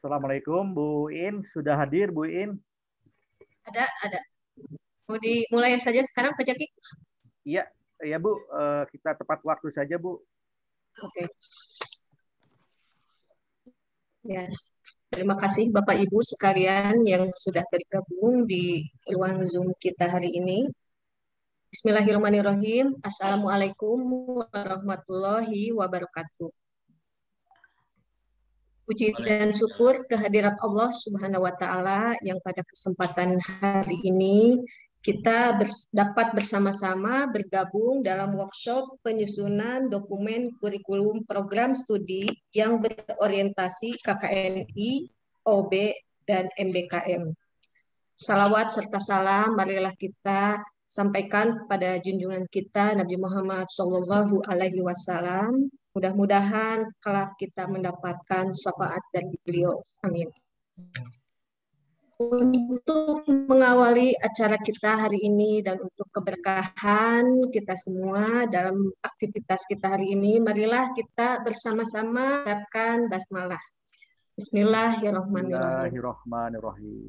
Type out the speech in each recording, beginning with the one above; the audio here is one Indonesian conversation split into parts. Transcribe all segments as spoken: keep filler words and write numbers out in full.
Assalamualaikum, Bu In. Sudah hadir, Bu In? Ada, ada. Mau dimulai saja sekarang, Pak Jaki? Iya, ya Bu. Uh, kita tepat waktu saja, Bu. Oke. Ya, terima kasih Bapak Ibu sekalian yang sudah bergabung di ruang Zoom kita hari ini. Bismillahirrahmanirrahim. Assalamualaikum warahmatullahi wabarakatuh. Puji dan syukur kehadirat Allah Subhanahu wa Ta'ala yang pada kesempatan hari ini kita bers dapat bersama-sama bergabung dalam workshop penyusunan dokumen kurikulum program studi yang berorientasi K K N I, O B, dan M B K M. Salawat serta salam marilah kita sampaikan kepada junjungan kita Nabi Muhammad shallallahu alaihi wasallam. Mudah-mudahan kelak kita mendapatkan syafaat dari beliau. Amin. Untuk mengawali acara kita hari ini dan untuk keberkahan kita semua dalam aktivitas kita hari ini, marilah kita bersama-sama ucapkan basmalah. Bismillahirrahmanirrahim. Bismillahirrahmanirrahim.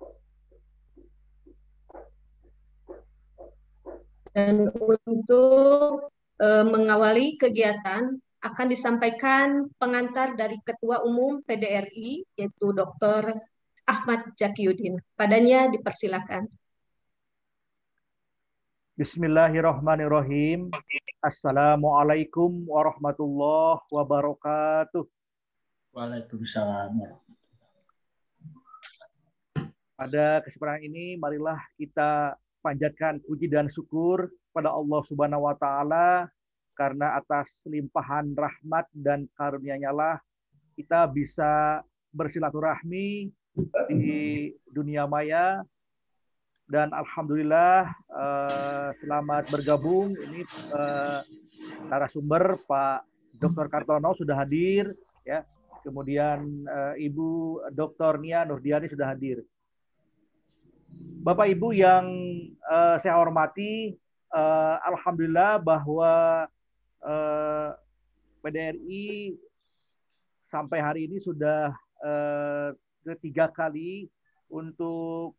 Dan untuk e, mengawali kegiatan akan disampaikan pengantar dari Ketua Umum P D R I, yaitu Doktor Ahmad Zakiuddin. Padanya dipersilakan. Bismillahirrahmanirrahim. Assalamualaikum warahmatullahi wabarakatuh. Waalaikumsalam. Pada kesempatan ini, marilah kita panjatkan puji dan syukur pada Allah Subhanahu wa Ta'ala, karena atas limpahan rahmat dan karunia-Nya lah kita bisa bersilaturahmi di dunia maya. Dan alhamdulillah eh, selamat bergabung. Ini eh, narasumber Pak Doktor Kartono sudah hadir, ya. Kemudian eh, Ibu Doktor Nia Nurdiani sudah hadir. Bapak Ibu yang eh, saya hormati, eh, alhamdulillah bahwa eh, P D R I sampai hari ini sudah eh, ketiga kali untuk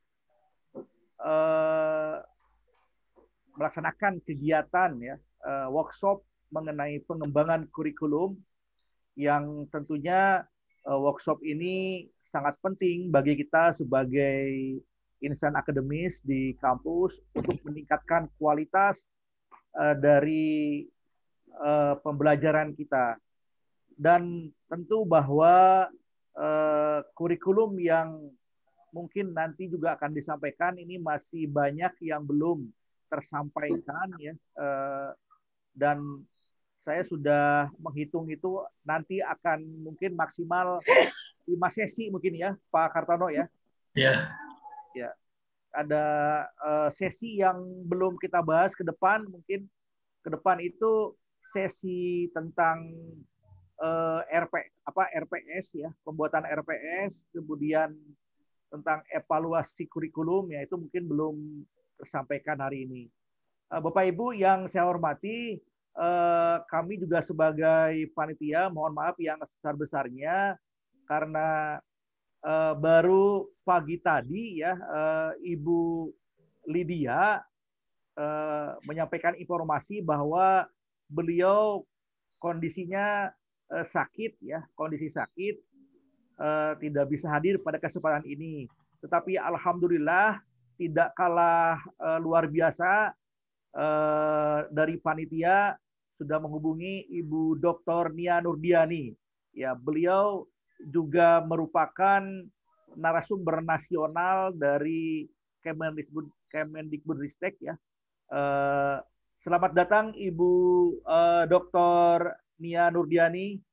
eh, melaksanakan kegiatan, ya, eh, workshop mengenai pengembangan kurikulum, yang tentunya eh, workshop ini sangat penting bagi kita sebagai insan akademis di kampus untuk meningkatkan kualitas uh, dari uh, pembelajaran kita. Dan tentu bahwa uh, kurikulum yang mungkin nanti juga akan disampaikan ini masih banyak yang belum tersampaikan, ya. Uh, dan saya sudah menghitung itu nanti akan mungkin maksimal lima sesi mungkin, ya Pak Kartono, ya. Ya. Ya, ada uh, sesi yang belum kita bahas ke depan. Mungkin ke depan itu sesi tentang uh, R P apa R P S, ya, pembuatan R P S, kemudian tentang evaluasi kurikulum, ya, itu mungkin belum tersampaikan hari ini. Uh, Bapak Ibu yang saya hormati, uh, kami juga sebagai panitia mohon maaf yang sebesar-besarnya karena Uh, baru pagi tadi, ya, uh, Ibu Lydia uh, menyampaikan informasi bahwa beliau kondisinya uh, sakit, ya, kondisi sakit, uh, tidak bisa hadir pada kesempatan ini. Tetapi alhamdulillah tidak kalah uh, luar biasa, uh, dari panitia sudah menghubungi Ibu Doktor Nia Nurdiani. Ya, beliau juga merupakan narasumber nasional dari Kemendikbud Kemendikbudristek, ya. Eh, selamat datang Ibu eh, Doktor Nia Nurdiani.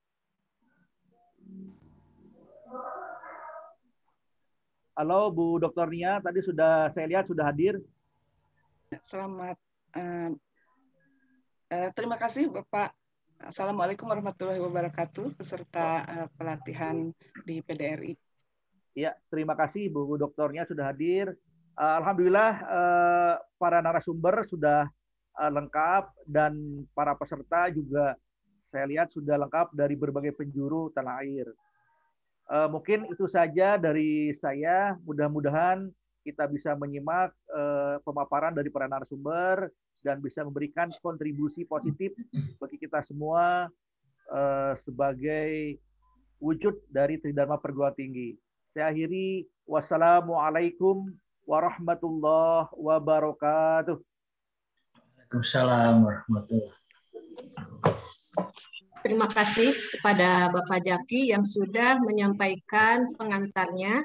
Halo Bu Doktor Nia, tadi sudah saya lihat sudah hadir. Selamat. Uh, uh, terima kasih Bapak. Assalamualaikum warahmatullahi wabarakatuh, peserta uh, pelatihan di P D R I. Ya, terima kasih Bu Doktornya sudah hadir. Uh, Alhamdulillah uh, para narasumber sudah uh, lengkap dan para peserta juga saya lihat sudah lengkap dari berbagai penjuru tanah air. Uh, mungkin itu saja dari saya. Mudah-mudahan kita bisa menyimak uh, pemaparan dari para narasumber dan bisa memberikan kontribusi positif bagi kita semua uh, sebagai wujud dari Tridharma Perguruan Tinggi. Saya akhiri. Wassalamualaikum warahmatullahi wabarakatuh. Waalaikumsalam warahmatullahi wabarakatuh. Terima kasih kepada Bapak Jaki yang sudah menyampaikan pengantarnya.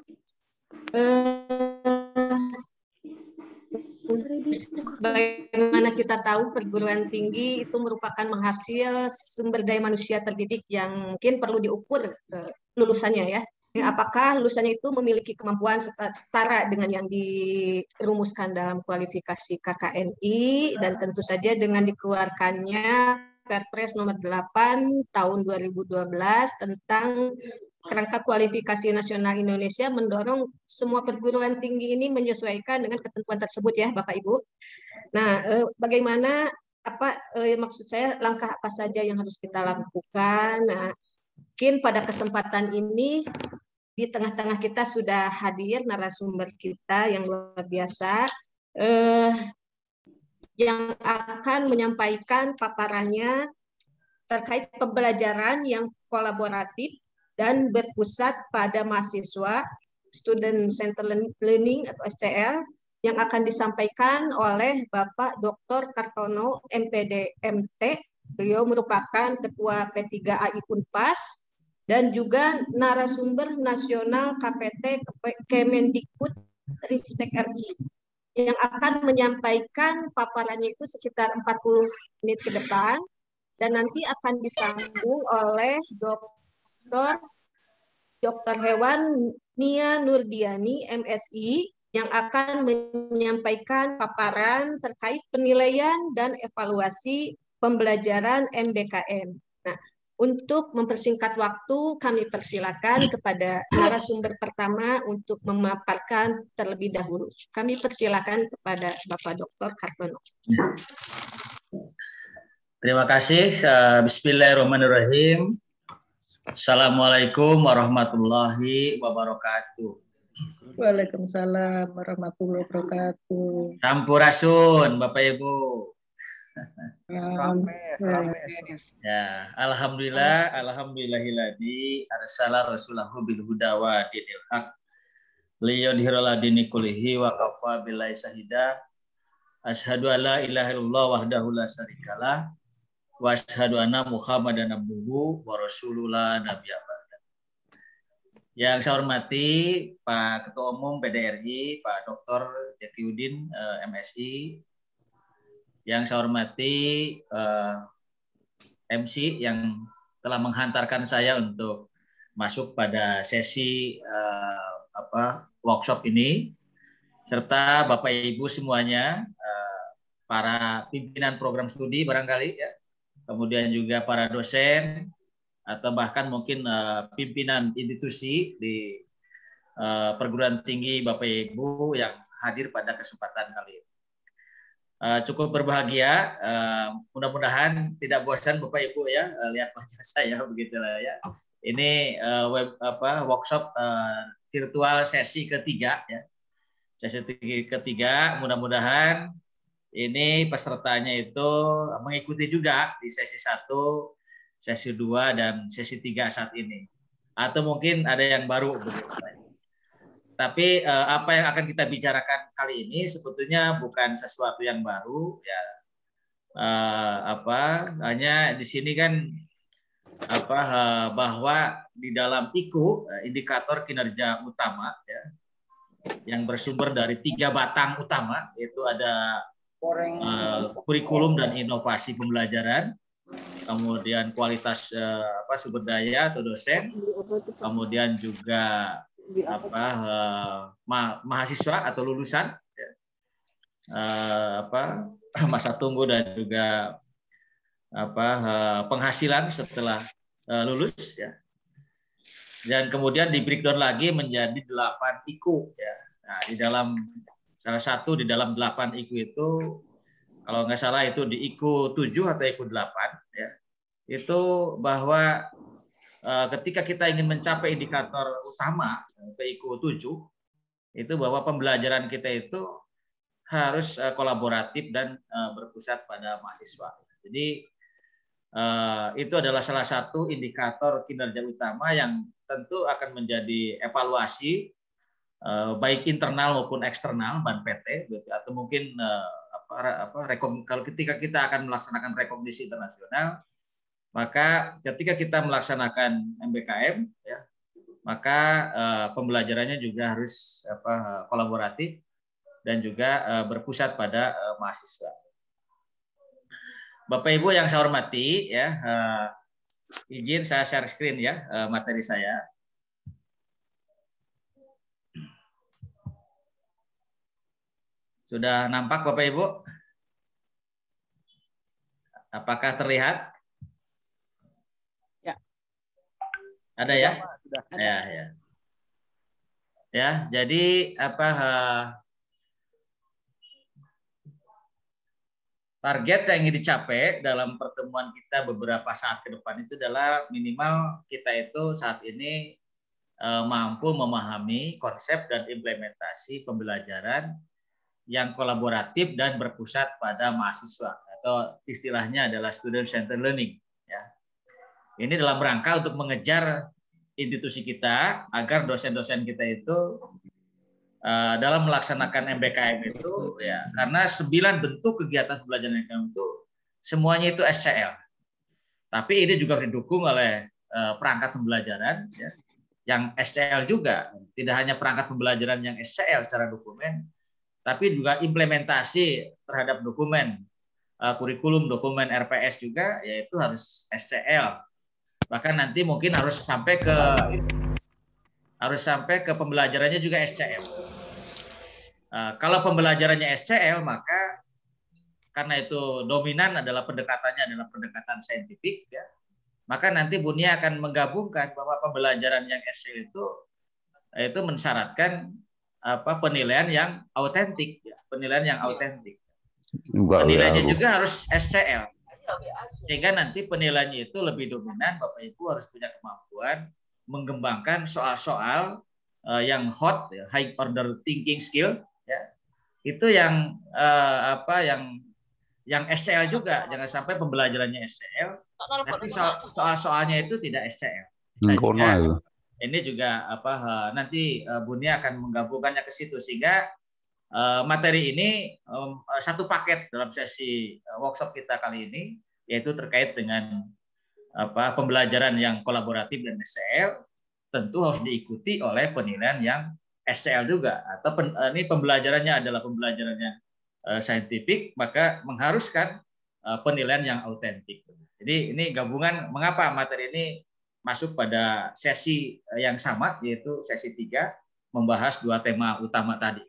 Eh, Bagaimana kita tahu perguruan tinggi itu merupakan menghasil sumber daya manusia terdidik yang mungkin perlu diukur eh, lulusannya ya. Apakah lulusannya itu memiliki kemampuan setara dengan yang dirumuskan dalam kualifikasi K K N I dan tentu saja dengan dikeluarkannya Perpres nomor delapan tahun dua ribu dua belas tentang kerangka kualifikasi nasional Indonesia mendorong semua perguruan tinggi ini menyesuaikan dengan ketentuan tersebut ya Bapak Ibu. Nah, eh, bagaimana apa eh, maksud saya langkah apa saja yang harus kita lakukan? Nah, mungkin pada kesempatan ini di tengah-tengah kita sudah hadir narasumber kita yang luar biasa eh, yang akan menyampaikan paparannya terkait pembelajaran yang kolaboratif dan berpusat pada mahasiswa, Student Centered Learning atau S C L, yang akan disampaikan oleh Bapak Doktor Kartono M P D M T. Beliau merupakan Ketua P tiga A I Unpas dan juga narasumber nasional K P T Kemendikbud Ristek R I yang akan menyampaikan paparannya itu sekitar empat puluh menit ke depan dan nanti akan disambung oleh Doktor Doktor Hewan Nia Nurdiani M Si yang akan menyampaikan paparan terkait penilaian dan evaluasi pembelajaran M B K M. Nah, untuk mempersingkat waktu, kami persilakan kepada narasumber pertama untuk memaparkan terlebih dahulu. Kami persilakan kepada Bapak Doktor Kartono. Terima kasih. Bismillahirrahmanirrahim. Assalamualaikum warahmatullahi wabarakatuh. Waalaikumsalam warahmatullahi wabarakatuh. Sampurasun, Bapak Ibu. Rames, rames. Ya, alhamdulillah, alhamdulillahilladzi arsala rasulahu bil huda wa dinil haq liyudhhira ala dini kullihi wa kafa billahi syahida. Asyhadu alla ilaha illallah wahdahu la syarikalah wa asyhadu anna Muhammadan abduhu wa rasulullah nabiyya ba'da. Yang saya hormati Pak Ketua Umum P D R I, Pak Doktor Jakiuddin M Si. Yang saya hormati uh, M C yang telah menghantarkan saya untuk masuk pada sesi uh, apa workshop ini, serta Bapak Ibu semuanya, uh, para pimpinan program studi barangkali ya, kemudian juga para dosen atau bahkan mungkin uh, pimpinan institusi di uh, perguruan tinggi Bapak Ibu yang hadir pada kesempatan kali ini. Uh, cukup berbahagia, uh, mudah-mudahan tidak bosan Bapak Ibu ya uh, lihat wajah saya begitulah ya. Ini uh, web apa workshop uh, virtual sesi ketiga ya. Sesi ketiga, mudah-mudahan ini pesertanya itu mengikuti juga di sesi satu, sesi dua dan sesi tiga saat ini. Atau mungkin ada yang baru begitu. Tapi eh, apa yang akan kita bicarakan kali ini sebetulnya bukan sesuatu yang baru ya. Eh, apa hanya di sini kan apa eh, bahwa di dalam I K U indikator kinerja utama ya yang bersumber dari tiga batang utama yaitu ada eh, kurikulum dan inovasi pembelajaran, kemudian kualitas eh, apa sumber daya atau dosen, kemudian juga apa uh, ma mahasiswa atau lulusan ya. uh, apa masa tunggu dan juga apa uh, penghasilan setelah uh, lulus ya, dan kemudian di breakdown lagi menjadi delapan I K U ya. Nah, di dalam salah satu di dalam delapan I K U itu kalau nggak salah itu di I K U tujuh atau I K U delapan ya, itu bahwa ketika kita ingin mencapai indikator utama ke I Q tujuh, itu bahwa pembelajaran kita itu harus kolaboratif dan berpusat pada mahasiswa. Jadi itu adalah salah satu indikator kinerja utama yang tentu akan menjadi evaluasi baik internal maupun eksternal Ban P T, atau mungkin apa, apa, kalau ketika kita akan melaksanakan rekognisi internasional, maka ketika kita melaksanakan M B K M, ya, maka uh, pembelajarannya juga harus apa, kolaboratif dan juga uh, berpusat pada uh, mahasiswa. Bapak Ibu yang saya hormati, ya, uh, izin saya share screen ya uh, materi saya. Sudah nampak Bapak Ibu? Apakah terlihat? Ada ya? Sudah. Ya, ya. Ya, jadi apa uh, target yang ingin dicapai dalam pertemuan kita beberapa saat ke depan itu adalah minimal kita itu saat ini uh, mampu memahami konsep dan implementasi pembelajaran yang kolaboratif dan berpusat pada mahasiswa, atau istilahnya adalah student centered learning, ya. Ini dalam rangka untuk mengejar institusi kita agar dosen-dosen kita itu uh, dalam melaksanakan M B K M itu, ya, karena sembilan bentuk kegiatan pembelajaran M B K M itu semuanya itu S C L. Tapi ini juga didukung oleh uh, perangkat pembelajaran, ya, yang S C L juga. Tidak hanya perangkat pembelajaran yang S C L secara dokumen, tapi juga implementasi terhadap dokumen uh, kurikulum, dokumen R P S juga, yaitu harus S C L. Bahkan nanti mungkin harus sampai ke harus sampai ke pembelajarannya juga S C L. Uh, kalau pembelajarannya S C L, maka karena itu dominan adalah pendekatannya adalah pendekatan saintifik, ya, maka nanti Bunia akan menggabungkan bahwa pembelajaran yang S C L itu itu mensyaratkan apa penilaian yang autentik, ya, penilaian yang autentik. Penilaiannya juga harus S C L. Sehingga nanti penilaiannya itu lebih dominan, Bapak Ibu harus punya kemampuan mengembangkan soal-soal uh, yang hot, ya, high order thinking skill, ya. Itu yang uh, apa yang yang S C L juga, jangan sampai pembelajarannya S C L, tapi soal-soalnya itu tidak S C L. Nah, juga, ini juga apa uh, nanti uh, Bunia akan menggabungkannya ke situ sehingga uh, materi ini um, satu paket dalam sesi uh, workshop kita kali ini, yaitu terkait dengan apa pembelajaran yang kolaboratif dan S C L, tentu harus diikuti oleh penilaian yang S C L juga, atau pen, uh, ini pembelajarannya adalah pembelajarannya uh, saintifik, maka mengharuskan uh, penilaian yang autentik. Jadi ini gabungan mengapa materi ini masuk pada sesi yang sama, yaitu sesi tiga, membahas dua tema utama tadi.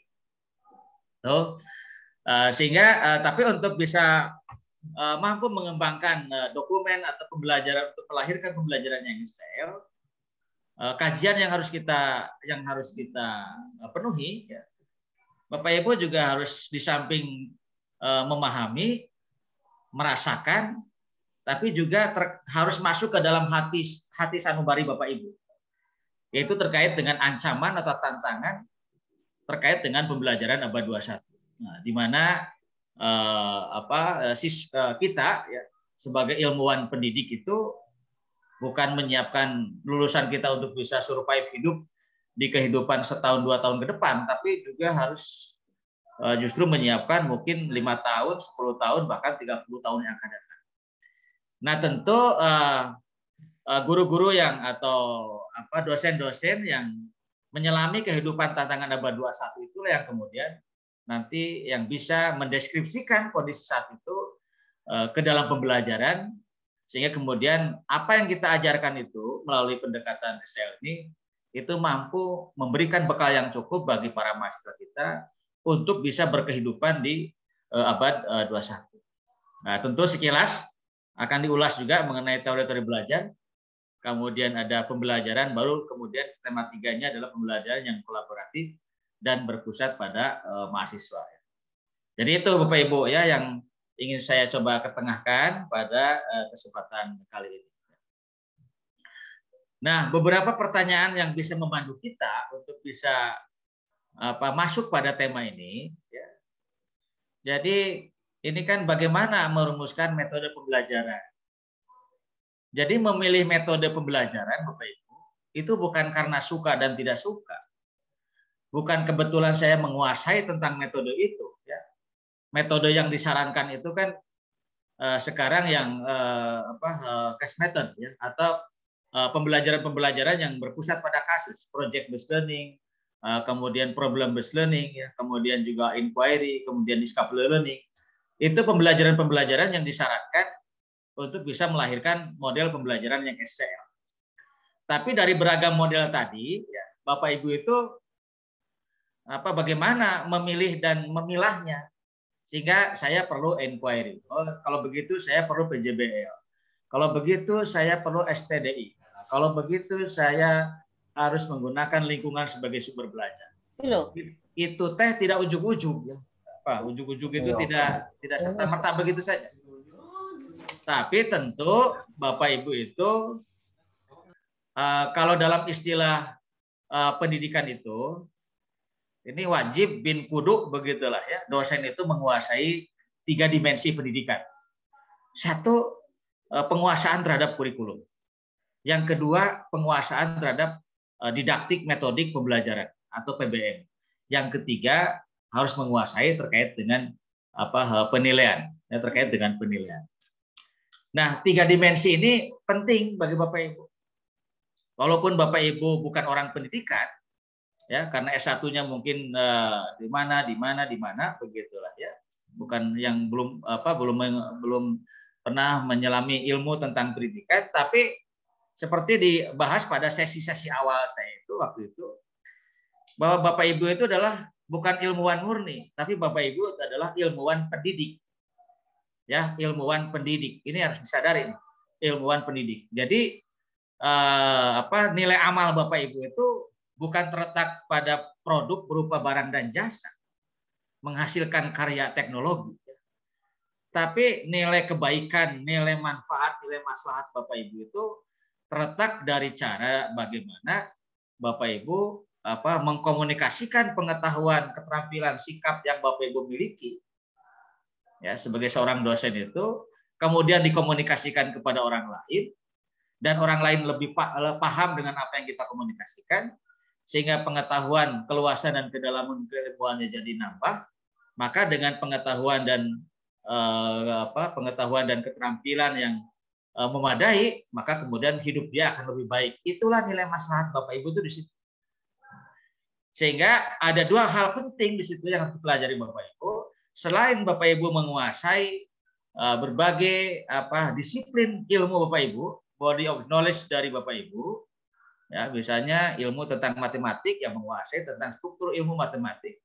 So, uh, sehingga uh, tapi untuk bisa uh, mampu mengembangkan uh, dokumen atau pembelajaran untuk melahirkan pembelajaran yang S C L, uh, kajian yang harus kita yang harus kita uh, penuhi, ya, Bapak Ibu juga harus di samping uh, memahami, merasakan, tapi juga ter, harus masuk ke dalam hati hati sanubari Bapak Ibu, yaitu terkait dengan ancaman atau tantangan terkait dengan pembelajaran abad dua puluh satu. Nah, di mana eh, apa sis, eh, kita, ya, sebagai ilmuwan pendidik itu bukan menyiapkan lulusan kita untuk bisa survive hidup di kehidupan setahun dua tahun ke depan, tapi juga harus eh, justru menyiapkan mungkin lima tahun, sepuluh tahun, bahkan tiga puluh tahun yang akan datang. Nah, tentu eh, guru-guru yang atau apa dosen-dosen yang menyelami kehidupan tantangan abad dua puluh satu itulah yang kemudian nanti yang bisa mendeskripsikan kondisi saat itu uh, ke dalam pembelajaran, sehingga kemudian apa yang kita ajarkan itu melalui pendekatan S C L ini itu mampu memberikan bekal yang cukup bagi para mahasiswa kita untuk bisa berkehidupan di uh, abad uh, dua puluh satu. Nah, tentu sekilas akan diulas juga mengenai teori-teori belajar. Kemudian ada pembelajaran, baru kemudian tema tiganya adalah pembelajaran yang kolaboratif dan berpusat pada uh, mahasiswa. Jadi itu Bapak Ibu, ya, yang ingin saya coba ketengahkan pada uh, kesempatan kali ini. Nah, beberapa pertanyaan yang bisa membantu kita untuk bisa apa masuk pada tema ini, ya. Jadi ini kan bagaimana merumuskan metode pembelajaran. Jadi memilih metode pembelajaran, Bapak Ibu, itu bukan karena suka dan tidak suka. Bukan kebetulan saya menguasai tentang metode itu, ya. Metode yang disarankan itu kan eh, sekarang yang eh, apa eh, case method, ya, atau eh, pembelajaran-pembelajaran yang berpusat pada kasus, project based learning, eh, kemudian problem based learning, ya, kemudian juga inquiry, kemudian discovery learning. Itu pembelajaran-pembelajaran yang disarankan untuk bisa melahirkan model pembelajaran yang S C L. Tapi dari beragam model tadi, ya, Bapak Ibu itu apa bagaimana memilih dan memilahnya, sehingga saya perlu inquiry. Oh, kalau begitu saya perlu P J B L. Kalau begitu saya perlu S T D I. Kalau begitu saya harus menggunakan lingkungan sebagai sumber belajar. Halo. Itu teh tidak ujug-ujug, ya. Apa ujug-ujug itu tidak tidak serta-merta begitu saja. Tapi tentu Bapak Ibu itu uh, kalau dalam istilah uh, pendidikan itu ini wajib bin kudu begitulah, ya. Dosen itu menguasai tiga dimensi pendidikan. Satu, penguasaan terhadap kurikulum. Yang kedua, penguasaan terhadap didaktik metodik pembelajaran atau P B M. Yang ketiga, harus menguasai terkait dengan apa penilaian, ya, terkait dengan penilaian. Nah, tiga dimensi ini penting bagi Bapak Ibu. Walaupun Bapak Ibu bukan orang pendidikan, ya, karena S satu-nya mungkin uh, di mana di mana di mana begitulah, ya. Bukan yang belum apa belum belum pernah menyelami ilmu tentang pendidikan, tapi seperti dibahas pada sesi-sesi awal saya itu waktu itu, bahwa Bapak Ibu itu adalah bukan ilmuwan murni, tapi Bapak Ibu adalah ilmuwan pendidik. Ya, ilmuwan pendidik. Ini harus disadari, ilmuwan pendidik. Jadi eh, apa nilai amal Bapak Ibu itu bukan terletak pada produk berupa barang dan jasa, menghasilkan karya teknologi, tapi nilai kebaikan, nilai manfaat, nilai maslahat Bapak Ibu itu terletak dari cara bagaimana Bapak Ibu apa mengkomunikasikan pengetahuan, keterampilan, sikap yang Bapak Ibu miliki, ya, sebagai seorang dosen itu, kemudian dikomunikasikan kepada orang lain, dan orang lain lebih paham dengan apa yang kita komunikasikan, sehingga pengetahuan, keluasan dan kedalaman keilmuannya jadi nambah. Maka dengan pengetahuan dan eh, apa pengetahuan dan keterampilan yang eh, memadai, maka kemudian hidup dia akan lebih baik. Itulah nilai maslahat Bapak Ibu itu di situ. Sehingga ada dua hal penting di situ yang harus dipelajari Bapak Ibu. Selain Bapak Ibu menguasai eh, berbagai apa disiplin ilmu Bapak Ibu, body of knowledge dari Bapak Ibu, ya, misalnya ilmu tentang matematik yang menguasai tentang struktur ilmu matematik.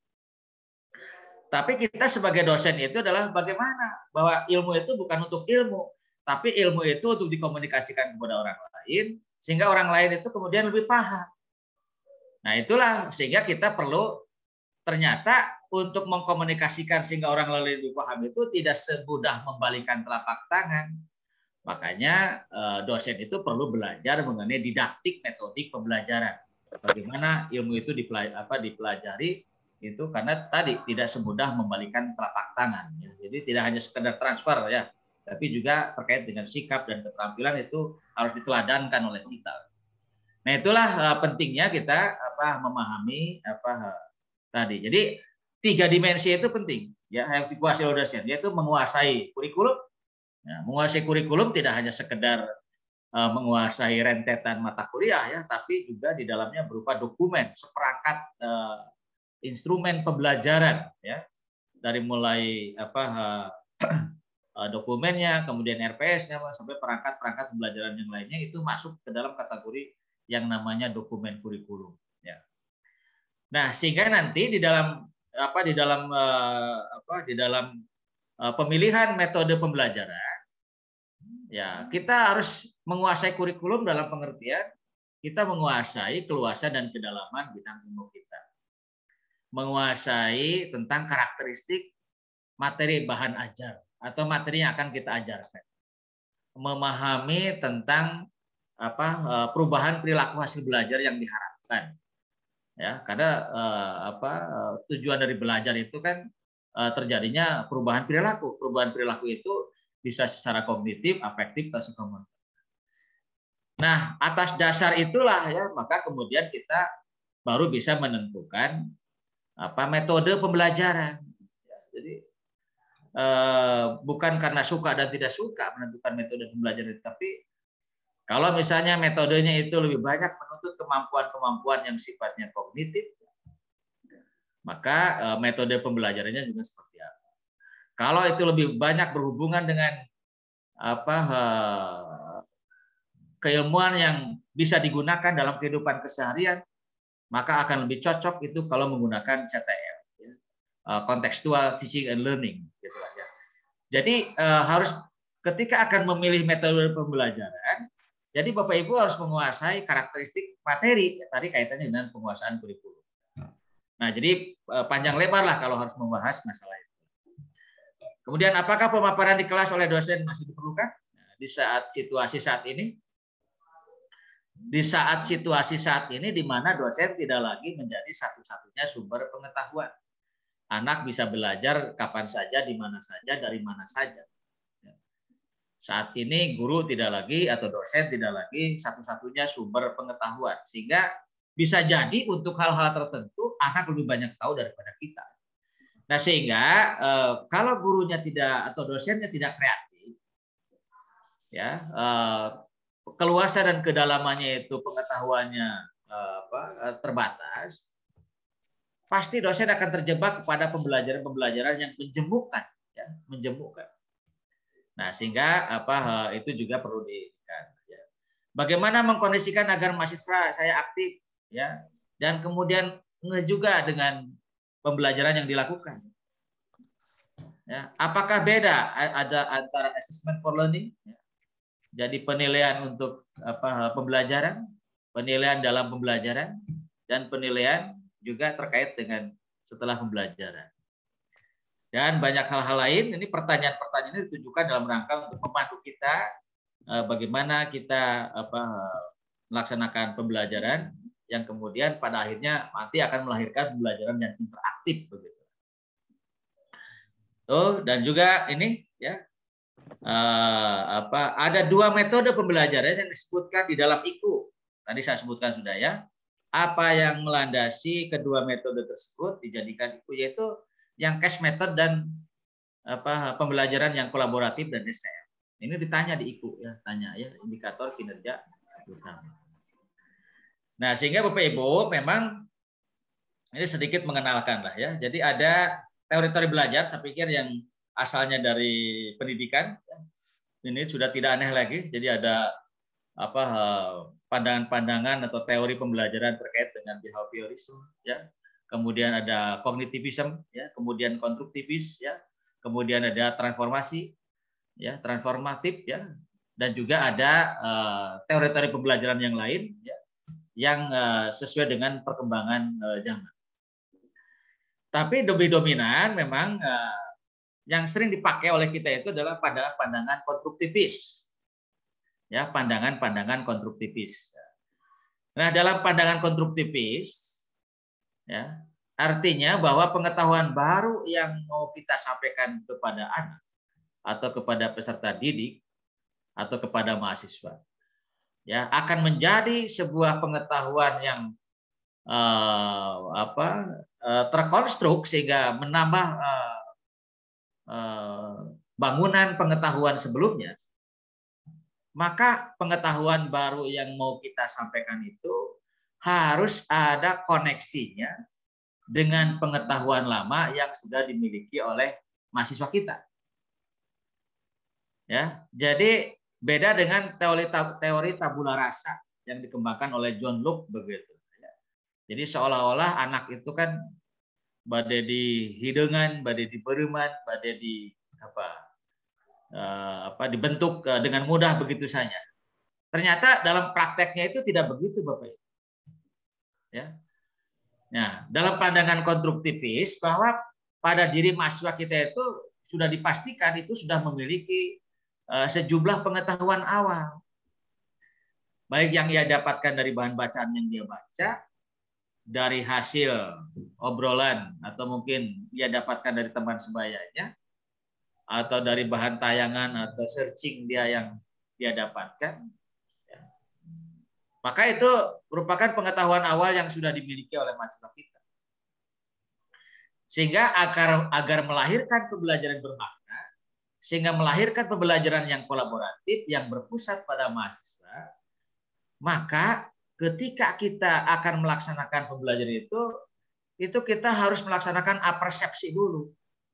Tapi kita sebagai dosen itu adalah bagaimana bahwa ilmu itu bukan untuk ilmu, tapi ilmu itu untuk dikomunikasikan kepada orang lain, sehingga orang lain itu kemudian lebih paham. Nah, itulah sehingga kita perlu ternyata untuk mengkomunikasikan sehingga orang lain lebih paham itu tidak semudah membalikkan telapak tangan. Makanya dosen itu perlu belajar mengenai didaktik metodik pembelajaran. Bagaimana ilmu itu dipelajari itu karena tadi tidak semudah membalikkan telapak tangan. Ya. Jadi tidak hanya sekedar transfer, ya, tapi juga terkait dengan sikap dan keterampilan itu harus diteladankan oleh kita. Nah, itulah pentingnya kita apa memahami apa tadi. Jadi tiga dimensi itu penting, ya, yang dikuasai oleh dosen, yaitu menguasai kurikulum. Nah, menguasai kurikulum tidak hanya sekedar uh, menguasai rentetan mata kuliah, ya, tapi juga di dalamnya berupa dokumen, seperangkat uh, instrumen pembelajaran, ya, dari mulai apa uh, uh, dokumennya, kemudian R P S-nya, sampai perangkat-perangkat pembelajaran yang lainnya itu masuk ke dalam kategori yang namanya dokumen kurikulum. Ya. Nah, sehingga nanti di dalam apa di dalam uh, apa di dalam uh, pemilihan metode pembelajaran, ya, kita harus menguasai kurikulum dalam pengertian kita menguasai keluasan dan kedalaman bidang ilmu kita. Menguasai tentang karakteristik materi bahan ajar atau materi yang akan kita ajarkan. Memahami tentang apa perubahan perilaku hasil belajar yang diharapkan. Ya, karena eh, apa tujuan dari belajar itu kan eh, terjadinya perubahan perilaku. Perubahan perilaku itu bisa secara kognitif, afektif, atau psikomotor. Nah, atas dasar itulah ya, maka kemudian kita baru bisa menentukan apa metode pembelajaran. Ya, jadi eh, bukan karena suka dan tidak suka menentukan metode pembelajaran, tapi kalau misalnya metodenya itu lebih banyak menuntut kemampuan-kemampuan yang sifatnya kognitif, maka eh, metode pembelajarannya juga seperti apa. Kalau itu lebih banyak berhubungan dengan apa eh, keilmuan yang bisa digunakan dalam kehidupan keseharian, maka akan lebih cocok itu kalau menggunakan C T L, ya. Contextual Teaching and Learning. Gitu ya. Jadi eh, harus ketika akan memilih metode pembelajaran, jadi Bapak Ibu harus menguasai karakteristik materi, ya, tadi kaitannya dengan penguasaan kurikulum. Nah, jadi eh, panjang lebar lah kalau harus membahas masalah itu. Kemudian apakah pemaparan di kelas oleh dosen masih diperlukan? Nah, di saat situasi saat ini, di saat situasi saat ini di mana dosen tidak lagi menjadi satu-satunya sumber pengetahuan. Anak bisa belajar kapan saja, di mana saja, dari mana saja. Saat ini guru tidak lagi atau dosen tidak lagi satu-satunya sumber pengetahuan. Sehingga bisa jadi untuk hal-hal tertentu anak lebih banyak tahu daripada kita. Nah, sehingga eh, kalau gurunya tidak atau dosennya tidak kreatif, ya eh, keluasan dan kedalamannya itu pengetahuannya eh, apa, terbatas, pasti dosen akan terjebak kepada pembelajaran-pembelajaran yang menjemukkan, ya, menjemukkan. Nah, sehingga apa itu juga perlu diingat. Ya. Bagaimana mengkondisikan agar mahasiswa saya aktif, ya, dan kemudian juga dengan pembelajaran yang dilakukan. Ya. Apakah beda ada antara assessment for learning, ya, jadi penilaian untuk apa pembelajaran, penilaian dalam pembelajaran, dan penilaian juga terkait dengan setelah pembelajaran. Dan banyak hal-hal lain, ini pertanyaan-pertanyaan ini ditujukan dalam rangka untuk membantu kita eh, bagaimana kita apa, melaksanakan pembelajaran yang kemudian pada akhirnya nanti akan melahirkan pembelajaran yang interaktif begitu. Tuh, dan juga ini ya eh, apa ada dua metode pembelajaran yang disebutkan di dalam I K U. Tadi saya sebutkan sudah ya. Apa yang melandasi kedua metode tersebut dijadikan I K U, yaitu yang case method dan apa pembelajaran yang kolaboratif dan S T M. Ini ditanya di I K U ya, tanya ya indikator kinerja utama. Nah, sehingga Bapak Ibu memang ini sedikit mengenalkan lah ya. Jadi ada teori-teori belajar, saya pikir yang asalnya dari pendidikan ya. Ini sudah tidak aneh lagi. Jadi ada apa pandangan-pandangan atau teori pembelajaran terkait dengan behaviorism ya. Kemudian ada kognitivism, ya, kemudian konstruktivis, ya, kemudian ada transformasi, ya, transformatif, ya, dan juga ada teori-teori uh, pembelajaran yang lain, ya, yang uh, sesuai dengan perkembangan uh, zaman. Tapi lebih dominan memang uh, yang sering dipakai oleh kita itu adalah pandangan-pandangan konstruktivis, ya, pandangan-pandangan konstruktivis. Nah, dalam pandangan konstruktivis, ya, artinya bahwa pengetahuan baru yang mau kita sampaikan kepada anak atau kepada peserta didik atau kepada mahasiswa, ya, akan menjadi sebuah pengetahuan yang eh, apa eh, terkonstruk sehingga menambah eh, eh, bangunan pengetahuan sebelumnya. Maka pengetahuan baru yang mau kita sampaikan itu harus ada koneksinya dengan pengetahuan lama yang sudah dimiliki oleh mahasiswa kita. Ya, jadi beda dengan teori teori tabula rasa yang dikembangkan oleh John Locke begitu. Jadi seolah-olah anak itu kan badai di hidangan, badai di beruman, badai di apa apa dibentuk dengan mudah begitu saja. Ternyata dalam prakteknya itu tidak begitu, Bapak Ibu. Ya. Nah, dalam pandangan konstruktivis bahwa pada diri mahasiswa kita itu sudah dipastikan itu sudah memiliki uh, sejumlah pengetahuan awal. baik yang ia dapatkan dari bahan bacaan yang dia baca, dari hasil obrolan, atau mungkin ia dapatkan dari teman sebayanya, atau dari bahan tayangan atau searching dia yang dia dapatkan, maka itu merupakan pengetahuan awal yang sudah dimiliki oleh mahasiswa kita. Sehingga agar, agar melahirkan pembelajaran bermakna, sehingga melahirkan pembelajaran yang kolaboratif, yang berpusat pada mahasiswa, maka ketika kita akan melaksanakan pembelajaran itu, itu kita harus melaksanakan apersepsi dulu.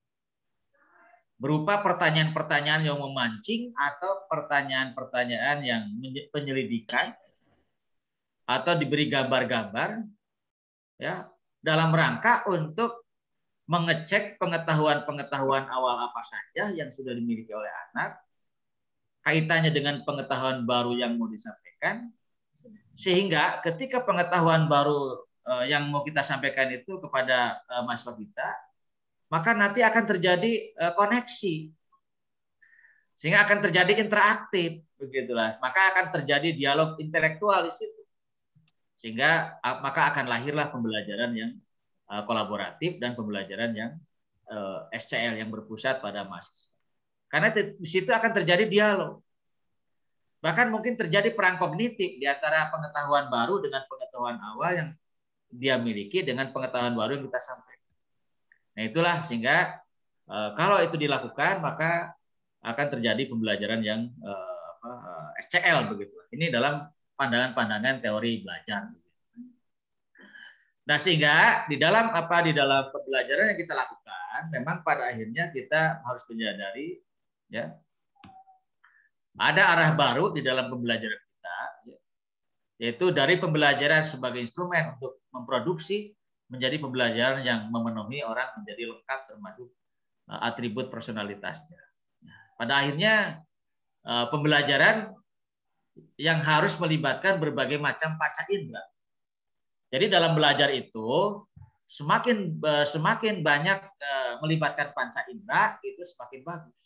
Berupa pertanyaan-pertanyaan yang memancing atau pertanyaan-pertanyaan yang penyelidikan, atau diberi gambar-gambar, ya, dalam rangka untuk mengecek pengetahuan-pengetahuan awal apa saja yang sudah dimiliki oleh anak, kaitannya dengan pengetahuan baru yang mau disampaikan, sehingga ketika pengetahuan baru eh, yang mau kita sampaikan itu kepada eh, mahasiswa kita, maka nanti akan terjadi eh, koneksi, sehingga akan terjadi interaktif, begitulah. Maka akan terjadi dialog intelektual di situ, sehingga maka akan lahirlah pembelajaran yang uh, kolaboratif dan pembelajaran yang uh, S C L yang berpusat pada mahasiswa. Karena di situ akan terjadi dialog. Bahkan mungkin terjadi perang kognitif di antara pengetahuan baru dengan pengetahuan awal yang dia miliki dengan pengetahuan baru yang kita sampaikan. Nah, itulah sehingga uh, kalau itu dilakukan maka akan terjadi pembelajaran yang uh, apa, uh, S C L begitu. Ini dalam pandangan-pandangan teori belajar. Nah, sehingga di dalam apa di dalam pembelajaran yang kita lakukan, memang pada akhirnya kita harus menyadari, ya, ada arah baru di dalam pembelajaran kita, ya, yaitu dari pembelajaran sebagai instrumen untuk memproduksi menjadi pembelajaran yang memenuhi orang menjadi lengkap termasuk uh, atribut personalitasnya. Nah, pada akhirnya uh, pembelajaran yang harus melibatkan berbagai macam panca indera. Jadi dalam belajar itu semakin semakin banyak melibatkan panca indera itu semakin bagus.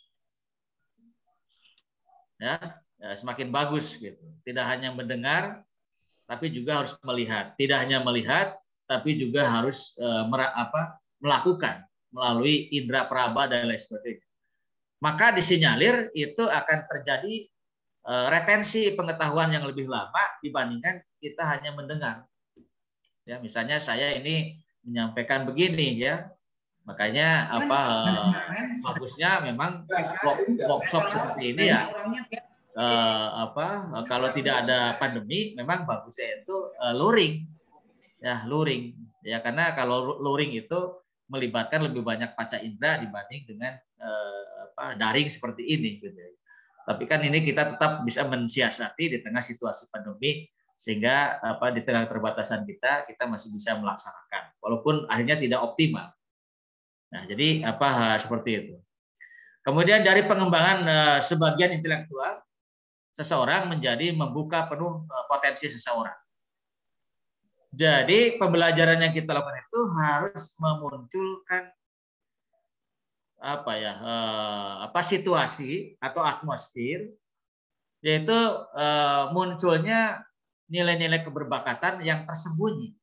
Ya, semakin bagus gitu. Tidak hanya mendengar tapi juga harus melihat. Tidak hanya melihat tapi juga harus apa, melakukan melalui indera peraba dan lain sebagainya. Maka disinyalir itu akan terjadi retensi pengetahuan yang lebih lama dibandingkan kita hanya mendengar. Ya, misalnya saya ini menyampaikan begini, ya, makanya apa bagusnya memang workshop seperti ini, ya, eh, apa kalau tidak ada pandemi memang bagusnya itu eh, luring, ya, luring, ya, karena kalau luring itu melibatkan lebih banyak panca indera dibanding dengan eh, apa daring seperti ini, gitu. Tapi kan ini kita tetap bisa mensiasati di tengah situasi pandemi, sehingga apa di tengah keterbatasan kita kita masih bisa melaksanakan walaupun akhirnya tidak optimal. Nah, jadi apa seperti itu. Kemudian dari pengembangan uh, sebagian intelektual seseorang menjadi membuka penuh uh, potensi seseorang. Jadi pembelajaran yang kita lakukan itu harus memunculkan apa ya uh, apa situasi atau atmosfer, yaitu uh, munculnya nilai-nilai keberbakatan yang tersembunyi.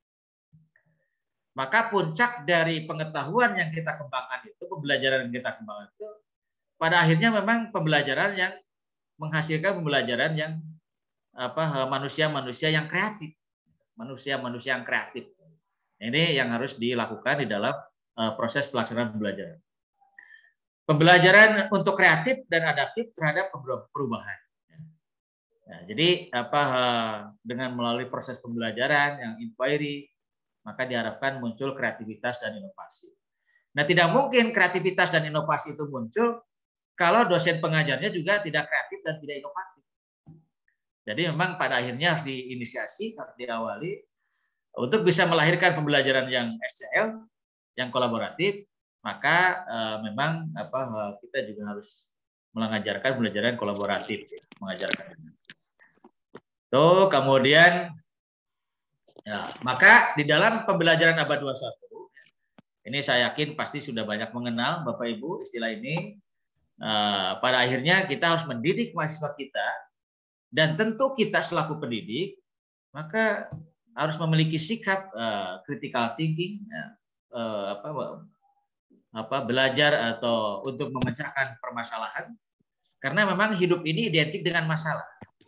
Maka puncak dari pengetahuan yang kita kembangkan itu, pembelajaran yang kita kembangkan itu, pada akhirnya memang pembelajaran yang menghasilkan pembelajaran yang apa manusia-manusia yang kreatif, manusia-manusia yang kreatif. Ini yang harus dilakukan di dalam uh, proses pelaksanaan pembelajaran. Pembelajaran untuk kreatif dan adaptif terhadap perubahan. Nah, jadi apa dengan melalui proses pembelajaran yang inquiry, maka diharapkan muncul kreativitas dan inovasi. Nah, tidak mungkin kreativitas dan inovasi itu muncul kalau dosen pengajarnya juga tidak kreatif dan tidak inovatif. Jadi memang pada akhirnya harus diinisiasi, harus diawali untuk bisa melahirkan pembelajaran yang S C L, yang kolaboratif, maka eh, memang apa kita juga harus mengajarkan pembelajaran kolaboratif, ya, mengajarkan. Tuh, kemudian ya, maka di dalam pembelajaran abad dua puluh satu ini saya yakin pasti sudah banyak mengenal Bapak Ibu istilah ini. Uh, pada akhirnya kita harus mendidik mahasiswa kita Dan tentu kita selaku pendidik, maka harus memiliki sikap uh, critical thinking, uh, apa, apa, belajar atau untuk memecahkan permasalahan. Karena memang hidup ini identik dengan masalah.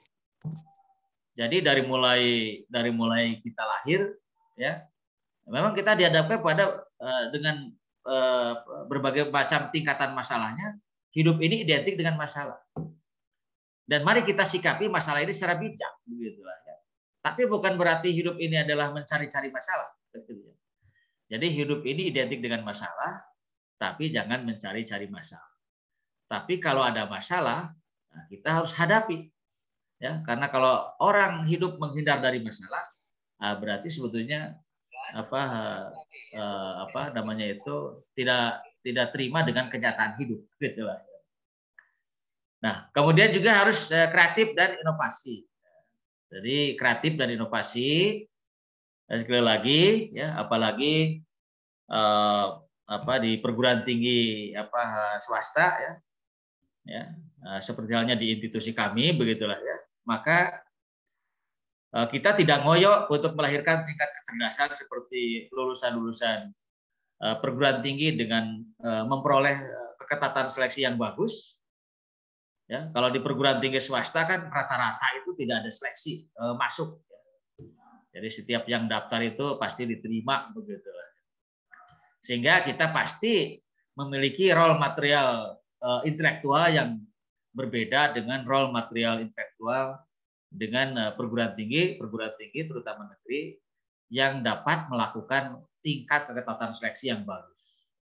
Jadi dari mulai dari mulai kita lahir, ya, memang kita dihadapkan pada uh, dengan uh, berbagai macam tingkatan masalahnya. Hidup ini identik dengan masalah. Dan mari kita sikapi masalah ini secara bijak, begitulah. Ya. Tapi bukan berarti hidup ini adalah mencari-cari masalah. Jadi hidup ini identik dengan masalah, tapi jangan mencari-cari masalah. Tapi kalau ada masalah, nah kita harus hadapi. Ya, karena kalau orang hidup menghindar dari masalah, nah berarti sebetulnya apa eh, apa namanya itu tidak tidak terima dengan kenyataan hidup, gitulah. Nah, kemudian juga harus kreatif dan inovasi. Jadi kreatif dan inovasi, dan sekali lagi, ya, apalagi eh, apa di perguruan tinggi apa swasta, ya, ya, seperti halnya di institusi kami, begitulah ya. Maka eh, kita tidak ngoyo untuk melahirkan tingkat kecerdasan seperti lulusan-lulusan eh, perguruan tinggi dengan eh, memperoleh keketatan seleksi yang bagus. Ya, kalau di perguruan tinggi swasta kan rata-rata itu tidak ada seleksi e, masuk. Jadi setiap yang daftar itu pasti diterima, begitu. Sehingga kita pasti memiliki role material e, intelektual yang berbeda dengan role material intelektual dengan e, perguruan tinggi, perguruan tinggi terutama negeri yang dapat melakukan tingkat keketatan seleksi yang bagus.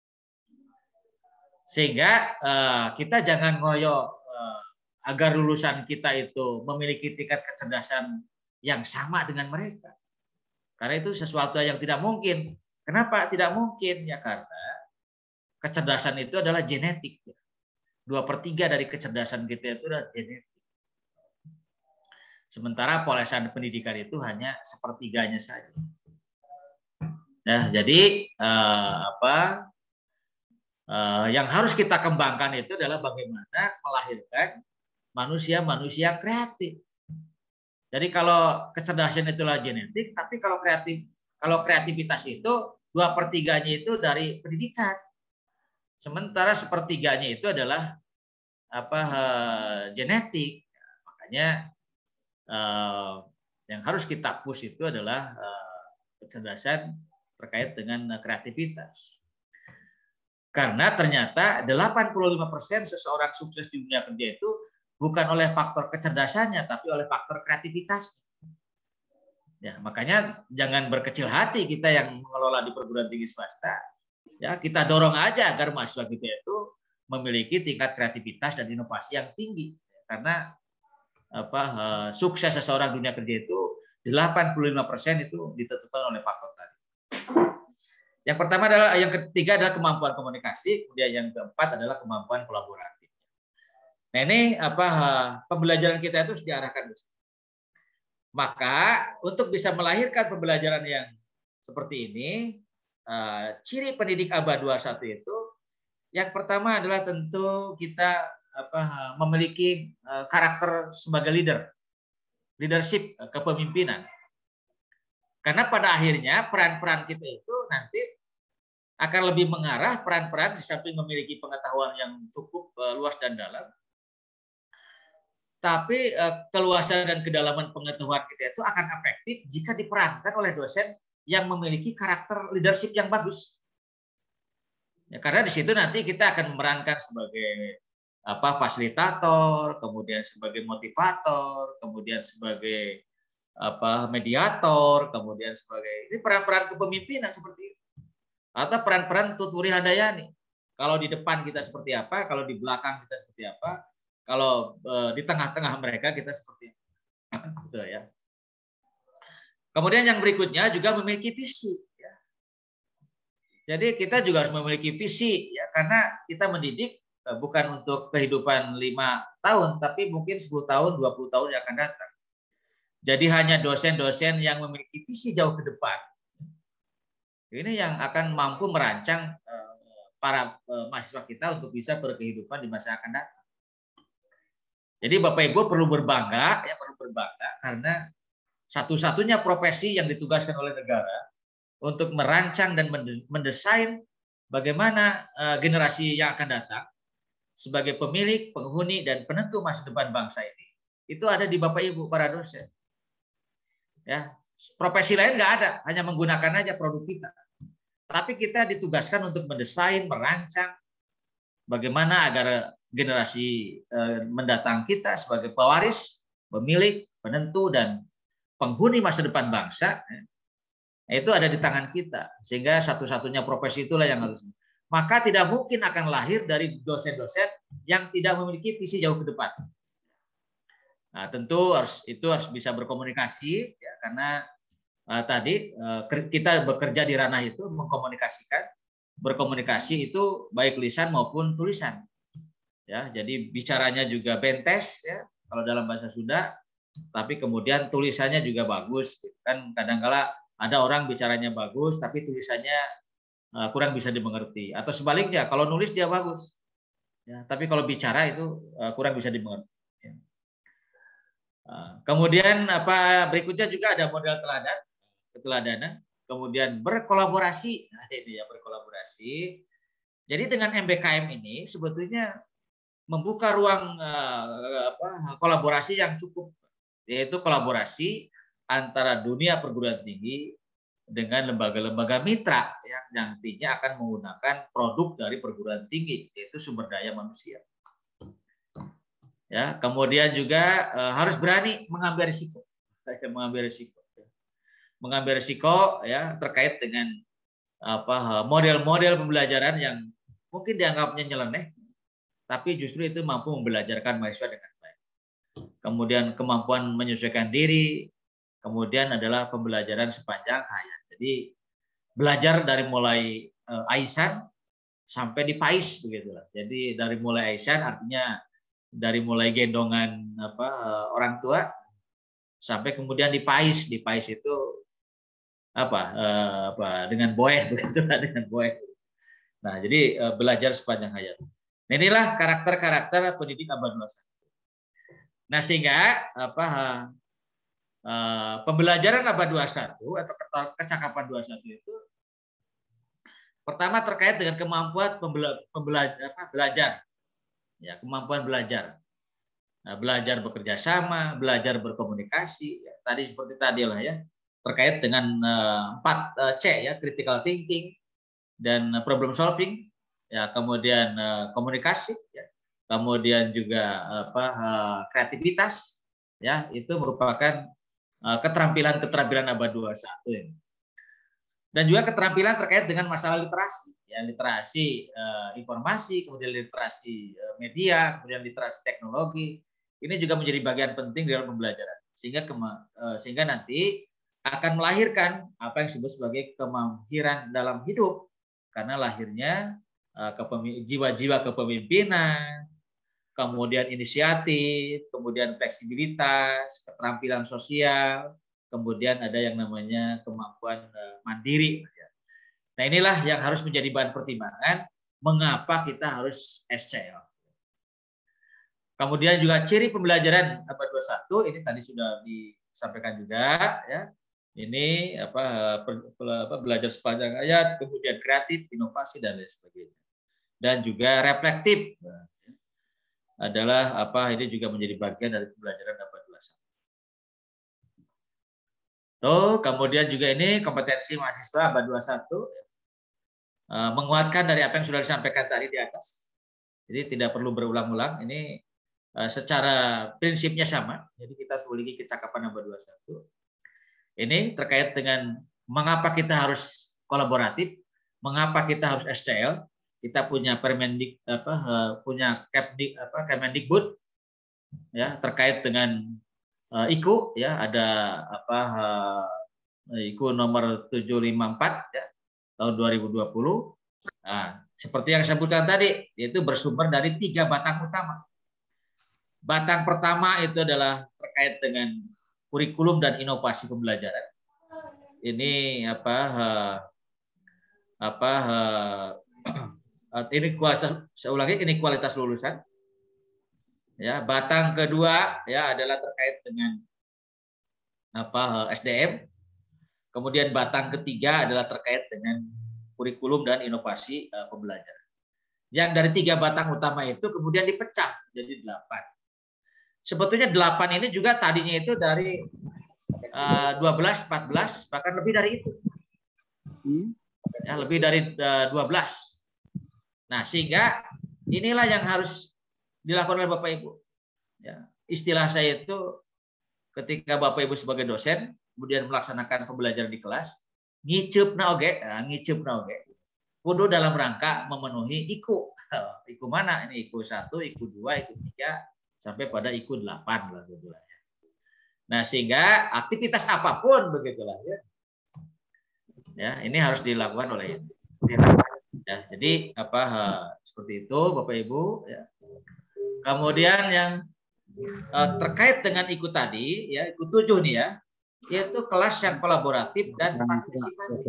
Sehingga e, kita jangan ngoyo agar lulusan kita itu memiliki tingkat kecerdasan yang sama dengan mereka. Karena itu sesuatu yang tidak mungkin. Kenapa tidak mungkin? Ya karena kecerdasan itu adalah genetik. Dua per tiga dari kecerdasan kita itu adalah genetik. Sementara polesan pendidikan itu hanya sepertiganya saja. Nah, jadi eh, apa eh, yang harus kita kembangkan itu adalah bagaimana melahirkan manusia-manusia kreatif. Jadi kalau kecerdasan itulah genetik, tapi kalau kreatif, kalau kreativitas itu dua pertiganya itu dari pendidikan. Sementara sepertiganya itu adalah apa genetik. Makanya eh, yang harus kita push itu adalah eh, kecerdasan terkait dengan kreativitas. Karena ternyata delapan puluh lima persen seseorang sukses di dunia kerja itu bukan oleh faktor kecerdasannya, tapi oleh faktor kreativitas. Ya, makanya jangan berkecil hati kita yang mengelola di perguruan tinggi swasta. Ya, kita dorong aja agar mahasiswa kita itu memiliki tingkat kreativitas dan inovasi yang tinggi. Karena apa sukses seseorang dunia kerja itu delapan puluh lima persen itu ditentukan oleh faktor tadi. Yang pertama adalah, yang ketiga adalah kemampuan komunikasi, kemudian yang keempat adalah kemampuan kolaborasi. Nah ini apa pembelajaran kita itu harus diarahkan. Maka untuk bisa melahirkan pembelajaran yang seperti ini, ciri pendidik abad dua puluh satu itu yang pertama adalah tentu kita apa memiliki karakter sebagai leader, leadership, kepemimpinan. Karena pada akhirnya peran-peran kita itu nanti akan lebih mengarah peran-peran di samping memiliki pengetahuan yang cukup luas dan dalam. Tapi keluasan dan kedalaman pengetahuan kita itu akan efektif jika diperankan oleh dosen yang memiliki karakter leadership yang bagus. Ya, karena di situ nanti kita akan memerankan sebagai apa fasilitator, kemudian sebagai motivator, kemudian sebagai apa mediator, kemudian sebagai ini peran-peran kepemimpinan seperti itu. Atau peran-peran Tuturi Handayani. Kalau di depan kita seperti apa, kalau di belakang kita seperti apa, kalau e, di tengah-tengah mereka kita seperti apa. Gitu ya. Kemudian yang berikutnya juga memiliki visi. Ya. Jadi kita juga harus memiliki visi, ya, karena kita mendidik e, bukan untuk kehidupan lima tahun, tapi mungkin sepuluh tahun, dua puluh tahun yang akan datang. Jadi hanya dosen-dosen yang memiliki visi jauh ke depan. Ini yang akan mampu merancang e, para e, mahasiswa kita untuk bisa berkehidupan di masa yang akan datang. Jadi Bapak Ibu perlu berbangga, ya perlu berbangga karena satu-satunya profesi yang ditugaskan oleh negara untuk merancang dan mendesain bagaimana generasi yang akan datang sebagai pemilik, penghuni, dan penentu masa depan bangsa ini, itu ada di Bapak Ibu para dosen. Ya, profesi lain nggak ada, hanya menggunakan aja produk kita. Tapi kita ditugaskan untuk mendesain, merancang bagaimana agar generasi mendatang kita sebagai pewaris, pemilik, penentu, dan penghuni masa depan bangsa, itu ada di tangan kita. Sehingga satu-satunya profesi itulah yang harus. Maka tidak mungkin akan lahir dari dosen-dosen yang tidak memiliki visi jauh ke depan. Nah, tentu harus itu harus bisa berkomunikasi, ya, karena uh, tadi uh, kita bekerja di ranah itu mengkomunikasikan, berkomunikasi itu baik lisan maupun tulisan. Ya, jadi bicaranya juga bentes, ya, kalau dalam bahasa Sunda, tapi kemudian tulisannya juga bagus. Kan kadang-kala ada orang bicaranya bagus, tapi tulisannya kurang bisa dimengerti, atau sebaliknya kalau nulis dia bagus, ya, tapi kalau bicara itu kurang bisa dimengerti. Ya. Kemudian apa berikutnya juga ada model teladan, keteladanan, kemudian berkolaborasi. Nah, ini ya berkolaborasi. Jadi dengan M B K M ini sebetulnya membuka ruang uh, apa, kolaborasi yang cukup, yaitu kolaborasi antara dunia perguruan tinggi dengan lembaga-lembaga mitra yang nantinya akan menggunakan produk dari perguruan tinggi, yaitu sumber daya manusia. Ya, kemudian juga e, harus berani mengambil risiko, mengambil risiko, mengambil risiko ya terkait dengan apa model-model pembelajaran yang mungkin dianggapnya nyeleneh, tapi justru itu mampu membelajarkan mahasiswa dengan baik. Kemudian kemampuan menyesuaikan diri, kemudian adalah pembelajaran sepanjang hayat. Jadi belajar dari mulai uh, aisan sampai di pais begitulah. Jadi dari mulai aisan artinya dari mulai gendongan apa uh, orang tua sampai kemudian di pais. Di pais itu apa uh, apa dengan boeh begitulah, dengan boeh. Nah, jadi uh, belajar sepanjang hayat. Nah, inilah karakter-karakter pendidik abad dua puluh satu. Nah, sehingga apa uh, Uh, pembelajaran abad dua puluh satu atau kecakapan dua puluh satu itu pertama terkait dengan kemampuan pembela, pembela, apa, belajar, ya, kemampuan belajar, nah, belajar bekerja sama, belajar berkomunikasi, ya, tadi seperti tadi lah ya, terkait dengan empat uh, C ya, critical thinking dan uh, problem solving, ya, kemudian uh, komunikasi, ya, kemudian juga apa uh, kreativitas, ya, itu merupakan keterampilan-keterampilan abad dua puluh satu ini. Dan juga keterampilan terkait dengan masalah literasi, ya, literasi eh, informasi, kemudian literasi eh, media, kemudian literasi teknologi. Ini juga menjadi bagian penting dalam pembelajaran, sehingga kema, eh, sehingga nanti akan melahirkan apa yang disebut sebagai kemahiran dalam hidup, karena lahirnya eh, jiwa-jiwa kepemimpinan, kemudian inisiatif, kemudian fleksibilitas, keterampilan sosial, kemudian ada yang namanya kemampuan mandiri. Nah, inilah yang harus menjadi bahan pertimbangan mengapa kita harus S C L. Kemudian juga ciri pembelajaran abad dua puluh satu ini tadi sudah disampaikan juga, ya. Ini apa, apa belajar sepanjang hayat, kemudian kreatif, inovasi dan lain sebagainya. Dan juga reflektif. Adalah apa ini juga menjadi bagian dari pembelajaran abad dua puluh satu. Tuh, kemudian juga ini kompetensi mahasiswa abad dua puluh satu menguatkan dari apa yang sudah disampaikan tadi di atas. Jadi tidak perlu berulang-ulang. Ini secara prinsipnya sama. Jadi kita harus memiliki kecakapan abad dua puluh satu. Ini terkait dengan mengapa kita harus kolaboratif, mengapa kita harus S C L. Kita punya Permendik apa punya Kepdik apa Kemendikbud, ya, terkait dengan uh, I K U, ya, ada apa uh, I K U nomor tujuh lima empat ya tahun dua ribu dua puluh. Nah, seperti yang saya sebutkan tadi, yaitu bersumber dari tiga batang utama. Batang pertama itu adalah terkait dengan kurikulum dan inovasi pembelajaran. Ini apa uh, apa uh, ini kualitas, saya ulangi, ini kualitas lulusan. Ya, batang kedua ya adalah terkait dengan apa S D M. Kemudian batang ketiga adalah terkait dengan kurikulum dan inovasi uh, pembelajaran. Yang dari tiga batang utama itu kemudian dipecah jadi delapan. Sebetulnya delapan ini juga tadinya itu dari uh, dua belas, empat belas, bahkan lebih dari itu. Ya, lebih dari uh, dua belas. Nah, sehingga inilah yang harus dilakukan oleh Bapak Ibu. Ya, istilah saya itu ketika Bapak Ibu sebagai dosen kemudian melaksanakan pembelajaran di kelas, ngiceupna oge, nah, ngiceupna oge. Kudu dalam rangka memenuhi I K U. I K U mana? Ini I K U satu, I K U dua, I K U tiga sampai pada I K U delapan lah begitulah ya. Nah, sehingga aktivitas apapun begitulah ya. Ya, ini harus dilakukan oleh ya. Jadi apa seperti itu Bapak Ibu ya. Kemudian yang Uh, terkait dengan I K U tadi, ya I K U tujuh nih ya, yaitu kelas yang kolaboratif dan partisipatif.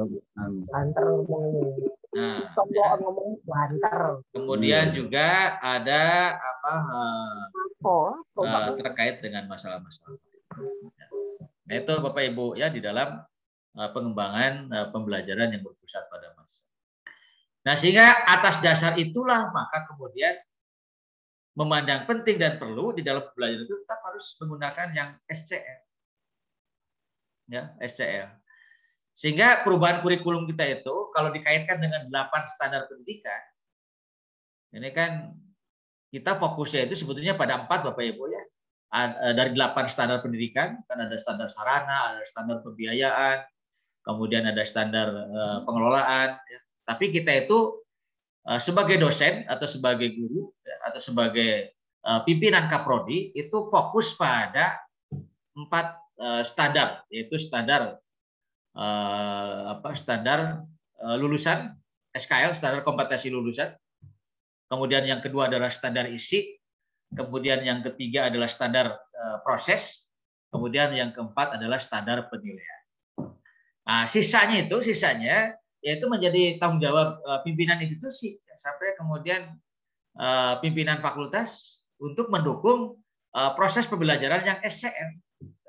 Nah, ya. Kemudian juga ada apa uh, uh, terkait dengan masalah-masalah. Nah itu Bapak Ibu ya di dalam uh, pengembangan uh, pembelajaran yang berpusat pada masa. Nah sehingga atas dasar itulah maka kemudian memandang penting dan perlu di dalam pembelajaran itu tetap harus menggunakan yang S C L. Ya, S C L. Sehingga perubahan kurikulum kita itu kalau dikaitkan dengan delapan standar pendidikan, ini kan kita fokusnya itu sebetulnya pada empat Bapak Ibu ya. Dari delapan standar pendidikan, kan ada standar sarana, ada standar pembiayaan, kemudian ada standar pengelolaan. Ya. Tapi kita itu sebagai dosen atau sebagai guru atau sebagai pimpinan Kaprodi itu fokus pada empat standar, yaitu standar apa standar lulusan S K L, standar kompetensi lulusan. Kemudian yang kedua adalah standar isi, kemudian yang ketiga adalah standar proses, kemudian yang keempat adalah standar penilaian. Nah, sisanya itu sisanya yaitu menjadi tanggung jawab uh, pimpinan institusi sampai kemudian uh, pimpinan fakultas untuk mendukung uh, proses pembelajaran yang S C M.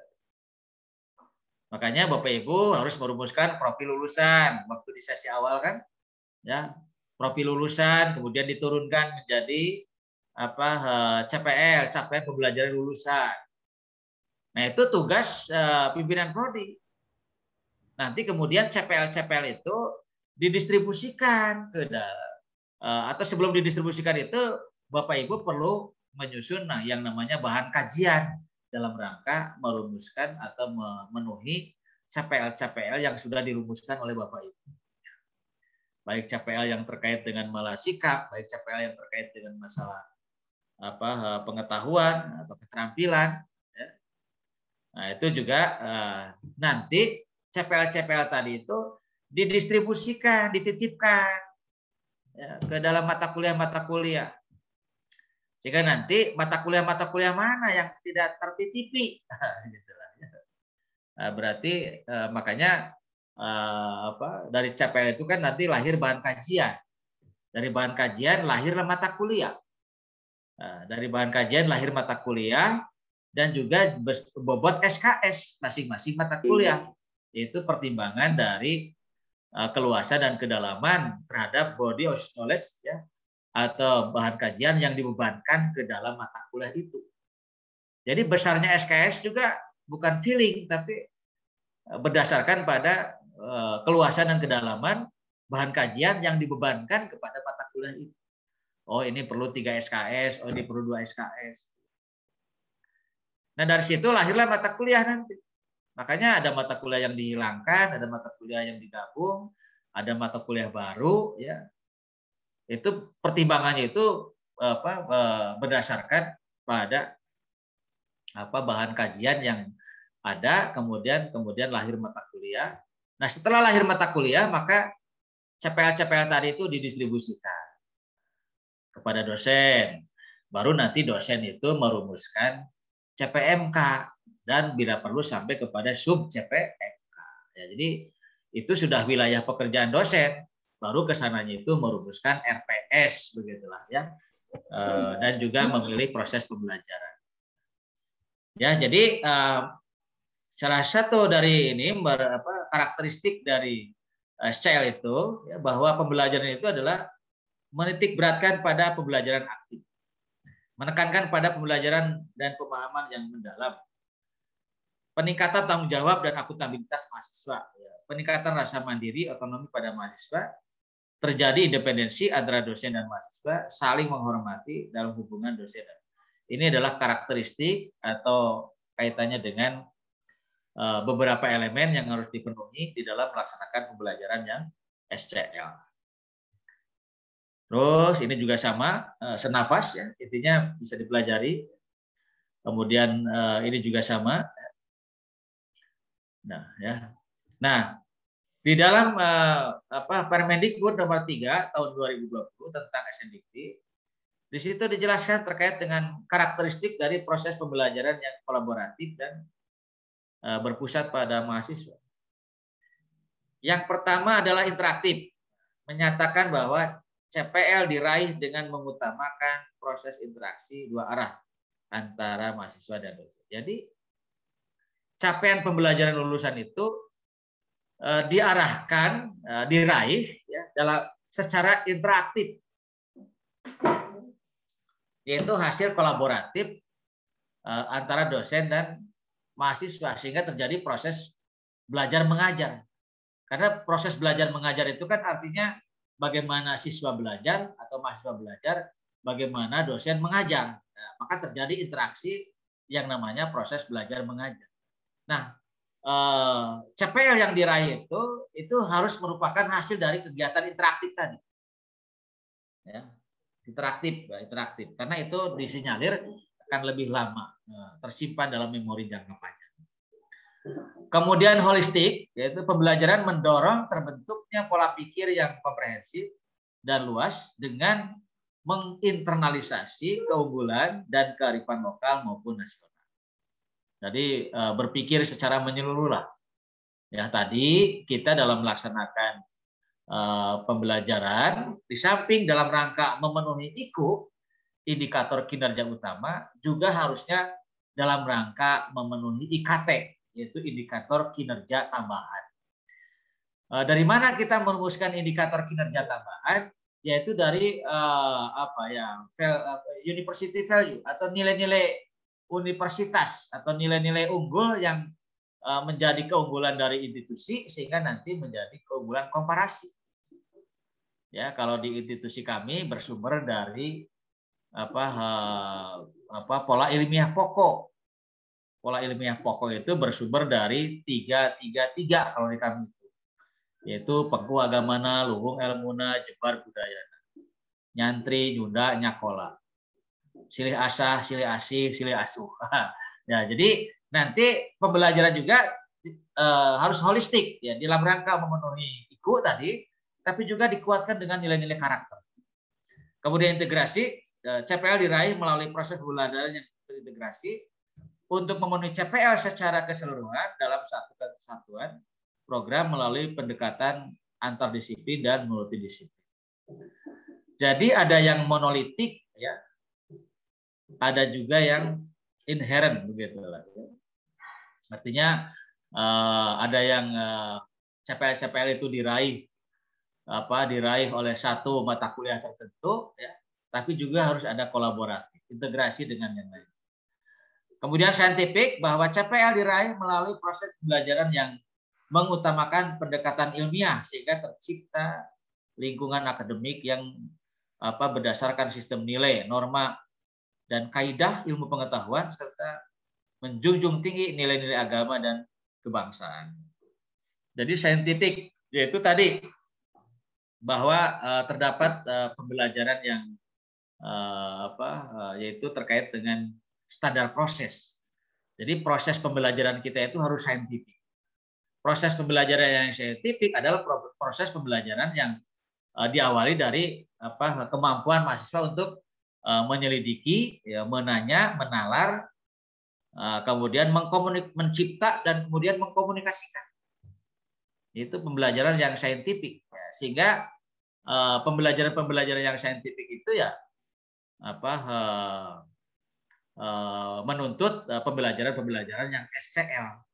Makanya Bapak Ibu harus merumuskan profil lulusan waktu di sesi awal kan, ya profil lulusan kemudian diturunkan menjadi apa uh, C P L, capaian pembelajaran lulusan. Nah itu tugas uh, pimpinan prodi. Nanti kemudian C P L-C P L itu didistribusikan ke dalam atau sebelum didistribusikan itu Bapak Ibu perlu menyusun nah yang namanya bahan kajian dalam rangka merumuskan atau memenuhi C P L-C P L yang sudah dirumuskan oleh Bapak Ibu. Baik C P L yang terkait dengan masalah sikap, baik C P L yang terkait dengan masalah apa pengetahuan atau keterampilan. Ya. Nah itu juga eh, nanti C P L-C P L tadi itu didistribusikan, dititipkan ya, ke dalam mata kuliah-mata kuliah. Sehingga nanti mata kuliah-mata kuliah mana yang tidak tertitipi. Nah, berarti eh, makanya eh, apa, dari C P L itu kan nanti lahir bahan kajian. Dari bahan kajian lahirlah mata kuliah. Nah, dari bahan kajian lahir mata kuliah dan juga bobot S K S masing-masing mata kuliah. Yaitu pertimbangan dari keluasan dan kedalaman terhadap body of knowledge ya atau bahan kajian yang dibebankan ke dalam mata kuliah itu. Jadi besarnya S K S juga bukan feeling tapi berdasarkan pada keluasan dan kedalaman bahan kajian yang dibebankan kepada mata kuliah itu. Oh ini perlu tiga S K S, oh ini perlu dua S K S. Nah dari situ lahirlah mata kuliah nanti. Makanya ada mata kuliah yang dihilangkan, ada mata kuliah yang digabung, ada mata kuliah baru, ya. Itu pertimbangannya itu apa berdasarkan pada apa bahan kajian yang ada, kemudian kemudian lahir mata kuliah. Nah setelah lahir mata kuliah maka C P L-C P L tadi itu didistribusikan kepada dosen. Baru nanti dosen itu merumuskan C P M K. Dan bila perlu sampai kepada sub C P M K. Ya, jadi itu sudah wilayah pekerjaan dosen. Baru kesananya itu merumuskan R P S begitulah ya, e, dan juga memilih proses pembelajaran. Ya, jadi e, salah satu dari ini ber, apa, karakteristik dari S C L itu ya, bahwa pembelajaran itu adalah menitik beratkan pada pembelajaran aktif, menekankan pada pembelajaran dan pemahaman yang mendalam, peningkatan tanggung jawab dan akuntabilitas mahasiswa, ya, peningkatan rasa mandiri otonomi pada mahasiswa, terjadi independensi antara dosen dan mahasiswa, saling menghormati dalam hubungan dosen. Ini adalah karakteristik atau kaitannya dengan uh, beberapa elemen yang harus dipenuhi di dalam melaksanakan pembelajaran yang S C L. Terus ini juga sama, uh, senafas ya, intinya bisa dipelajari. Kemudian uh, ini juga sama. Nah, ya. Nah, di dalam uh, apa Permendikbud nomor tiga tahun dua ribu dua puluh tentang S N D T, di situ dijelaskan terkait dengan karakteristik dari proses pembelajaran yang kolaboratif dan uh, berpusat pada mahasiswa. Yang pertama adalah interaktif, menyatakan bahwa C P L diraih dengan mengutamakan proses interaksi dua arah antara mahasiswa dan dosen. Jadi capaian pembelajaran lulusan itu uh, diarahkan, uh, diraih ya, dalam secara interaktif, yaitu hasil kolaboratif uh, antara dosen dan mahasiswa sehingga terjadi proses belajar mengajar. Karena proses belajar mengajar itu kan artinya bagaimana siswa belajar atau mahasiswa belajar, bagaimana dosen mengajar. Nah, maka terjadi interaksi yang namanya proses belajar mengajar. Nah, eh, C P L yang diraih itu itu harus merupakan hasil dari kegiatan interaktif tadi. Ya, interaktif, interaktif. Karena itu disinyalir akan lebih lama tersimpan dalam memori jangka panjang. Kemudian holistik, yaitu pembelajaran mendorong terbentuknya pola pikir yang komprehensif dan luas dengan menginternalisasi keunggulan dan kearifan lokal maupun nasional. Jadi berpikir secara menyeluruh lah. Ya, tadi kita dalam melaksanakan Uh, pembelajaran di samping dalam rangka memenuhi I K U indikator kinerja utama juga harusnya dalam rangka memenuhi I K T yaitu indikator kinerja tambahan. Uh, dari mana kita merumuskan indikator kinerja tambahan? Yaitu dari uh, apa ya university value atau nilai-nilai universitas atau nilai-nilai unggul yang menjadi keunggulan dari institusi sehingga nanti menjadi keunggulan komparasi. Ya, kalau di institusi kami bersumber dari apa apa pola ilmiah pokok. Pola ilmiah pokok itu bersumber dari tiga tiga tiga kalau di kami itu. Yaitu pengku agamana, luhung elmuna, jebar budayana. Nyantri, nyunda, nyakola. Silih asah, silih asih, silih asuh. Ya, jadi nanti pembelajaran juga e, harus holistik ya dalam rangka memenuhi I K U tadi, tapi juga dikuatkan dengan nilai-nilai karakter. Kemudian integrasi, e, C P L diraih melalui proses pembelajaran yang terintegrasi untuk memenuhi C P L secara keseluruhan dalam satu kesatuan program melalui pendekatan antardisiplin dan multidisiplin. Jadi ada yang monolitik ya, ada juga yang inherent begitu lah. Artinya uh, ada yang uh, C P L C P L itu diraih apa diraih oleh satu mata kuliah tertentu ya, tapi juga harus ada kolaborasi, integrasi dengan yang lain. Kemudian saintifik bahwa C P L diraih melalui proses pembelajaran yang mengutamakan pendekatan ilmiah sehingga tercipta lingkungan akademik yang apa berdasarkan sistem nilai, norma dan kaidah ilmu pengetahuan serta menjunjung tinggi nilai-nilai agama dan kebangsaan. Jadi saintifik yaitu tadi bahwa uh, terdapat uh, pembelajaran yang uh, apa uh, yaitu terkait dengan standar proses. Jadi proses pembelajaran kita itu harus saintifik. Proses pembelajaran yang saintifik adalah proses pembelajaran yang uh, diawali dari apa kemampuan mahasiswa untuk uh, menyelidiki, ya, menanya, menalar, kemudian mengkomunik, mencipta dan kemudian mengkomunikasikan. Itu pembelajaran yang saintifik. Sehingga pembelajaran-pembelajaran yang saintifik itu ya apa menuntut pembelajaran-pembelajaran yang S C L.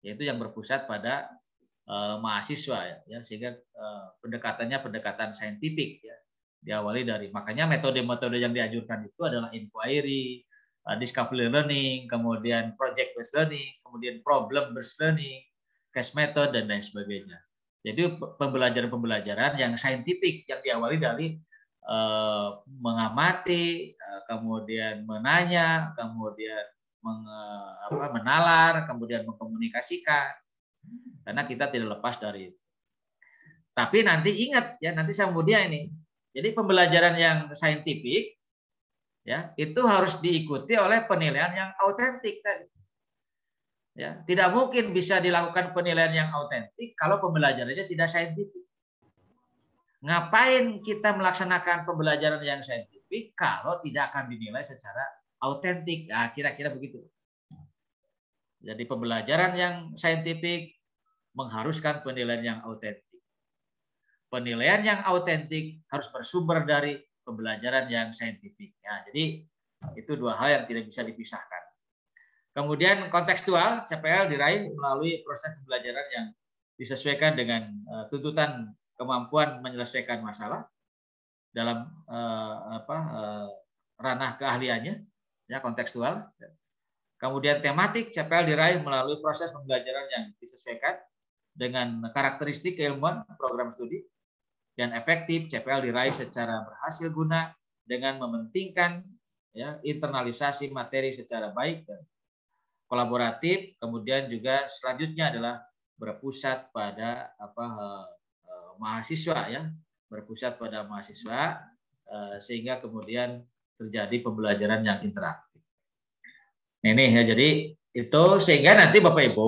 yaitu yang berpusat pada uh, mahasiswa, ya, sehingga uh, pendekatannya pendekatan saintifik, ya, diawali dari, makanya metode-metode yang dianjurkan itu adalah inquiry, uh, discovery learning, kemudian project based learning, kemudian problem based learning, case method, dan lain sebagainya. Jadi pembelajaran-pembelajaran yang saintifik yang diawali dari uh, mengamati, uh, kemudian menanya, kemudian meng, apa, menalar, kemudian mengkomunikasikan. Karena kita tidak lepas dari itu. Tapi nanti ingat ya, nanti saya kemudian ini. Jadi pembelajaran yang saintifik ya, itu harus diikuti oleh penilaian yang autentik tadi. Ya, tidak mungkin bisa dilakukan penilaian yang autentik kalau pembelajarannya tidak saintifik. Ngapain kita melaksanakan pembelajaran yang saintifik kalau tidak akan dinilai secara autentik? Nah, kira-kira begitu. Jadi pembelajaran yang saintifik mengharuskan penilaian yang autentik. Penilaian yang autentik harus bersumber dari pembelajaran yang saintifik. Ya, jadi itu dua hal yang tidak bisa dipisahkan. Kemudian kontekstual, C P L diraih melalui proses pembelajaran yang disesuaikan dengan uh, tuntutan kemampuan menyelesaikan masalah dalam uh, apa, uh, ranah keahliannya, ya, kontekstual. Kemudian tematik, C P L diraih melalui proses pembelajaran yang disesuaikan dengan karakteristik keilmuan program studi. Dan efektif, C P L diraih secara berhasil guna dengan mementingkan, ya, internalisasi materi secara baik dan kolaboratif. Kemudian juga selanjutnya adalah berpusat pada apa eh, eh, mahasiswa, ya, berpusat pada mahasiswa eh, sehingga kemudian terjadi pembelajaran yang interaktif. Ini ya, jadi itu sehingga nanti Bapak Ibu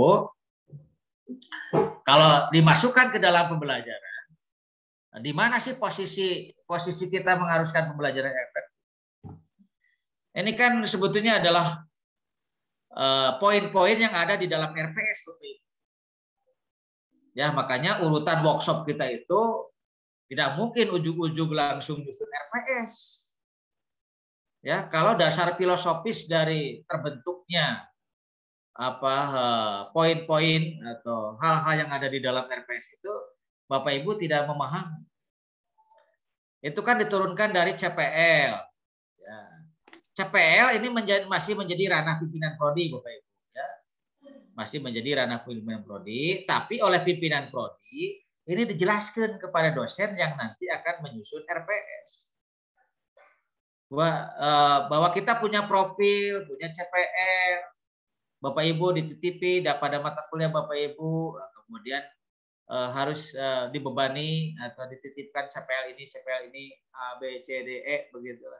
kalau dimasukkan ke dalam pembelajaran, di mana sih posisi posisi kita mengharuskan pembelajaran efektif? Ini kan sebetulnya adalah poin-poin uh, yang ada di dalam R P S, Bapak Ibu. Ya, makanya urutan workshop kita itu tidak mungkin ujug-ujug langsung nyusun R P S. Ya, kalau dasar filosofis dari terbentuknya apa poin-poin atau hal-hal yang ada di dalam R P S itu Bapak Ibu tidak memahami. Itu kan diturunkan dari C P L. Ya. C P L ini menjadi, masih menjadi ranah pimpinan prodi, Bapak Ibu, ya. Masih menjadi ranah pimpinan prodi, tapi oleh pimpinan prodi ini dijelaskan kepada dosen yang nanti akan menyusun R P S. Bahwa, eh, bahwa kita punya profil, punya C P L, Bapak Ibu dititipi pada mata kuliah Bapak Ibu, kemudian eh, harus eh, dibebani atau dititipkan C P L ini, C P L ini, A, B, C, D, E, begitulah.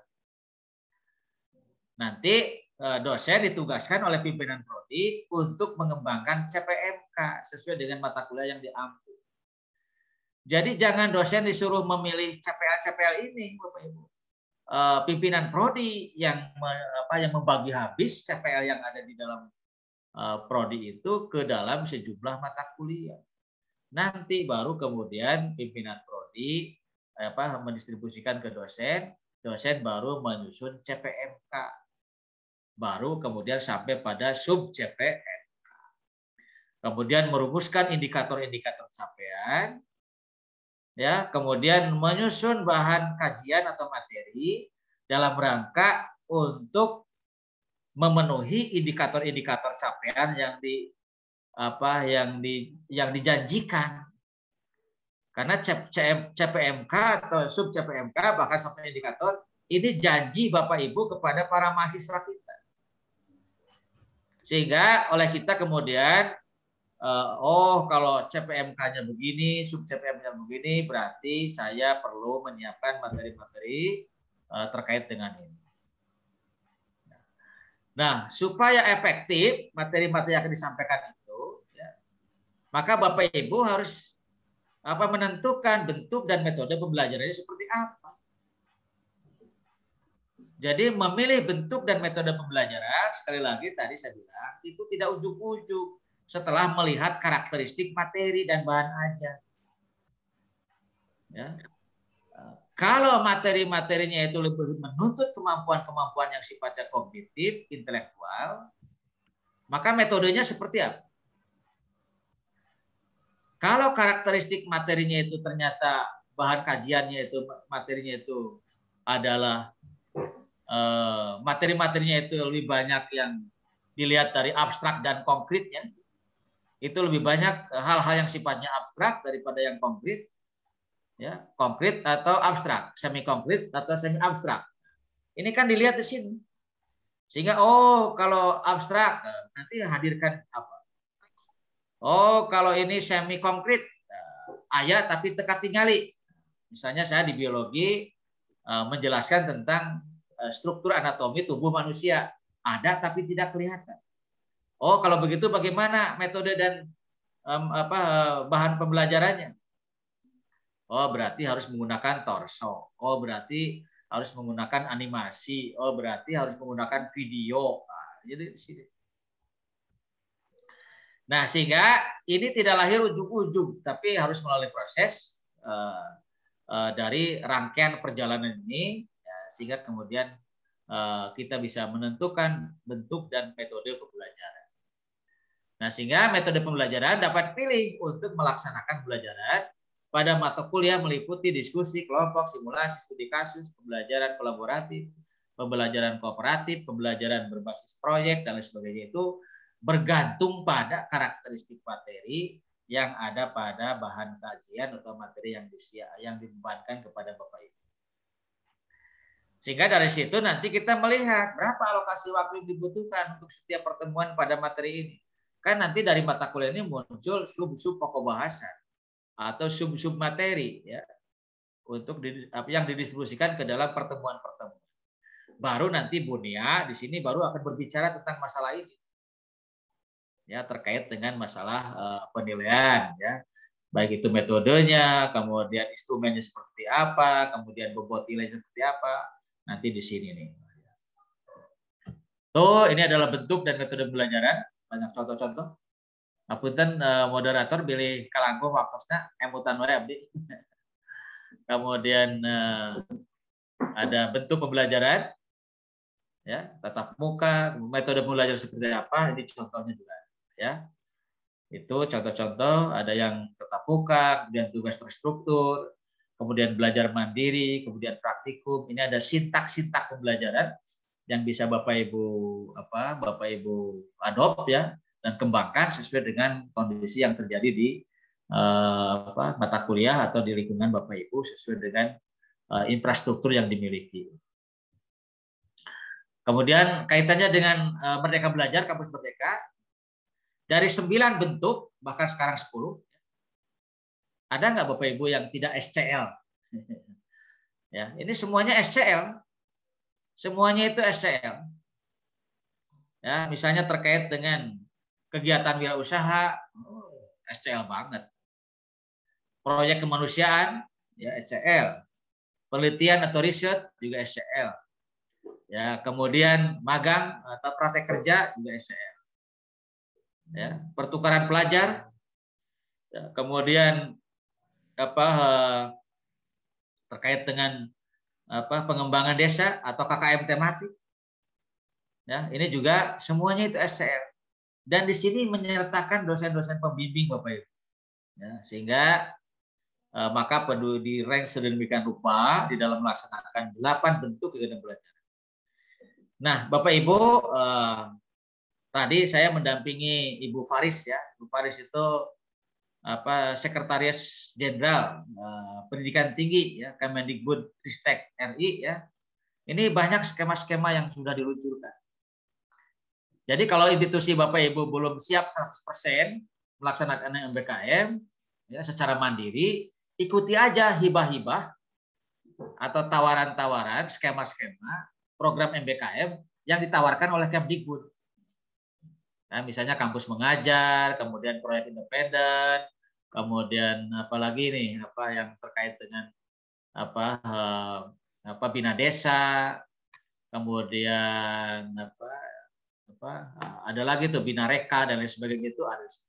Nanti dosen ditugaskan oleh pimpinan prodi untuk mengembangkan C P M K sesuai dengan mata kuliah yang diambil. Jadi jangan dosen disuruh memilih C P L-C P L ini, Bapak Ibu. Pimpinan prodi yang apa yang membagi habis C P L yang ada di dalam prodi itu ke dalam sejumlah mata kuliah. Nanti baru kemudian pimpinan prodi apa mendistribusikan ke dosen, dosen baru menyusun C P M K. Baru kemudian sampai pada sub C P M K. Kemudian merumuskan indikator-indikator capaian, ya, kemudian menyusun bahan kajian atau materi dalam rangka untuk memenuhi indikator-indikator capaian yang di apa yang di yang dijanjikan. Karena C P M K atau sub C P M K bahkan sampai indikator ini janji Bapak Ibu kepada para mahasiswa kita. Sehingga oleh kita kemudian, oh kalau C P M K-nya begini, sub C P M K-nya begini, berarti saya perlu menyiapkan materi-materi terkait dengan ini. Nah, supaya efektif materi-materi yang akan disampaikan itu, ya, maka Bapak Ibu harus apa menentukan bentuk dan metode pembelajarannya seperti apa. Jadi memilih bentuk dan metode pembelajaran, sekali lagi tadi saya bilang, itu tidak ujug-ujug setelah melihat karakteristik materi dan bahan ajar. Ya. Kalau materi-materinya itu lebih menuntut kemampuan-kemampuan yang sifatnya kognitif, intelektual, maka metodenya seperti apa? Kalau karakteristik materinya itu ternyata bahan kajiannya itu materinya itu adalah eh, materi-materinya itu lebih banyak yang dilihat dari abstrak dan konkretnya, itu lebih banyak hal-hal yang sifatnya abstrak daripada yang konkret, ya, konkret atau abstrak, semi konkret atau semi abstrak. Ini kan dilihat di sini. Sehingga oh kalau abstrak nanti hadirkan apa? Oh kalau ini semi konkret ayat tapi teka tingali. Misalnya saya di biologi menjelaskan tentang struktur anatomi tubuh manusia, ada tapi tidak kelihatan. Oh kalau begitu bagaimana metode dan um, apa bahan pembelajarannya? Oh berarti harus menggunakan torso. Oh berarti harus menggunakan animasi. Oh berarti harus menggunakan video. Nah, jadi di sini. Nah sehingga ini tidak lahir ujug-ujug, tapi harus melalui proses uh, uh, dari rangkaian perjalanan ini, ya, sehingga kemudian uh, kita bisa menentukan bentuk dan metode pembelajaran. Nah sehingga metode pembelajaran dapat pilih untuk melaksanakan pembelajaran pada mata kuliah meliputi diskusi, kelompok, simulasi, studi kasus, pembelajaran kolaboratif, pembelajaran kooperatif, pembelajaran berbasis proyek, dan lain sebagainya itu bergantung pada karakteristik materi yang ada pada bahan kajian atau materi yang disia, yang dibebankan kepada Bapak Ibu. Sehingga dari situ nanti kita melihat berapa alokasi waktu yang dibutuhkan untuk setiap pertemuan pada materi ini. Kan nanti dari mata kuliah ini muncul sub-sub pokok bahasan atau sub-sub materi, ya, untuk di, yang didistribusikan ke dalam pertemuan-pertemuan. Baru nanti Bu Nia di sini baru akan berbicara tentang masalah ini. Ya terkait dengan masalah uh, penilaian, ya baik itu metodenya, kemudian instrumennya seperti apa, kemudian bobot nilai seperti apa, nanti di sini nih. Tuh ini adalah bentuk dan metode pembelajaran, banyak contoh-contoh. Apunten uh, moderator pilih kalangkung waktosna emutan wae abdi. Kemudian uh, ada bentuk pembelajaran, ya tatap muka, metode pembelajaran seperti apa, ini contohnya juga. Ya, itu contoh-contoh, ada yang tatap muka, kemudian tugas terstruktur, kemudian belajar mandiri, kemudian praktikum. Ini ada sintak-sintak pembelajaran yang bisa Bapak Ibu apa Bapak Ibu adopt, ya, dan kembangkan sesuai dengan kondisi yang terjadi di uh, apa, mata kuliah atau di lingkungan Bapak Ibu sesuai dengan uh, infrastruktur yang dimiliki. Kemudian kaitannya dengan uh, Merdeka Belajar, Kampus Merdeka. Dari sembilan bentuk, bahkan sekarang sepuluh, ada nggak Bapak Ibu yang tidak S C L? Ya, ini semuanya S C L. Semuanya itu S C L. Ya, misalnya terkait dengan kegiatan wirausaha, oh, S C L banget. Proyek kemanusiaan, ya S C L. Penelitian atau riset juga S C L. Ya, kemudian magang atau praktek kerja juga S C L. Ya, pertukaran pelajar, ya, kemudian apa terkait dengan apa pengembangan desa atau K K M tematik, ya ini juga semuanya itu S C L, dan di sini menyertakan dosen-dosen pembimbing Bapak Ibu, ya, sehingga eh, maka perlu di rank sedemikian rupa di dalam melaksanakan delapan bentuk kegiatan belajar. Nah Bapak Ibu, eh, tadi saya mendampingi Ibu Faris, ya. Ibu Faris itu apa Sekretaris Jenderal uh, Pendidikan Tinggi, ya, Kemendikbud Ristek R I, ya. Ini banyak skema-skema yang sudah diluncurkan. Jadi kalau institusi Bapak Ibu belum siap seratus persen melaksanakan M B K M, ya, secara mandiri, ikuti aja hibah-hibah atau tawaran-tawaran skema-skema program M B K M yang ditawarkan oleh Kemdikbud. Nah, misalnya kampus mengajar, kemudian proyek independen, kemudian apalagi nih apa yang terkait dengan apa eh, apa bina desa, kemudian apa apa ada lagi tuh bina reka dan lain sebagainya itu harus.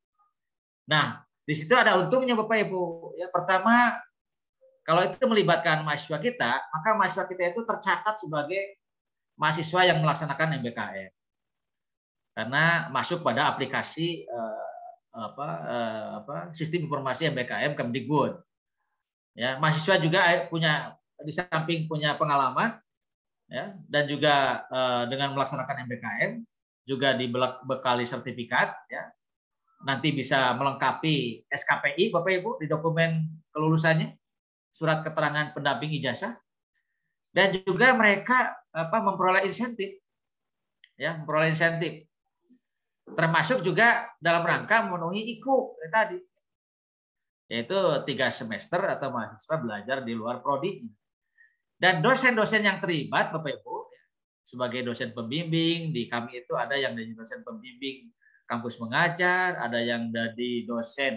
Nah, di situ ada untungnya Bapak Ibu. Ya, pertama, kalau itu melibatkan mahasiswa kita, maka mahasiswa kita itu tercatat sebagai mahasiswa yang melaksanakan M B K M. Karena masuk pada aplikasi eh, apa, uh, apa sistem informasi M B K M Kemdikbud. Ya, mahasiswa juga punya di samping punya pengalaman ya, dan juga uh, dengan melaksanakan M B K M juga dibekali sertifikat ya. Nanti bisa melengkapi S K P I Bapak Ibu di dokumen kelulusannya, surat keterangan pendamping ijazah, dan juga mereka apa memperoleh insentif ya, memperoleh insentif. Termasuk juga dalam rangka memenuhi I K U tadi, yaitu tiga semester atau mahasiswa belajar di luar prodi. Dan dosen-dosen yang terlibat, Bapak Ibu, sebagai dosen pembimbing, di kami itu ada yang dari dosen pembimbing kampus mengajar, ada yang dari dosen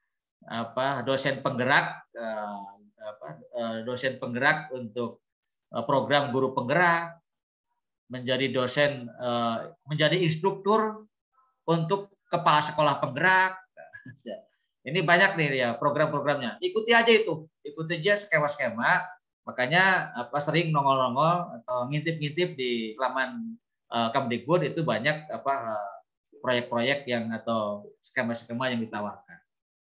apa dosen penggerak, apa, dosen penggerak untuk program guru penggerak, menjadi dosen, menjadi instruktur untuk kepala sekolah penggerak. Ini banyak nih ya program-programnya. Ikuti aja itu, ikuti aja skema-skema. Makanya apa sering nongol-nongol atau ngintip-ngintip di laman uh, Kemdikbud itu banyak apa proyek-proyek yang atau skema-skema yang ditawarkan.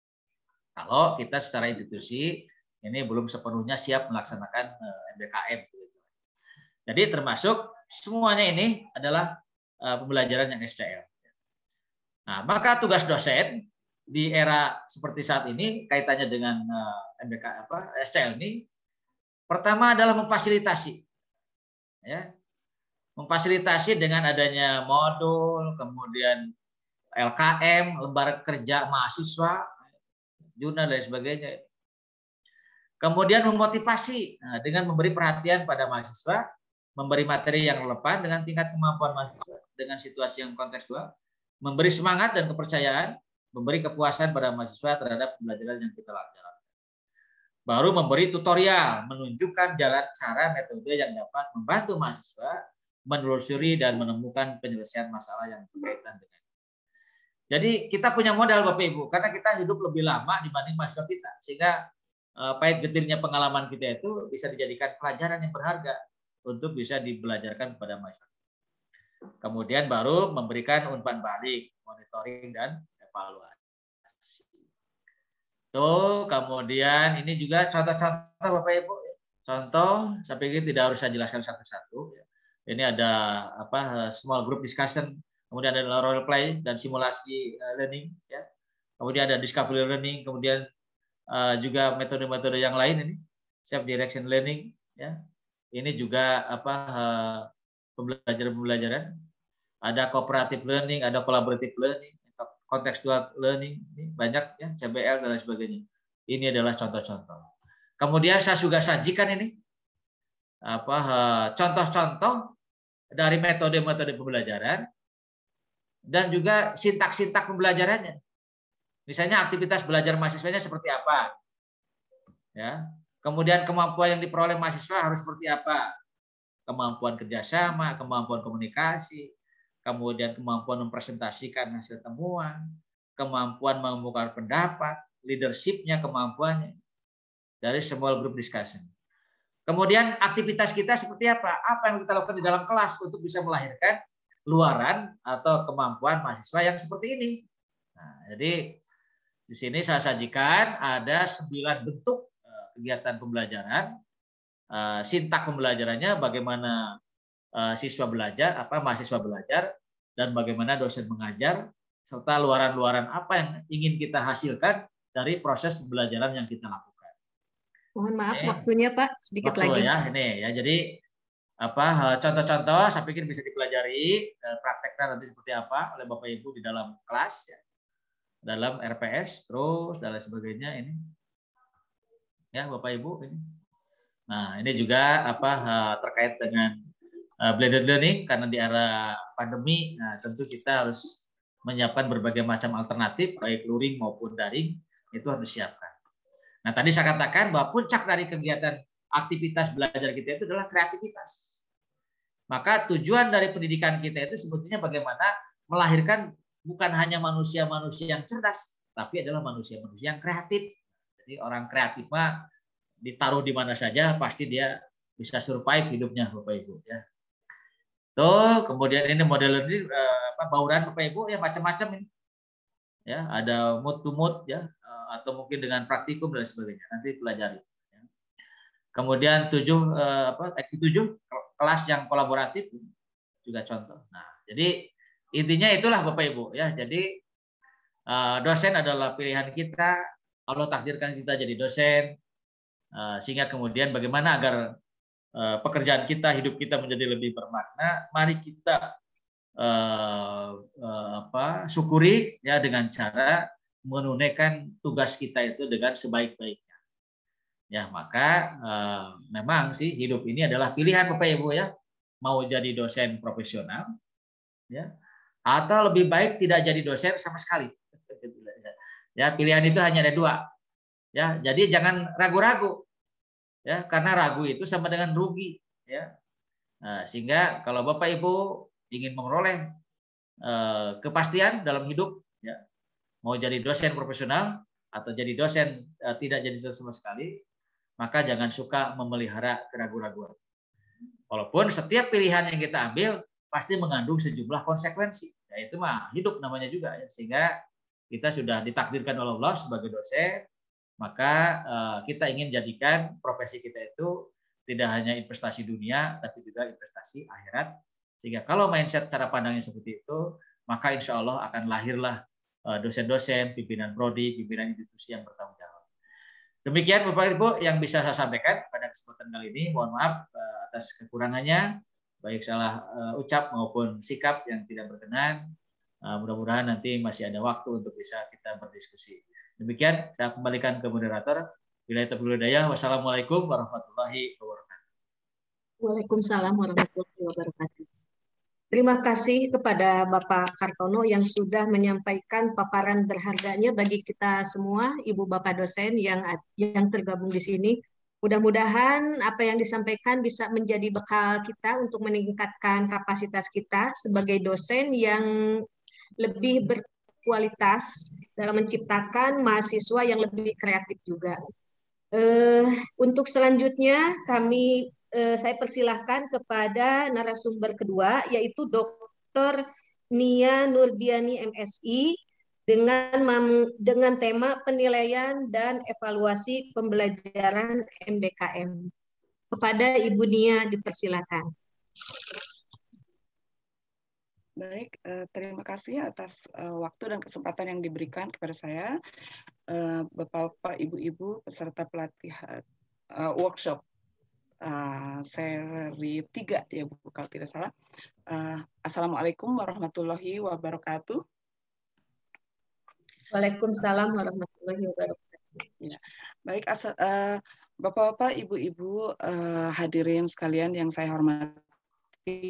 Kalau kita secara institusi ini belum sepenuhnya siap melaksanakan uh, M B K M. Jadi termasuk semuanya ini adalah uh, pembelajaran yang S C L. Nah, maka tugas dosen di era seperti saat ini kaitannya dengan M B K apa S C L ini, pertama adalah memfasilitasi, ya, memfasilitasi dengan adanya modul, kemudian L K M, lembar kerja mahasiswa, jurnal dan sebagainya. Kemudian memotivasi nah, dengan memberi perhatian pada mahasiswa, memberi materi yang relevan dengan tingkat kemampuan mahasiswa dengan situasi yang kontekstual. Memberi semangat dan kepercayaan, memberi kepuasan pada mahasiswa terhadap pembelajaran yang kita lakukan. Baru memberi tutorial, menunjukkan jalan cara metode yang dapat membantu mahasiswa menelusuri dan menemukan penyelesaian masalah yang berkaitan dengan. Jadi kita punya modal Bapak Ibu, karena kita hidup lebih lama dibanding mahasiswa kita, sehingga eh, pahit getirnya pengalaman kita itu bisa dijadikan pelajaran yang berharga untuk bisa dibelajarkan kepada mahasiswa. Kemudian baru memberikan umpan balik, monitoring dan evaluasi. Tuh, kemudian ini juga contoh-contoh Bapak Ibu. Contoh, saya pikir tidak harus saya jelaskan satu-satu. Ini ada apa small group discussion, kemudian ada role play dan simulasi learning, ya. Kemudian ada discovery learning, kemudian uh, juga metode-metode yang lain ini, self direction learning, ya. Ini juga apa uh, pembelajaran-pembelajaran, ada cooperative learning, ada collaborative learning, contextual learning, ini banyak ya, C B L dan lain sebagainya. Ini adalah contoh-contoh. Kemudian saya juga sajikan ini apa contoh-contoh dari metode-metode pembelajaran dan juga sintak-sintak pembelajarannya. Misalnya aktivitas belajar mahasiswanya seperti apa, ya. Kemudian kemampuan yang diperoleh mahasiswa harus seperti apa. Kemampuan kerjasama, kemampuan komunikasi, kemudian kemampuan mempresentasikan hasil temuan, kemampuan membuka pendapat, leadership-nya, kemampuannya, dari small group discussion. Kemudian aktivitas kita seperti apa? Apa yang kita lakukan di dalam kelas untuk bisa melahirkan luaran atau kemampuan mahasiswa yang seperti ini. Nah, jadi di sini saya sajikan ada sembilan bentuk kegiatan pembelajaran. Uh, sintak pembelajarannya, bagaimana uh, siswa belajar, apa mahasiswa belajar, dan bagaimana dosen mengajar, serta luaran-luaran apa yang ingin kita hasilkan dari proses pembelajaran yang kita lakukan. Mohon maaf ini, waktunya Pak, sedikit waktu lagi. Ya, ini ya. Jadi apa contoh-contoh saya pikir bisa dipelajari, dan prakteknya nanti seperti apa oleh Bapak Ibu di dalam kelas, ya, dalam R P S, terus dan lain sebagainya ini. Ya, Bapak Ibu ini. Nah, ini juga apa terkait dengan blended learning, karena di era pandemi, nah tentu kita harus menyiapkan berbagai macam alternatif, baik luring maupun daring, itu harus disiapkan. Nah, tadi saya katakan bahwa puncak dari kegiatan aktivitas belajar kita itu adalah kreativitas. Maka tujuan dari pendidikan kita itu sebetulnya bagaimana melahirkan bukan hanya manusia-manusia yang cerdas, tapi adalah manusia-manusia yang kreatif. Jadi orang kreatif mah ditaruh di mana saja pasti dia bisa survive hidupnya Bapak Ibu, ya. Tuh, kemudian ini model ini apa bauran Bapak Ibu ya macam-macam ini. ya, ada mood to mood ya, atau mungkin dengan praktikum dan sebagainya. Nanti pelajari. Kemudian tujuh apa? Tujuh kelas yang kolaboratif juga contoh. Nah, jadi intinya itulah Bapak Ibu ya. Jadi dosen adalah pilihan kita. Allah takdirkan kita jadi dosen, sehingga kemudian bagaimana agar pekerjaan kita, hidup kita menjadi lebih bermakna. Mari kita uh, uh, apa, syukuri ya dengan cara menunaikan tugas kita itu dengan sebaik-baiknya. Ya, maka uh, memang sih hidup ini adalah pilihan Bapak Ibu ya. Mau jadi dosen profesional, ya, atau lebih baik tidak jadi dosen sama sekali. Ya, pilihan itu hanya ada dua. Ya, jadi jangan ragu-ragu. Ya, karena ragu itu sama dengan rugi. Ya, nah, sehingga kalau Bapak Ibu ingin memperoleh eh, kepastian dalam hidup, ya, mau jadi dosen profesional atau jadi dosen eh, tidak jadi dosen sama sekali, maka jangan suka memelihara keraguan-raguan. Walaupun setiap pilihan yang kita ambil pasti mengandung sejumlah konsekuensi. Ya, itu mah hidup namanya juga. Ya. Sehingga kita sudah ditakdirkan oleh Allah sebagai dosen, maka uh, kita ingin jadikan profesi kita itu tidak hanya investasi dunia, tapi juga investasi akhirat. Sehingga kalau mindset cara pandangnya seperti itu, maka insya Allah akan lahirlah dosen-dosen, pimpinan prodi, pimpinan institusi yang bertanggung jawab. Demikian Bapak Ibu yang bisa saya sampaikan pada kesempatan kali ini. Mohon maaf uh, atas kekurangannya, baik salah uh, ucap maupun sikap yang tidak berkenan. Uh, mudah-mudahan nanti masih ada waktu untuk bisa kita berdiskusi. Demikian, saya kembalikan ke moderator. Bila itu perlu daya, wassalamualaikum warahmatullahi wabarakatuh. Waalaikumsalam warahmatullahi wabarakatuh. Terima kasih kepada Bapak Kartono yang sudah menyampaikan paparan berharganya bagi kita semua, Ibu Bapak dosen yang yang tergabung di sini. Mudah-mudahan apa yang disampaikan bisa menjadi bekal kita untuk meningkatkan kapasitas kita sebagai dosen yang lebih berkualitas dalam menciptakan mahasiswa yang lebih kreatif juga. Uh, untuk selanjutnya kami uh, saya persilahkan kepada narasumber kedua yaitu Doktor Nia Nurdiani M Si dengan dengan tema penilaian dan evaluasi pembelajaran M B K M. Kepada Ibu Nia dipersilakan. Baik, eh, terima kasih atas eh, waktu dan kesempatan yang diberikan kepada saya, eh, Bapak-bapak, Ibu-ibu, peserta pelatihan uh, workshop uh, seri tiga ya Bu, kalau tidak salah. Uh, Assalamualaikum warahmatullahi wabarakatuh. Waalaikumsalam warahmatullahi wabarakatuh. Ya, baik, uh, Bapak-bapak, Ibu-ibu, uh, hadirin sekalian yang saya hormati.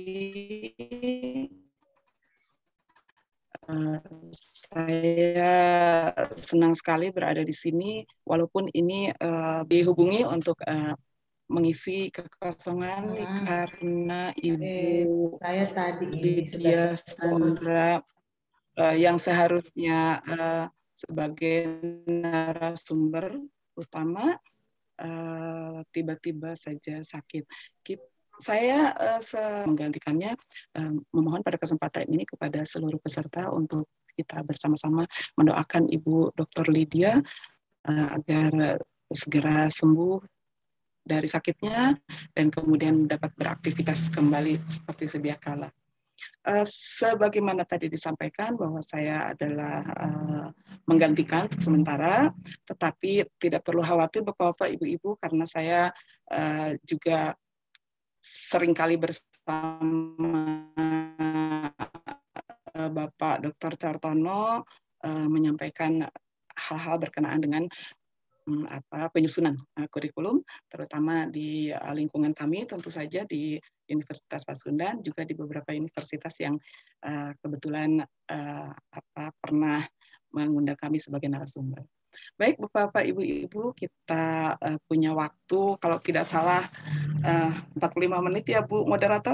Uh, saya senang sekali berada di sini, walaupun ini uh, dihubungi untuk uh, mengisi kekosongan hmm. karena Ibu eh, saya tadi Lydia Sandra uh, yang seharusnya uh, sebagai narasumber utama tiba-tiba uh, saja sakit. Kita Saya uh, menggantikannya, uh, memohon pada kesempatan ini kepada seluruh peserta untuk kita bersama-sama mendoakan Ibu Doktor Lydia uh, agar segera sembuh dari sakitnya dan kemudian dapat beraktivitas kembali seperti sedia kala. Uh, sebagaimana tadi disampaikan bahwa saya adalah uh, menggantikan untuk sementara, tetapi tidak perlu khawatir Bapak-bapak, Ibu-ibu, karena saya uh, juga seringkali bersama Bapak Doktor Cartono uh, menyampaikan hal-hal berkenaan dengan um, apa penyusunan uh, kurikulum, terutama di uh, lingkungan kami, tentu saja di Universitas Pasundan, juga di beberapa universitas yang uh, kebetulan uh, apa, pernah mengundang kami sebagai narasumber. Baik, Bapak-bapak, Ibu-ibu, kita uh, punya waktu, kalau tidak salah, uh, empat puluh lima menit ya, Bu Moderator?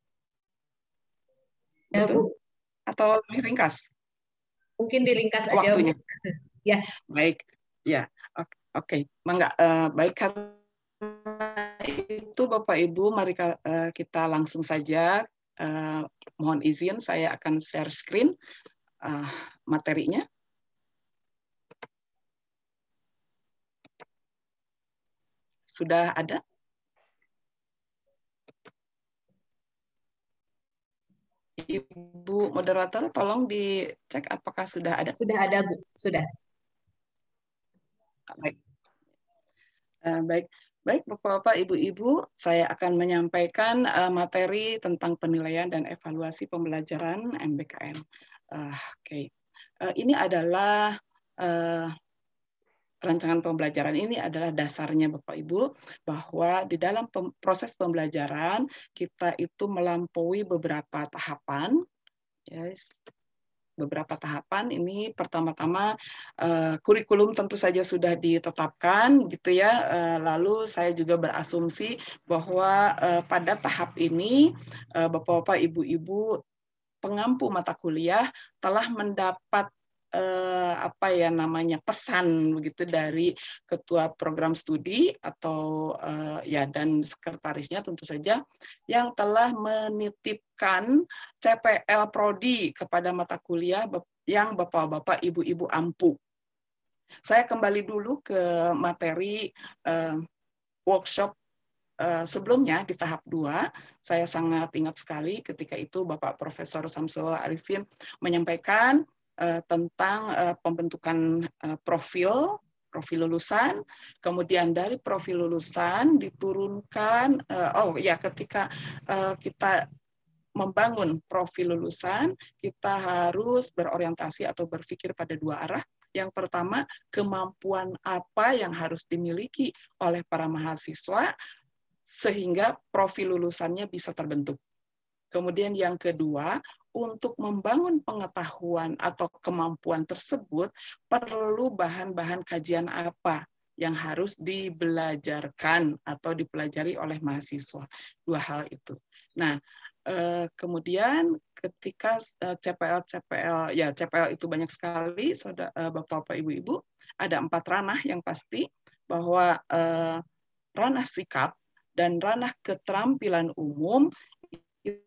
Ya, Bu. Atau lebih ringkas? Mungkin diringkas aja, waktunya. Bu. Ya. Baik, ya, oke. Okay. Mangga, uh, baik, karena itu, Bapak-Ibu, mari uh, kita langsung saja. Uh, mohon izin, saya akan share screen uh, materinya. Sudah ada? Ibu moderator, tolong dicek apakah sudah ada. Sudah ada, Bu. Sudah. Baik. Uh, baik. Baik, Bapak-Bapak, Ibu-Ibu, saya akan menyampaikan uh, materi tentang penilaian dan evaluasi pembelajaran M B K M. Uh, Oke, okay. uh, ini adalah uh, rancangan pembelajaran ini adalah dasarnya Bapak Ibu, bahwa di dalam pem proses pembelajaran kita itu melampaui beberapa tahapan. Yes. Beberapa tahapan ini pertama-tama uh, kurikulum tentu saja sudah ditetapkan gitu ya, uh, lalu saya juga berasumsi bahwa uh, pada tahap ini uh, Bapak-bapak, Ibu-ibu pengampu mata kuliah telah mendapat eh, apa ya namanya pesan begitu dari ketua program studi atau eh, ya dan sekretarisnya tentu saja yang telah menitipkan C P L Prodi kepada mata kuliah yang Bapak-bapak, Ibu-ibu ampu. Saya kembali dulu ke materi eh, workshop sebelumnya di tahap dua, saya sangat ingat sekali ketika itu Bapak Profesor Samsul Arifin menyampaikan uh, tentang uh, pembentukan uh, profil, profil lulusan, kemudian dari profil lulusan diturunkan, uh, oh ya ketika uh, kita membangun profil lulusan, kita harus berorientasi atau berpikir pada dua arah. Yang pertama, kemampuan apa yang harus dimiliki oleh para mahasiswa sehingga profil lulusannya bisa terbentuk. Kemudian yang kedua, untuk membangun pengetahuan atau kemampuan tersebut, perlu bahan-bahan kajian apa yang harus dibelajarkan atau dipelajari oleh mahasiswa. Dua hal itu. Nah, kemudian ketika C P L C P L ya C P L itu banyak sekali, saudara Bapak-bapak, Ibu-ibu, ada empat ranah yang pasti, bahwa ranah sikap dan ranah keterampilan umum itu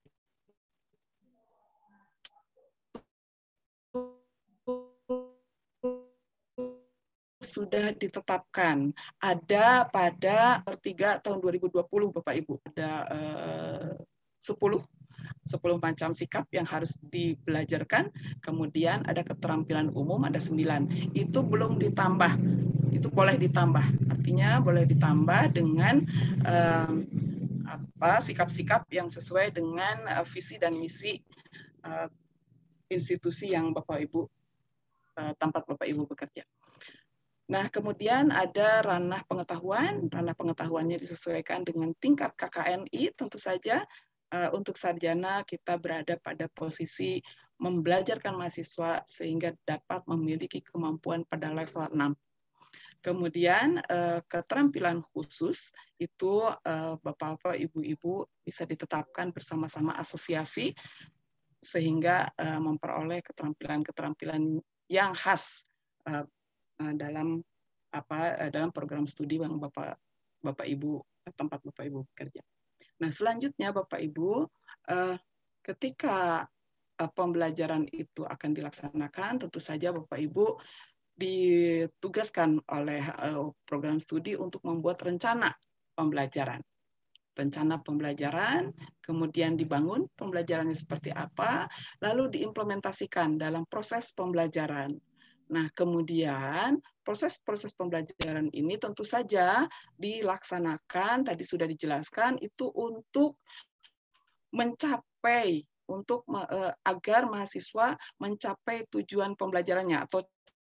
sudah ditetapkan. Ada pada tiga tahun dua ribu dua puluh, Bapak Ibu. Ada eh, sepuluh macam sikap yang harus dibelajarkan. Kemudian ada keterampilan umum, ada sembilan. Itu belum ditambah. Itu boleh ditambah. Artinya boleh ditambah dengan eh, apa sikap-sikap yang sesuai dengan uh, visi dan misi uh, institusi yang Bapak Ibu uh, tempat Bapak Ibu bekerja. Nah, kemudian ada ranah pengetahuan. Ranah pengetahuannya disesuaikan dengan tingkat K K N I. Tentu saja uh, untuk sarjana kita berada pada posisi membelajarkan mahasiswa sehingga dapat memiliki kemampuan pada level enam. Kemudian keterampilan khusus itu Bapak-bapak, Ibu-ibu bisa ditetapkan bersama-sama asosiasi sehingga memperoleh keterampilan-keterampilan yang khas dalam apa dalam program studi yang Bapak Bapak Ibu tempat Bapak Ibu bekerja. Nah, selanjutnya Bapak Ibu ketika pembelajaran itu akan dilaksanakan, tentu saja Bapak Ibu ditugaskan oleh program studi untuk membuat rencana pembelajaran. Rencana pembelajaran, kemudian dibangun pembelajarannya seperti apa, lalu diimplementasikan dalam proses pembelajaran. Nah, kemudian proses-proses pembelajaran ini tentu saja dilaksanakan, tadi sudah dijelaskan, itu untuk mencapai, untuk agar mahasiswa mencapai tujuan pembelajarannya atau C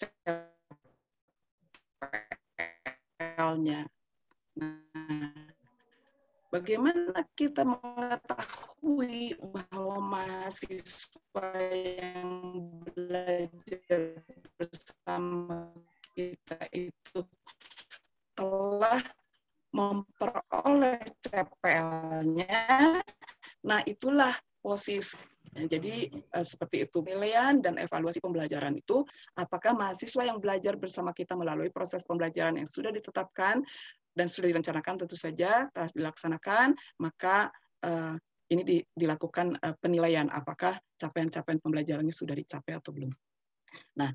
P L-nya. Nah, bagaimana kita mengetahui bahwa mahasiswa yang belajar bersama kita itu telah memperoleh C P L-nya? Nah, itulah posisi. Jadi seperti itu penilaian dan evaluasi pembelajaran itu, apakah mahasiswa yang belajar bersama kita melalui proses pembelajaran yang sudah ditetapkan dan sudah direncanakan tentu saja telah dilaksanakan, maka uh, ini di, dilakukan uh, penilaian apakah capaian-capaian pembelajarannya sudah dicapai atau belum. Nah,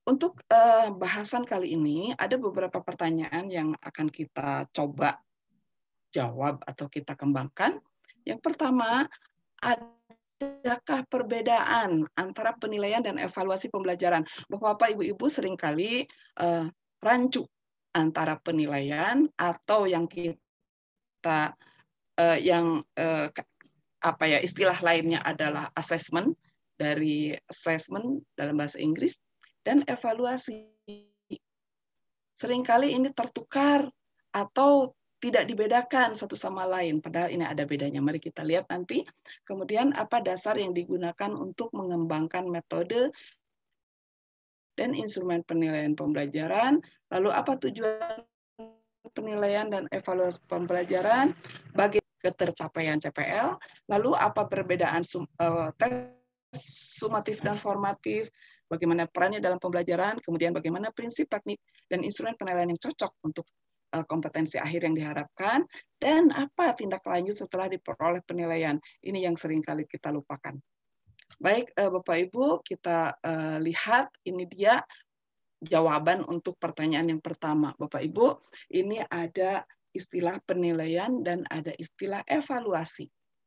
Untuk uh, bahasan kali ini ada beberapa pertanyaan yang akan kita coba jawab atau kita kembangkan. Yang pertama, adakah perbedaan antara penilaian dan evaluasi pembelajaran? Bapak-bapak, ibu-ibu seringkali uh, rancu antara penilaian atau yang kita uh, yang uh, apa ya istilah lainnya adalah assessment, dari assessment dalam bahasa Inggris, dan evaluasi. Seringkali ini tertukar atau tidak dibedakan satu sama lain, padahal ini ada bedanya. Mari kita lihat nanti. Kemudian apa dasar yang digunakan untuk mengembangkan metode dan instrumen penilaian pembelajaran, lalu apa tujuan penilaian dan evaluasi pembelajaran, bagi ketercapaian C P L, lalu apa perbedaan sum, uh, tes sumatif dan formatif, bagaimana perannya dalam pembelajaran, kemudian bagaimana prinsip teknik dan instrumen penilaian yang cocok untuk uh, kompetensi akhir yang diharapkan, dan apa tindak lanjut setelah diperoleh penilaian. Ini yang sering kali kita lupakan. Baik, uh, Bapak Ibu, kita uh, lihat ini dia jawaban untuk pertanyaan yang pertama. Bapak Ibu, ini ada istilah penilaian dan ada istilah evaluasi.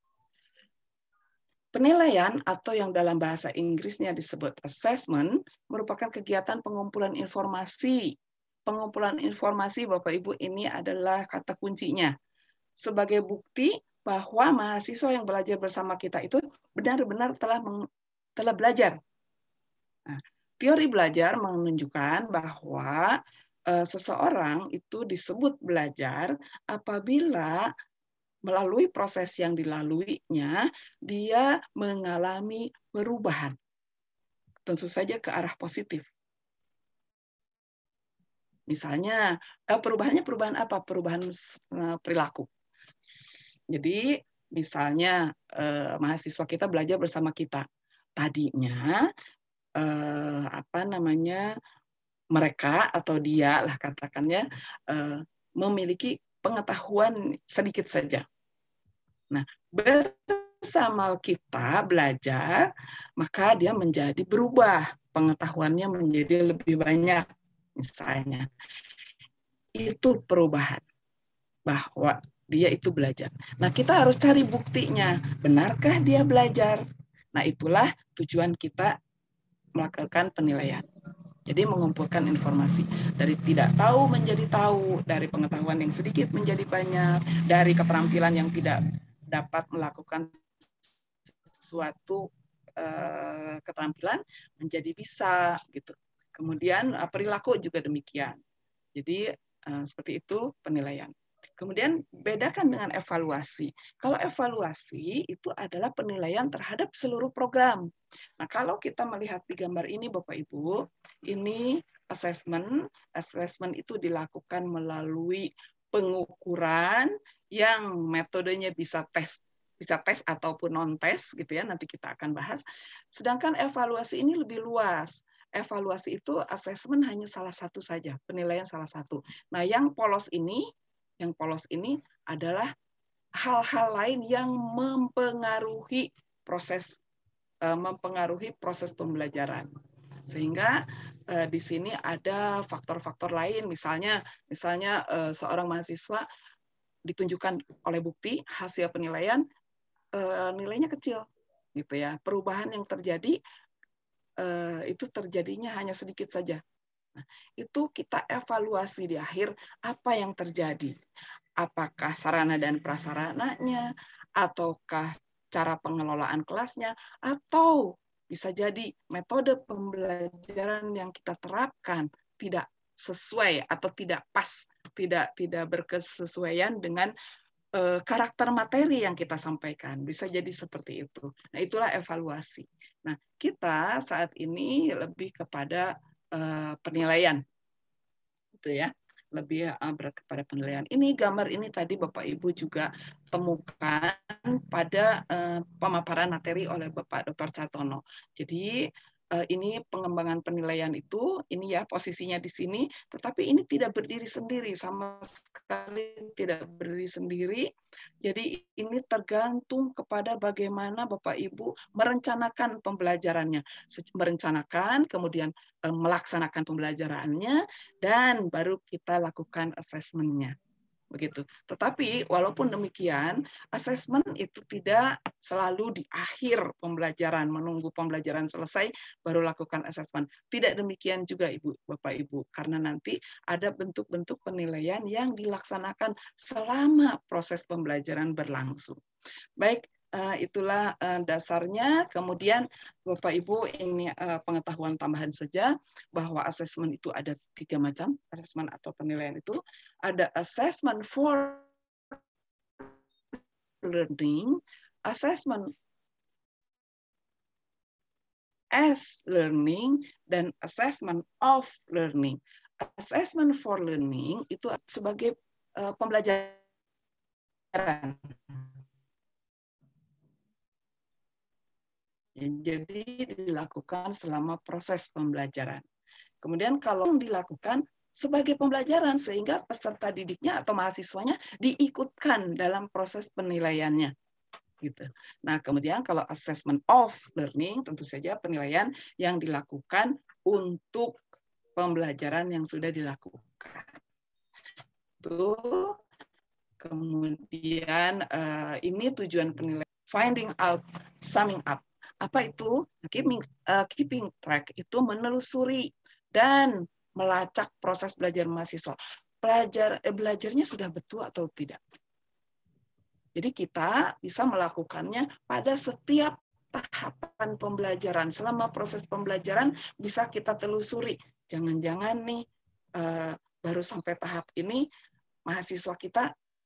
Penilaian atau yang dalam bahasa Inggrisnya disebut assessment merupakan kegiatan pengumpulan informasi. Pengumpulan informasi, Bapak Ibu, ini adalah kata kuncinya. Sebagai bukti bahwa mahasiswa yang belajar bersama kita itu benar-benar telah telah belajar. Nah, teori belajar menunjukkan bahwa uh, seseorang itu disebut belajar apabila melalui proses yang dilaluinya, dia mengalami perubahan. Tentu saja ke arah positif. Misalnya, perubahannya perubahan apa? Perubahan perilaku. Jadi, misalnya, mahasiswa kita belajar bersama kita. Tadinya, apa namanya, mereka atau dia, lah katakannya, memiliki pengetahuan sedikit saja. Nah, bersama kita belajar, maka dia menjadi berubah. Pengetahuannya menjadi lebih banyak, misalnya. Itu perubahan. Bahwa dia itu belajar. Nah, kita harus cari buktinya. Benarkah dia belajar? Nah, itulah tujuan kita melakukan penilaian. Jadi mengumpulkan informasi. Dari tidak tahu menjadi tahu, dari pengetahuan yang sedikit menjadi banyak, dari keterampilan yang tidak dapat melakukan suatu uh, keterampilan menjadi bisa gitu. Kemudian uh, perilaku juga demikian. Jadi uh, seperti itu penilaian. Kemudian bedakan dengan evaluasi. Kalau evaluasi itu adalah penilaian terhadap seluruh program. Nah, kalau kita melihat di gambar ini Bapak Ibu, ini assessment. Assessment itu dilakukan melalui pengukuran yang metodenya bisa tes, bisa tes ataupun non-tes gitu ya, nanti kita akan bahas. Sedangkan evaluasi ini lebih luas. Evaluasi itu assessment hanya salah satu saja, penilaian salah satu. Nah, yang polos ini, yang polos ini adalah hal-hal lain yang mempengaruhi proses mempengaruhi proses pembelajaran. Sehingga eh, di sini ada faktor-faktor lain, misalnya misalnya eh, seorang mahasiswa ditunjukkan oleh bukti hasil penilaian eh, nilainya kecil gitu ya. Perubahan yang terjadi eh, itu terjadinya hanya sedikit saja. Nah, itu kita evaluasi di akhir apa yang terjadi. Apakah sarana dan prasarananya, ataukah cara pengelolaan kelasnya, atau bisa jadi metode pembelajaran yang kita terapkan tidak sesuai atau tidak pas, tidak tidak berkesesuaian dengan uh, karakter materi yang kita sampaikan. Bisa jadi seperti itu. Nah, itulah evaluasi. Nah, kita saat ini lebih kepada uh, penilaian, gitu ya. Lebih uh, berat kepada penilaian. Ini gambar ini tadi Bapak Ibu juga temukan pada uh, pemaparan materi oleh Bapak Doktor Cartono. Jadi uh, ini pengembangan penilaian itu, ini ya posisinya di sini, tetapi ini tidak berdiri sendiri, sama sekali tidak berdiri sendiri. Jadi ini tergantung kepada bagaimana Bapak Ibu merencanakan pembelajarannya, merencanakan, kemudian uh, melaksanakan pembelajarannya, dan baru kita lakukan asesmennya. Begitu. Tetapi walaupun demikian, asesmen itu tidak selalu di akhir pembelajaran, menunggu pembelajaran selesai baru lakukan asesmen. Tidak demikian juga Ibu, Bapak Ibu, karena nanti ada bentuk-bentuk penilaian yang dilaksanakan selama proses pembelajaran berlangsung. Baik, itulah dasarnya. Kemudian Bapak Ibu, ini pengetahuan tambahan saja bahwa asesmen itu ada tiga macam, asesmen atau penilaian itu. Ada assessment for learning, assessment as learning, dan assessment of learning. Assessment for learning itu sebagai pembelajaran. Jadi dilakukan selama proses pembelajaran. Kemudian kalau dilakukan sebagai pembelajaran sehingga peserta didiknya atau mahasiswanya diikutkan dalam proses penilaiannya. Gitu. Nah, kemudian kalau assessment of learning tentu saja penilaian yang dilakukan untuk pembelajaran yang sudah dilakukan. Tuh. Kemudian ini tujuan penilaian, finding out, summing up. Apa itu? Keeping, uh, keeping track itu menelusuri dan melacak proses belajar mahasiswa. Belajar, eh, belajarnya sudah betul atau tidak. Jadi kita bisa melakukannya pada setiap tahapan pembelajaran. Selama proses pembelajaran bisa kita telusuri. Jangan-jangan nih uh, baru sampai tahap ini mahasiswa kita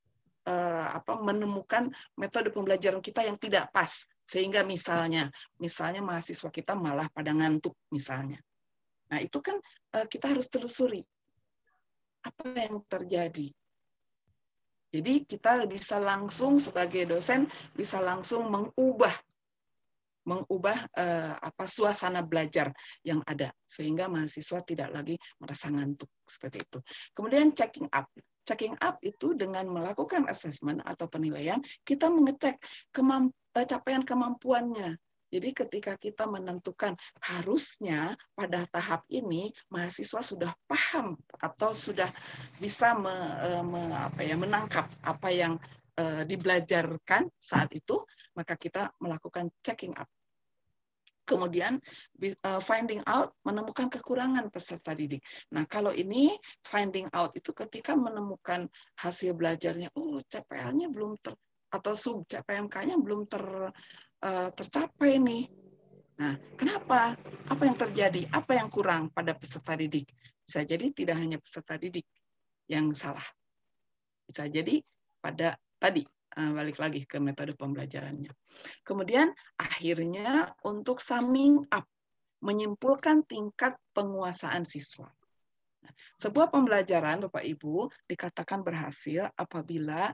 uh, apa, menemukan metode pembelajaran kita yang tidak pas. Sehingga misalnya, misalnya mahasiswa kita malah pada ngantuk misalnya. Nah itu kan kita harus telusuri apa yang terjadi. Jadi kita bisa langsung sebagai dosen bisa langsung mengubah, mengubah eh, apa suasana belajar yang ada sehingga mahasiswa tidak lagi merasa ngantuk seperti itu. Kemudian checking up. Checking up itu dengan melakukan assessment atau penilaian kita mengecek kemampuan capaian kemampuannya. Jadi ketika kita menentukan harusnya pada tahap ini mahasiswa sudah paham atau sudah bisa me, me, apa ya, menangkap apa yang uh, dibelajarkan saat itu, maka kita melakukan checking up. Kemudian uh, finding out, menemukan kekurangan peserta didik. Nah kalau ini finding out itu ketika menemukan hasil belajarnya, oh C P L-nya belum ter atau sub C P M K-nya belum ter, uh, tercapai nih. Nah, kenapa? Apa yang terjadi? Apa yang kurang pada peserta didik? Bisa jadi tidak hanya peserta didik yang salah. Bisa jadi pada tadi, uh, balik lagi ke metode pembelajarannya. Kemudian akhirnya untuk summing up, menyimpulkan tingkat penguasaan siswa. Nah, sebuah pembelajaran, Bapak Ibu, dikatakan berhasil apabila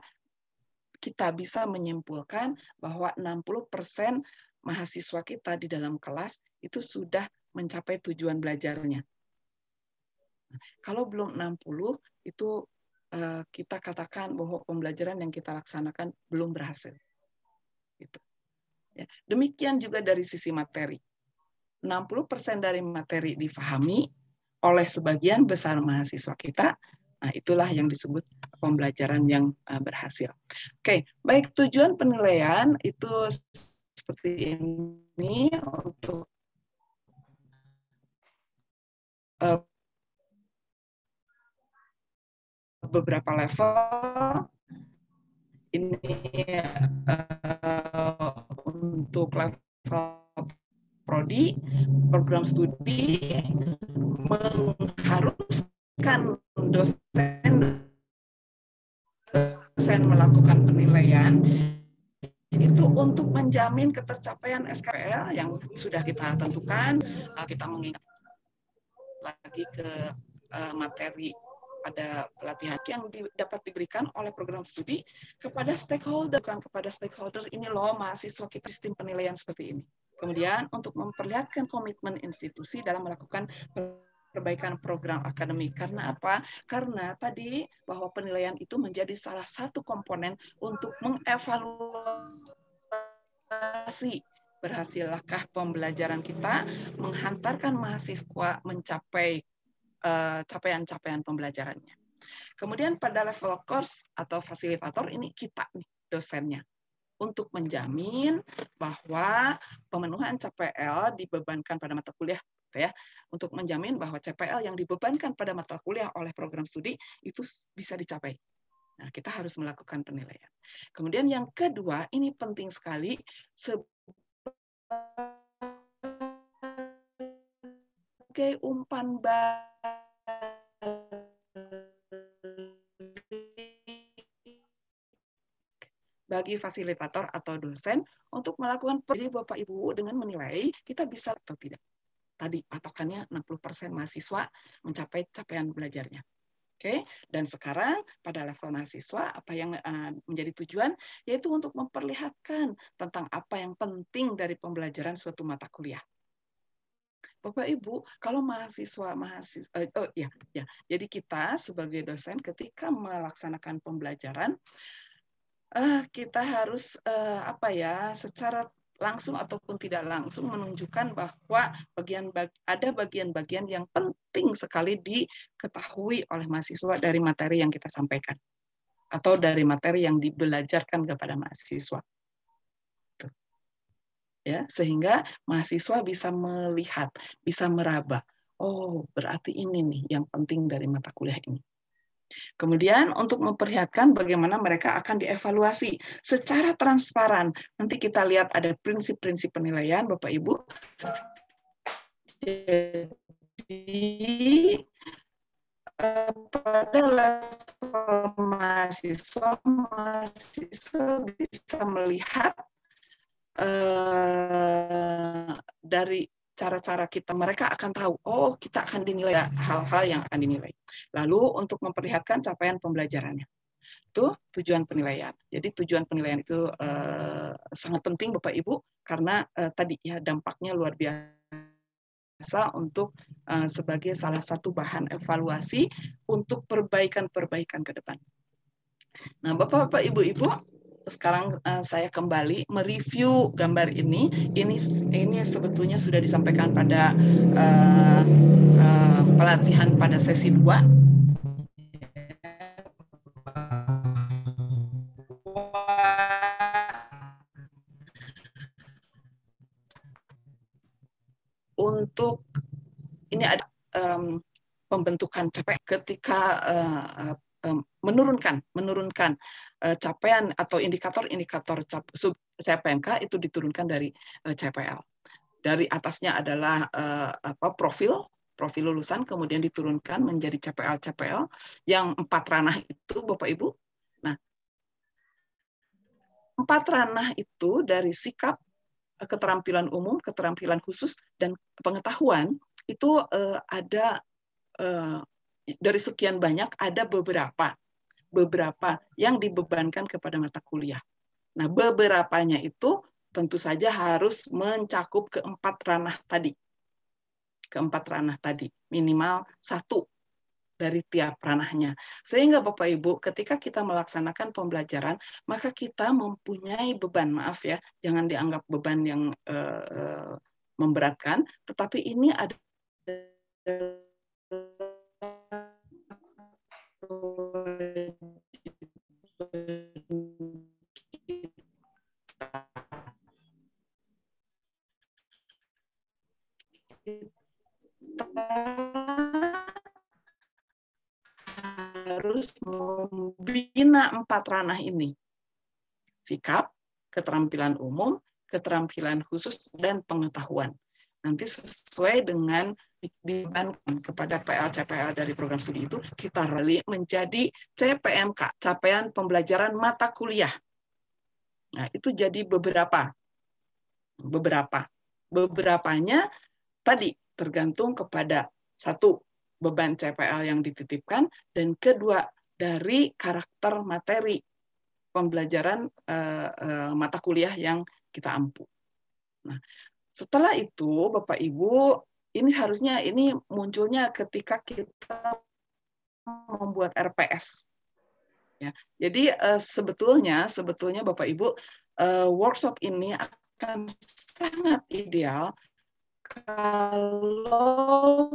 kita bisa menyimpulkan bahwa enam puluh persen mahasiswa kita di dalam kelas itu sudah mencapai tujuan belajarnya. Kalau belum enam puluh, itu kita katakan bahwa pembelajaran yang kita laksanakan belum berhasil. Gitu. Ya. Demikian juga dari sisi materi. enam puluh persen dari materi difahami oleh sebagian besar mahasiswa kita. Nah, itulah yang disebut pembelajaran yang berhasil. Oke, baik, tujuan penilaian itu seperti ini untuk uh, beberapa level. Ini uh, untuk level prodi, program studi mengharuskan dosen dosen melakukan penilaian itu untuk menjamin ketercapaian S K P L yang sudah kita tentukan. Kita mengingat lagi ke materi pada pelatihan yang di, dapat diberikan oleh program studi kepada stakeholder, bukan kepada stakeholder ini loh mahasiswa kita sistem penilaian seperti ini. Kemudian untuk memperlihatkan komitmen institusi dalam melakukan perbaikan program akademik. Karena apa? Karena tadi bahwa penilaian itu menjadi salah satu komponen untuk mengevaluasi berhasilkah pembelajaran kita, menghantarkan mahasiswa mencapai capaian-capaian uh, pembelajarannya. Kemudian pada level course atau fasilitator ini kita nih dosennya untuk menjamin bahwa pemenuhan C P L dibebankan pada mata kuliah ya, untuk menjamin bahwa C P L yang dibebankan pada mata kuliah oleh program studi itu bisa dicapai. Nah, kita harus melakukan penilaian. Kemudian yang kedua, ini penting sekali sebagai umpan bagi fasilitator atau dosen untuk melakukan jadi Bapak Ibu dengan menilai kita bisa atau tidak. Tadi patokannya enam puluh persen mahasiswa mencapai capaian belajarnya. Oke, dan sekarang pada level mahasiswa apa yang uh, menjadi tujuan yaitu untuk memperlihatkan tentang apa yang penting dari pembelajaran suatu mata kuliah. Bapak Ibu, kalau mahasiswa mahasiswa uh, oh ya ya, jadi kita sebagai dosen ketika melaksanakan pembelajaran Uh, kita harus uh, apa ya secara langsung ataupun tidak langsung menunjukkan bahwa bagian bag, ada bagian-bagian yang penting sekali diketahui oleh mahasiswa dari materi yang kita sampaikan atau dari materi yang dibelajarkan kepada mahasiswa. Tuh. Ya, sehingga mahasiswa bisa melihat, bisa meraba. Oh, berarti ini nih yang penting dari mata kuliah ini. Kemudian untuk memperlihatkan bagaimana mereka akan dievaluasi secara transparan. Nanti kita lihat ada prinsip-prinsip penilaian, Bapak Ibu. Jadi pada level mahasiswa, mahasiswa bisa melihat eh, dari cara-cara kita, mereka akan tahu, oh kita akan dinilai hal-hal yang akan dinilai. Lalu untuk memperlihatkan capaian pembelajarannya. Itu tujuan penilaian. Jadi tujuan penilaian itu eh, sangat penting Bapak Ibu, karena eh, tadi ya dampaknya luar biasa untuk eh, sebagai salah satu bahan evaluasi untuk perbaikan-perbaikan ke depan. Nah Bapak-Bapak, Ibu-Ibu, sekarang uh, saya kembali mereview gambar ini. Ini ini sebetulnya sudah disampaikan pada uh, uh, pelatihan pada sesi dua. Untuk ini ada um, pembentukan C P ketika uh, um, menurunkan menurunkan uh, capaian atau indikator-indikator sub C P M K itu diturunkan dari uh, C P L. Dari atasnya adalah uh, apa profil profil lulusan, kemudian diturunkan menjadi C P L C P L yang empat ranah itu Bapak Ibu. Nah, empat ranah itu dari sikap, keterampilan umum, keterampilan khusus, dan pengetahuan itu uh, ada uh, dari sekian banyak ada beberapa beberapa yang dibebankan kepada mata kuliah. Nah, beberapanya itu tentu saja harus mencakup keempat ranah tadi. Keempat ranah tadi, minimal satu dari tiap ranahnya. Sehingga Bapak Ibu, ketika kita melaksanakan pembelajaran, maka kita mempunyai beban, maaf ya, jangan dianggap beban yang uh, uh, memberatkan, tetapi ini ada harus membina empat ranah ini. Sikap, keterampilan umum, keterampilan khusus, dan pengetahuan. Nanti sesuai dengan dibebankan kepada P L C P L dari program studi itu, kita rally menjadi C P M K, capaian pembelajaran mata kuliah. Nah, itu jadi beberapa. Beberapa. Beberapanya tadi tergantung kepada satu, beban C P L yang dititipkan, dan kedua, dari karakter materi pembelajaran uh, uh, mata kuliah yang kita ampu. Nah, Setelah itu, Bapak Ibu, ini harusnya ini munculnya ketika kita membuat R P S. Ya, jadi uh, sebetulnya, sebetulnya Bapak Ibu, uh, workshop ini akan sangat ideal kalau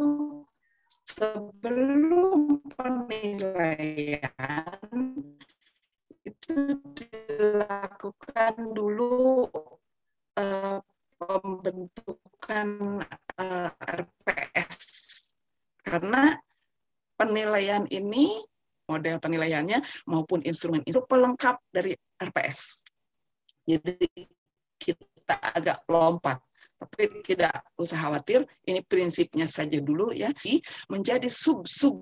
sebelum penilaian itu dilakukan dulu uh, pembentukan uh, R P S, karena penilaian ini, model penilaiannya maupun instrumen itu pelengkap dari R P S. Jadi kita agak lompat, tapi tidak usah khawatir, ini prinsipnya saja dulu ya, menjadi sub-sub.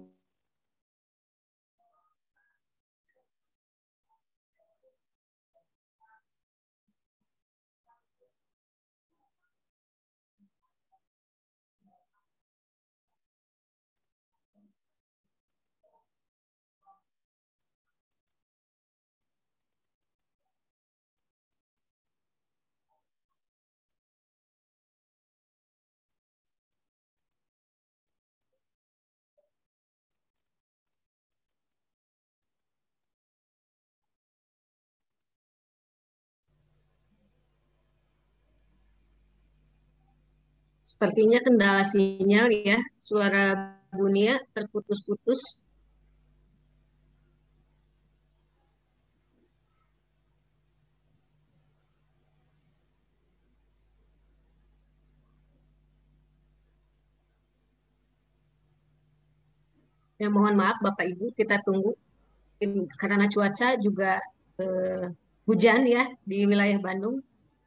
Sepertinya kendala sinyal ya, suara Bunia terputus-putus. Ya, mohon maaf Bapak Ibu, kita tunggu karena cuaca juga eh, hujan ya di wilayah Bandung.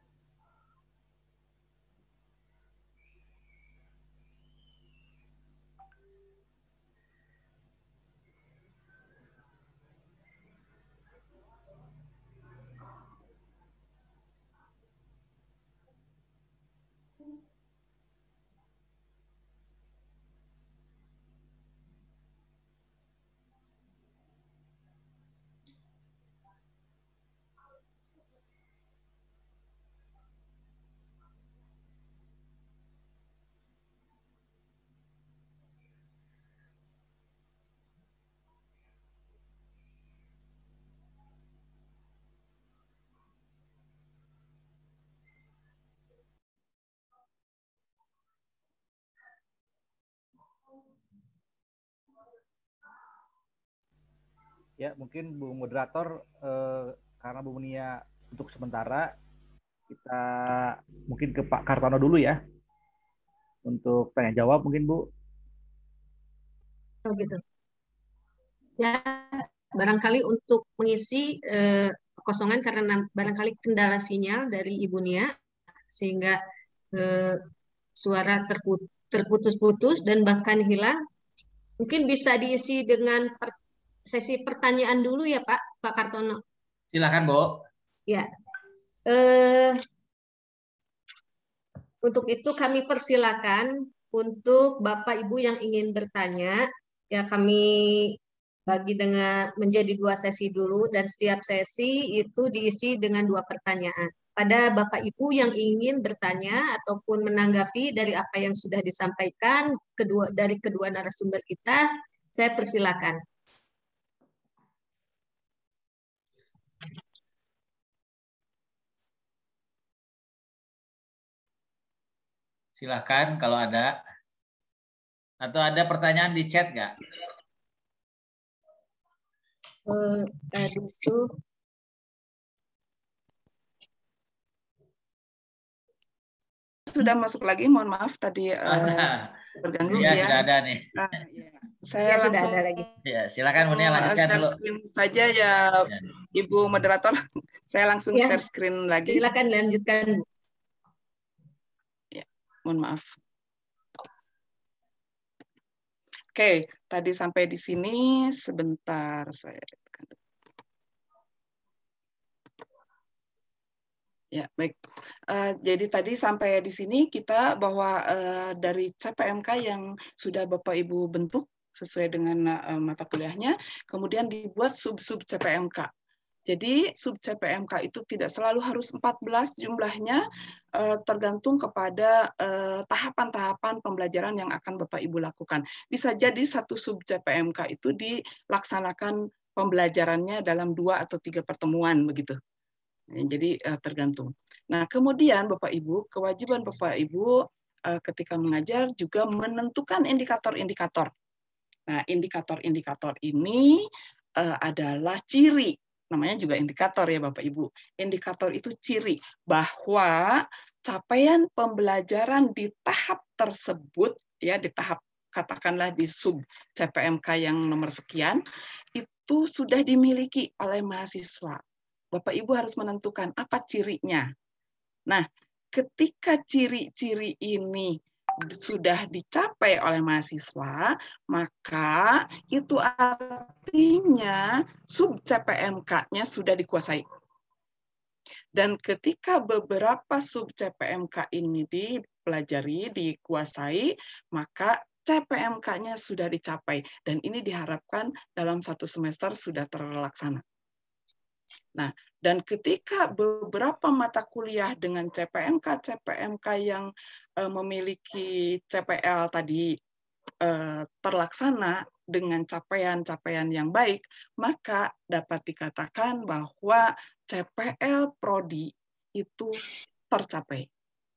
Ya, mungkin Bu Moderator, eh, karena Bu Munia untuk sementara, kita mungkin ke Pak Kartono dulu ya, untuk tanya jawab mungkin Bu. Oh gitu. Ya, barangkali untuk mengisi eh, kekosongan karena barangkali kendala sinyal dari Ibu Nia, sehingga eh, suara terputus-putus dan bahkan hilang. Mungkin bisa diisi dengan per, sesi pertanyaan dulu ya Pak, Pak Kartono. Silakan, Bu. Ya, eh, untuk itu kami persilakan untuk Bapak Ibu yang ingin bertanya, ya kami bagi dengan menjadi dua sesi dulu, dan setiap sesi itu diisi dengan dua pertanyaan. Pada Bapak Ibu yang ingin bertanya ataupun menanggapi dari apa yang sudah disampaikan kedua dari kedua narasumber kita, saya persilakan. Silakan kalau ada. Atau ada pertanyaan di chat nggak? Uh, tadi itu sudah masuk lagi, mohon maaf tadi uh, terganggu ya. ya. Sudah ada nih. Uh, ya. Saya ya, langsung sudah ada lagi. Ya, silakan Munia lanjutkan share dulu. Screen saja ya, ya, Ibu Moderator. Saya langsung ya, share screen lagi. Silakan lanjutkan, Bu. Ya, mohon maaf. Oke, tadi sampai di sini sebentar saya. Ya, baik. Uh, jadi tadi sampai di sini kita bahwa uh, dari C P M K yang sudah Bapak Ibu bentuk sesuai dengan uh, mata kuliahnya, kemudian dibuat sub-sub C P M K. Jadi sub C P M K itu tidak selalu harus empat belas jumlahnya, tergantung kepada tahapan-tahapan pembelajaran yang akan Bapak Ibu lakukan. Bisa jadi satu sub C P M K itu dilaksanakan pembelajarannya dalam dua atau tiga pertemuan begitu. Jadi tergantung. Nah, kemudian Bapak Ibu, kewajiban Bapak Ibu ketika mengajar juga menentukan indikator-indikator. Nah, indikator-indikator ini adalah ciri. Namanya juga indikator ya Bapak Ibu. Indikator itu ciri bahwa capaian pembelajaran di tahap tersebut, ya di tahap katakanlah di sub C P M K yang nomor sekian, itu sudah dimiliki oleh mahasiswa. Bapak Ibu harus menentukan apa cirinya. Nah, ketika ciri-ciri ini sudah dicapai oleh mahasiswa, maka itu artinya sub C P M K-nya sudah dikuasai. Dan ketika beberapa sub C P M K ini dipelajari, dikuasai, maka C P M K-nya sudah dicapai. Dan ini diharapkan dalam satu semester sudah terlaksana. Nah, dan ketika beberapa mata kuliah dengan C P M K C P M K yang uh, memiliki C P L tadi uh, terlaksana dengan capaian-capaian yang baik, maka dapat dikatakan bahwa C P L prodi itu tercapai.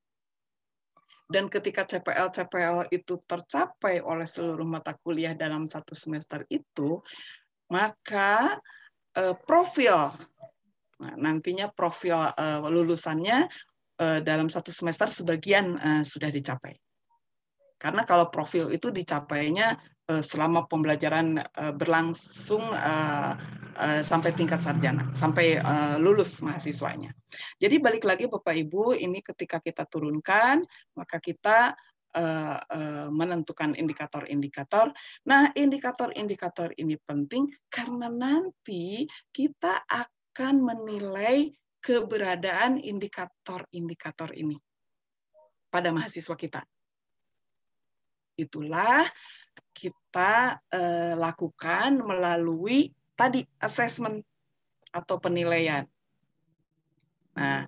Dan ketika C P L C P L itu tercapai oleh seluruh mata kuliah dalam satu semester itu, maka uh, profil Nah, nantinya profil uh, lulusannya uh, dalam satu semester sebagian uh, sudah dicapai. Karena kalau profil itu dicapainya uh, selama pembelajaran uh, berlangsung uh, uh, sampai tingkat sarjana, sampai uh, lulus mahasiswanya. Jadi balik lagi Bapak Ibu, ini ketika kita turunkan, maka kita uh, uh, menentukan indikator-indikator. Nah, indikator-indikator ini penting karena nanti kita akan akan menilai keberadaan indikator-indikator ini pada mahasiswa kita. Itulah kita eh, lakukan melalui tadi assessment atau penilaian. Nah,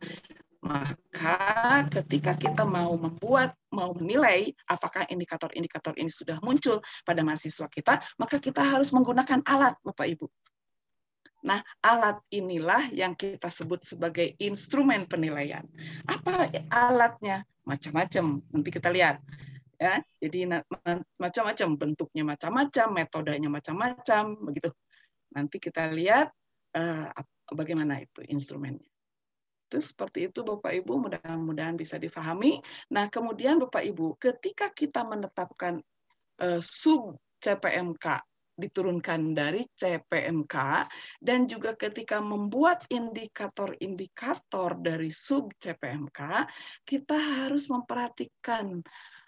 maka ketika kita mau membuat, mau menilai apakah indikator-indikator ini sudah muncul pada mahasiswa kita, maka kita harus menggunakan alat, Bapak Ibu. Nah, alat inilah yang kita sebut sebagai instrumen penilaian. Apa alatnya? Macam-macam. Nanti kita lihat. Ya, jadi macam-macam, bentuknya macam-macam, metodenya macam-macam, begitu. Nanti kita lihat uh, bagaimana itu instrumennya. Itu seperti itu Bapak Ibu, mudah-mudahan bisa difahami. Nah, kemudian Bapak Ibu, ketika kita menetapkan uh, sub C P M K diturunkan dari C P M K, dan juga ketika membuat indikator-indikator dari sub C P M K, kita harus memperhatikan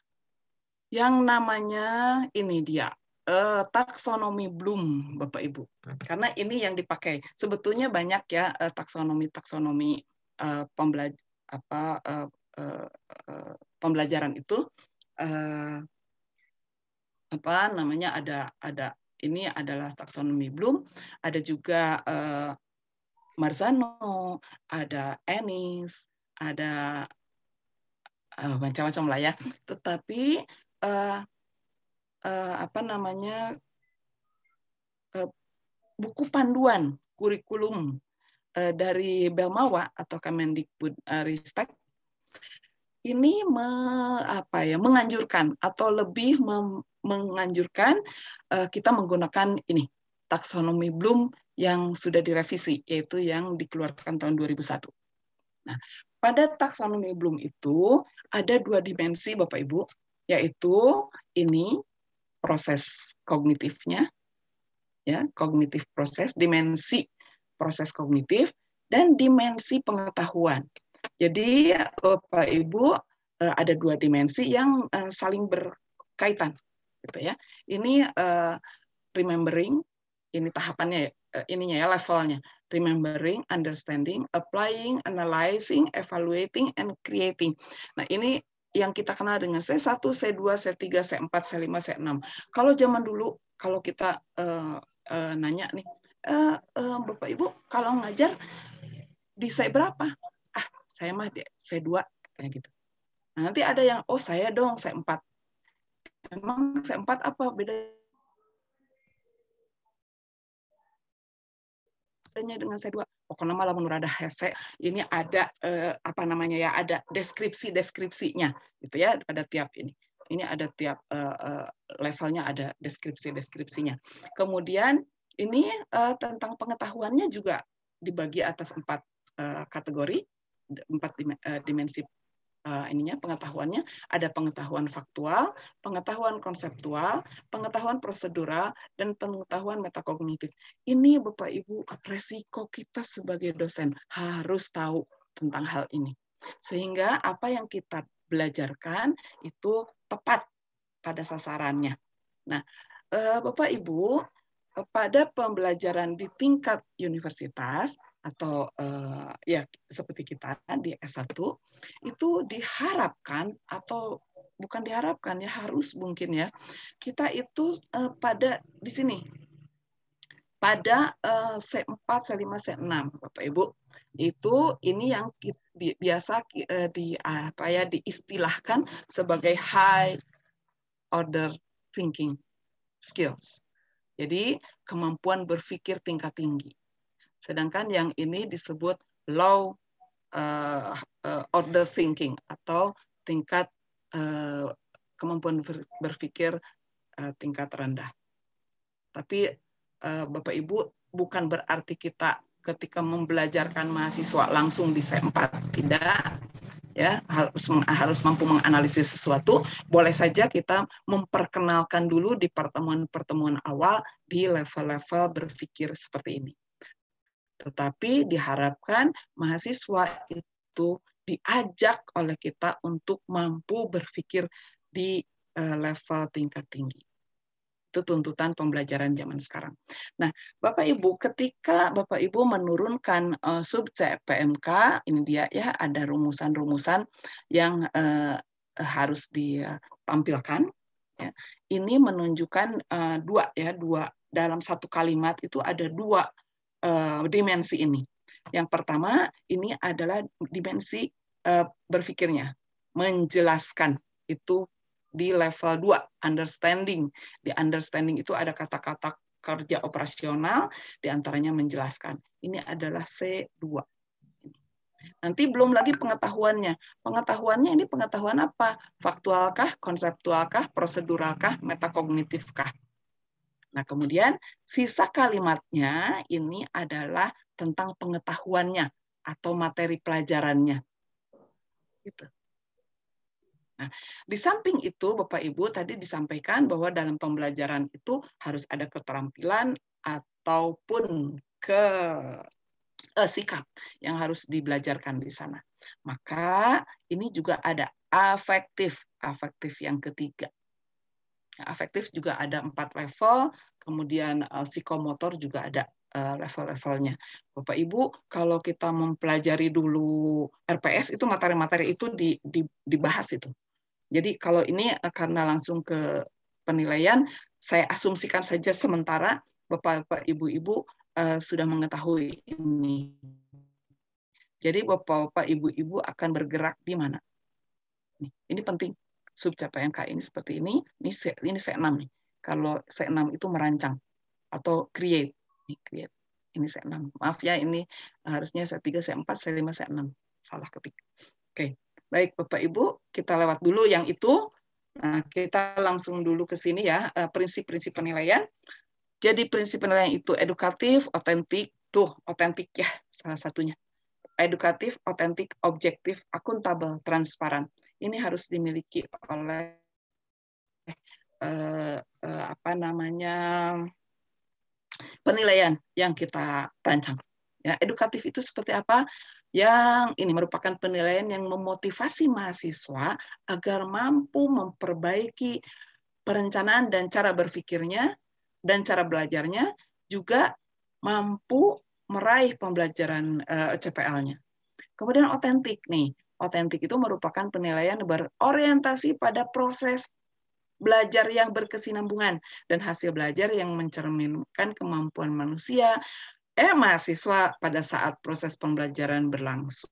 yang namanya, ini dia, eh, taksonomi Bloom, Bapak Ibu. Karena ini yang dipakai. Sebetulnya banyak ya eh, taksonomi-taksonomi eh, pembelaj apa, eh, eh, eh, pembelajaran itu. Eh, apa namanya, ada ada ini adalah taksonomi Bloom, ada juga uh, Marzano, ada Ennis, ada uh, macam-macam lah ya. Tetapi uh, uh, apa namanya uh, buku panduan kurikulum uh, dari Belmawa atau Kemendikbud uh, Ristek ini me, apa ya menganjurkan atau lebih mem, menganjurkan uh, kita menggunakan ini taksonomi Bloom yang sudah direvisi, yaitu yang dikeluarkan tahun dua ribu satu. Nah, pada taksonomi Bloom itu ada dua dimensi Bapak Ibu, yaitu ini proses kognitifnya, ya kognitif proses, dimensi proses kognitif, dan dimensi pengetahuan. Jadi Bapak Ibu ada dua dimensi yang saling berkaitan. Gitu ya. Ini uh, remembering, ini tahapannya, uh, ininya ya levelnya. Remembering, understanding, applying, analyzing, evaluating, and creating. Nah ini yang kita kenal dengan C satu, C dua, C tiga, C empat, C lima, C enam. Kalau zaman dulu, kalau kita uh, uh, nanya nih, uh, uh, Bapak Ibu kalau ngajar di C berapa? Ah, saya mah di C dua kayak gitu. Nah, nanti ada yang oh saya dong C empat. Emang C empat apa bedanya dengan C dua? Pokoknya malah menurut ada hese, ini ada eh, apa namanya ya, ada deskripsi-deskripsinya gitu ya pada tiap ini. Ini ada tiap uh, uh, levelnya ada deskripsi-deskripsinya. Kemudian ini uh, tentang pengetahuannya juga dibagi atas empat uh, kategori, empat uh, dimensi uh, ininya pengetahuannya. Ada pengetahuan faktual, pengetahuan konseptual, pengetahuan prosedural, dan pengetahuan metakognitif. Ini Bapak Ibu resiko kita sebagai dosen harus tahu tentang hal ini. Sehingga apa yang kita belajarkan itu tepat pada sasarannya. Nah, Bapak Ibu, pada pembelajaran di tingkat universitas atau ya seperti kita di S satu itu diharapkan atau bukan diharapkan ya harus mungkin ya kita itu pada di sini pada C empat, C lima, C enam, Bapak Ibu. Itu ini yang biasa di apa ya diistilahkan sebagai high order thinking skills. Jadi kemampuan berpikir tingkat tinggi. Sedangkan yang ini disebut low uh, uh, order thinking atau tingkat uh, kemampuan berpikir uh, tingkat rendah. Tapi uh, Bapak Ibu bukan berarti kita ketika membelajarkan mahasiswa langsung di C empat, tidak. Ya, harus harus mampu menganalisis sesuatu. Boleh saja kita memperkenalkan dulu di pertemuan-pertemuan awal di level-level berpikir seperti ini. Tetapi diharapkan mahasiswa itu diajak oleh kita untuk mampu berpikir di level tingkat tinggi. Itu tuntutan pembelajaran zaman sekarang. Nah, Bapak Ibu, ketika Bapak Ibu menurunkan uh, sub C P M K, ini dia ya ada rumusan-rumusan yang uh, harus ditampilkan. Ya. Ini menunjukkan uh, dua ya dua dalam satu kalimat itu ada dua uh, dimensi ini. Yang pertama ini adalah dimensi uh, berpikirnya, menjelaskan itu. Di level dua, understanding. Di understanding itu ada kata-kata kerja operasional, diantaranya menjelaskan. Ini adalah C dua. Nanti belum lagi pengetahuannya. Pengetahuannya ini pengetahuan apa? Faktualkah, konseptualkah, proseduralkah, metakognitifkah? Nah, kemudian sisa kalimatnya ini adalah tentang pengetahuannya atau materi pelajarannya. Gitu. Nah, di samping itu, Bapak Ibu tadi disampaikan bahwa dalam pembelajaran itu harus ada keterampilan ataupun ke eh, sikap yang harus dibelajarkan di sana. Maka ini juga ada afektif, afektif yang ketiga. Afektif juga ada empat level, kemudian uh, psikomotor juga ada uh, level-levelnya. Bapak Ibu, kalau kita mempelajari dulu R P S itu materi-materi itu di, di, dibahas itu. Jadi kalau ini karena langsung ke penilaian, saya asumsikan saja sementara Bapak-bapak, Ibu-ibu uh, sudah mengetahui ini. Jadi Bapak-bapak, Ibu-ibu akan bergerak di mana? Ini penting. Sub C P M K ini seperti ini, ini C, ini C enam nih. Kalau C enam itu merancang atau create. Ini create. Ini C enam. Maaf ya, ini harusnya C tiga, C empat, C lima, C enam. Salah ketik. Oke. Baik, Bapak Ibu, kita lewat dulu yang itu. Nah, kita langsung dulu ke sini ya, prinsip-prinsip penilaian. Jadi prinsip penilaian itu edukatif, otentik, tuh otentik ya salah satunya. Edukatif, otentik, objektif, akuntabel, transparan. Ini harus dimiliki oleh eh, eh, apa namanya penilaian yang kita rancang. Ya, edukatif itu seperti apa? Yang ini merupakan penilaian yang memotivasi mahasiswa agar mampu memperbaiki perencanaan dan cara berpikirnya dan cara belajarnya, juga mampu meraih pembelajaran uh, C P L-nya. Kemudian otentik nih, otentik itu merupakan penilaian berorientasi pada proses belajar yang berkesinambungan, dan hasil belajar yang mencerminkan kemampuan manusia, eh mahasiswa pada saat proses pembelajaran berlangsung.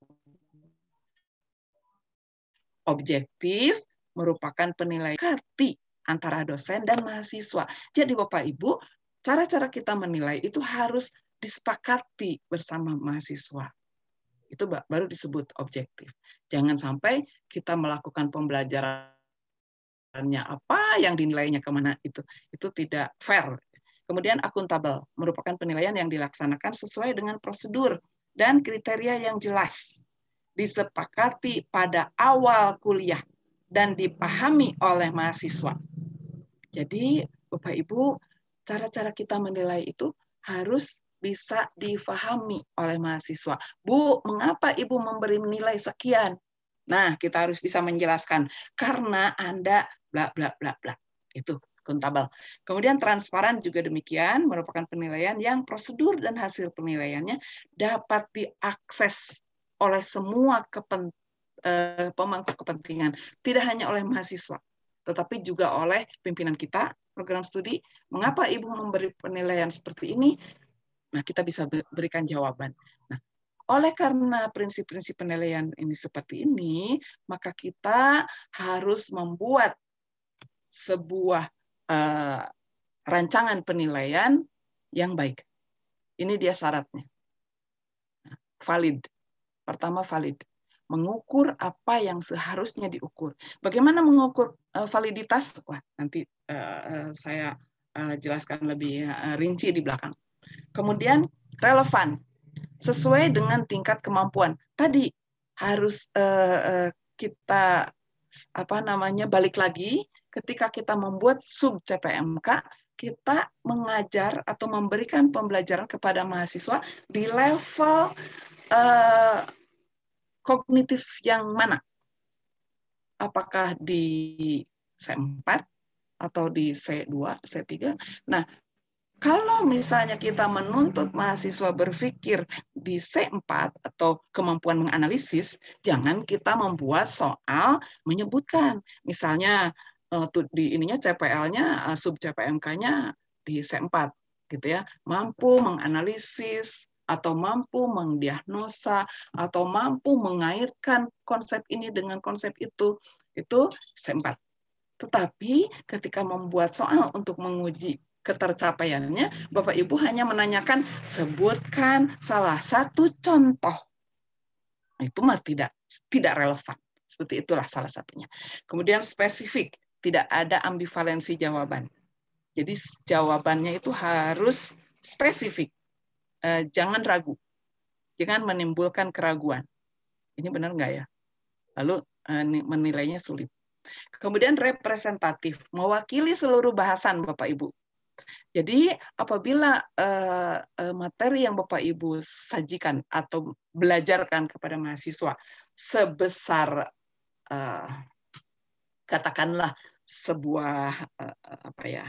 Objektif merupakan penilaian antara dosen dan mahasiswa. Jadi Bapak Ibu, cara-cara kita menilai itu harus disepakati bersama mahasiswa. Itu baru disebut objektif. Jangan sampai kita melakukan pembelajarannya apa, yang dinilainya kemana, itu itu tidak fair. Kemudian akuntabel merupakan penilaian yang dilaksanakan sesuai dengan prosedur dan kriteria yang jelas, disepakati pada awal kuliah dan dipahami oleh mahasiswa. Jadi Bapak Ibu, cara-cara kita menilai itu harus bisa difahami oleh mahasiswa. Bu, mengapa Ibu memberi nilai sekian? Nah, kita harus bisa menjelaskan karena Anda bla bla bla bla. Itu akuntabel. Kemudian transparan juga demikian, merupakan penilaian yang prosedur dan hasil penilaiannya dapat diakses oleh semua kepen, eh, pemangku kepentingan, tidak hanya oleh mahasiswa, tetapi juga oleh pimpinan kita, program studi. Mengapa Ibu memberi penilaian seperti ini? Nah, kita bisa berikan jawaban. Nah, oleh karena prinsip-prinsip penilaian ini seperti ini, maka kita harus membuat sebuah uh, rancangan penilaian yang baik. Ini dia syaratnya. Valid. Pertama, valid. Mengukur apa yang seharusnya diukur. Bagaimana mengukur uh, validitas? Wah, nanti uh, saya uh, jelaskan lebih uh, rinci di belakang. Kemudian relevan, sesuai dengan tingkat kemampuan. Tadi harus uh, uh, kita apa namanya balik lagi ketika kita membuat sub C P M K, kita mengajar atau memberikan pembelajaran kepada mahasiswa di level uh, kognitif yang mana? Apakah di C empat atau di C dua, C tiga? Nah, kalau misalnya kita menuntut mahasiswa berpikir di C empat atau kemampuan menganalisis, jangan kita membuat soal menyebutkan. Misalnya di ininya C P L-nya, sub C P M K-nya di C empat, gitu ya. Mampu menganalisis atau mampu mendiagnosa atau mampu mengaitkan konsep ini dengan konsep itu, itu C empat. Tetapi ketika membuat soal untuk menguji ketercapaiannya, Bapak Ibu hanya menanyakan sebutkan salah satu contoh. Itu mah tidak tidak relevan. Seperti itulah salah satunya. Kemudian spesifik, tidak ada ambivalensi jawaban. Jadi jawabannya itu harus spesifik. Eh, jangan ragu. Jangan menimbulkan keraguan. Ini benar nggak ya? Lalu eh, menilainya sulit. Kemudian representatif, mewakili seluruh bahasan Bapak Ibu. Jadi apabila uh, uh, materi yang Bapak Ibu sajikan atau belajarkan kepada mahasiswa sebesar uh, katakanlah sebuah uh, apa ya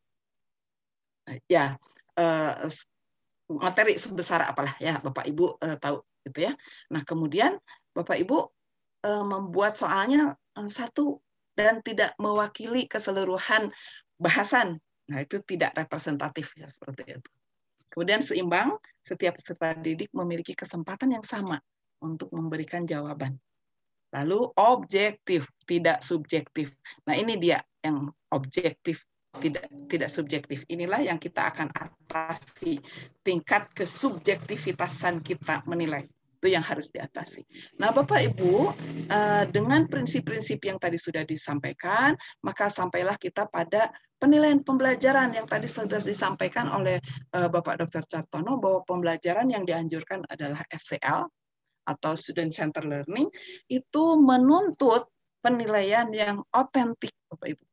uh, ya uh, materi sebesar apalah ya Bapak Ibu uh, tahu gitu ya. Nah kemudian Bapak Ibu uh, membuat soalnya uh, satu dan tidak mewakili keseluruhan bahasan. Nah, itu tidak representatif ya, seperti itu. Kemudian seimbang, setiap peserta didik memiliki kesempatan yang sama untuk memberikan jawaban. Lalu objektif, tidak subjektif. Nah, ini dia yang objektif, tidak tidak subjektif. Inilah yang kita akan atasi tingkat kesubjektivitasan kita menilai. Itu yang harus diatasi. Nah, Bapak Ibu, dengan prinsip-prinsip yang tadi sudah disampaikan, maka sampailah kita pada penilaian pembelajaran yang tadi sudah disampaikan oleh Bapak Doktor Cartono, bahwa pembelajaran yang dianjurkan adalah S C L atau Student Centered Learning, itu menuntut penilaian yang otentik, Bapak Ibu.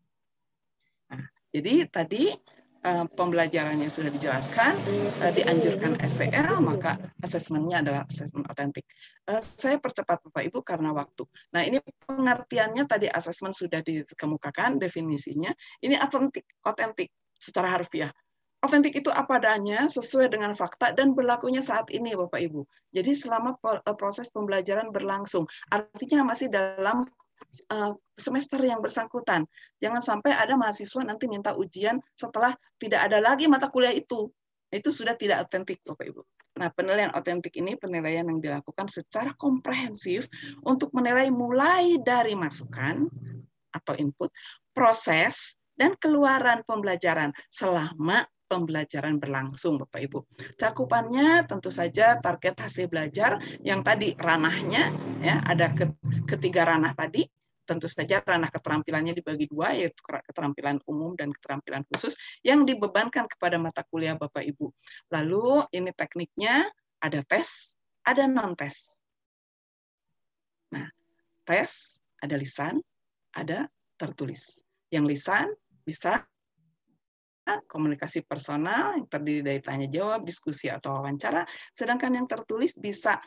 Nah, jadi tadi pembelajarannya sudah dijelaskan, dianjurkan S C L, maka asesmennya adalah asesmen otentik. Saya percepat Bapak Ibu karena waktu. Nah ini pengertiannya tadi asesmen sudah dikemukakan, definisinya. Ini otentik, otentik secara harfiah. Otentik itu apa adanya, sesuai dengan fakta, dan berlakunya saat ini Bapak Ibu. Jadi selama proses pembelajaran berlangsung, artinya masih dalam semester yang bersangkutan. Jangan sampai ada mahasiswa nanti minta ujian setelah tidak ada lagi mata kuliah itu. Itu sudah tidak otentik, Bapak Ibu. Nah, penilaian otentik ini penilaian yang dilakukan secara komprehensif untuk menilai mulai dari masukan atau input, proses, dan keluaran pembelajaran selama pembelajaran berlangsung, Bapak Ibu. Cakupannya tentu saja target hasil belajar yang tadi ranahnya, ya ada ketiga ranah tadi. Tentu saja ranah keterampilannya dibagi dua, yaitu keterampilan umum dan keterampilan khusus yang dibebankan kepada mata kuliah Bapak Ibu. Lalu ini tekniknya ada tes, ada non-tes. Nah, tes ada lisan, ada tertulis. Yang lisan bisa komunikasi personal yang terdiri dari tanya jawab, diskusi atau wawancara, sedangkan yang tertulis bisa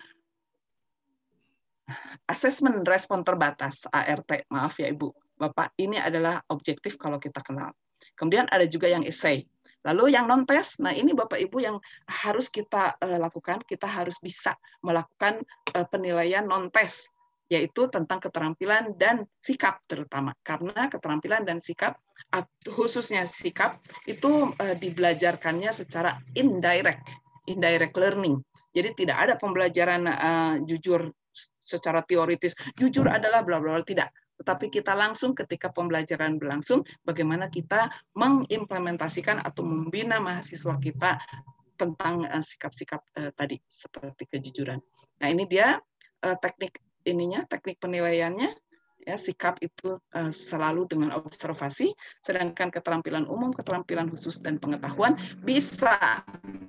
asesmen respon terbatas, A R T, maaf ya Ibu, Bapak, ini adalah objektif kalau kita kenal. Kemudian ada juga yang essay. Lalu yang non-tes, nah ini Bapak Ibu yang harus kita uh, lakukan, kita harus bisa melakukan uh, penilaian non-tes, yaitu tentang keterampilan dan sikap terutama. Karena keterampilan dan sikap, khususnya sikap, itu uh, dibelajarkannya secara indirect, indirect learning. Jadi tidak ada pembelajaran uh, jujur secara teoritis, jujur adalah bla bla, tidak. Tetapi kita langsung ketika pembelajaran berlangsung, bagaimana kita mengimplementasikan atau membina mahasiswa kita tentang sikap-sikap uh, uh, tadi, seperti kejujuran. Nah ini dia uh, teknik ininya, teknik penilaiannya. Ya, sikap itu uh, selalu dengan observasi, sedangkan keterampilan umum, keterampilan khusus, dan pengetahuan bisa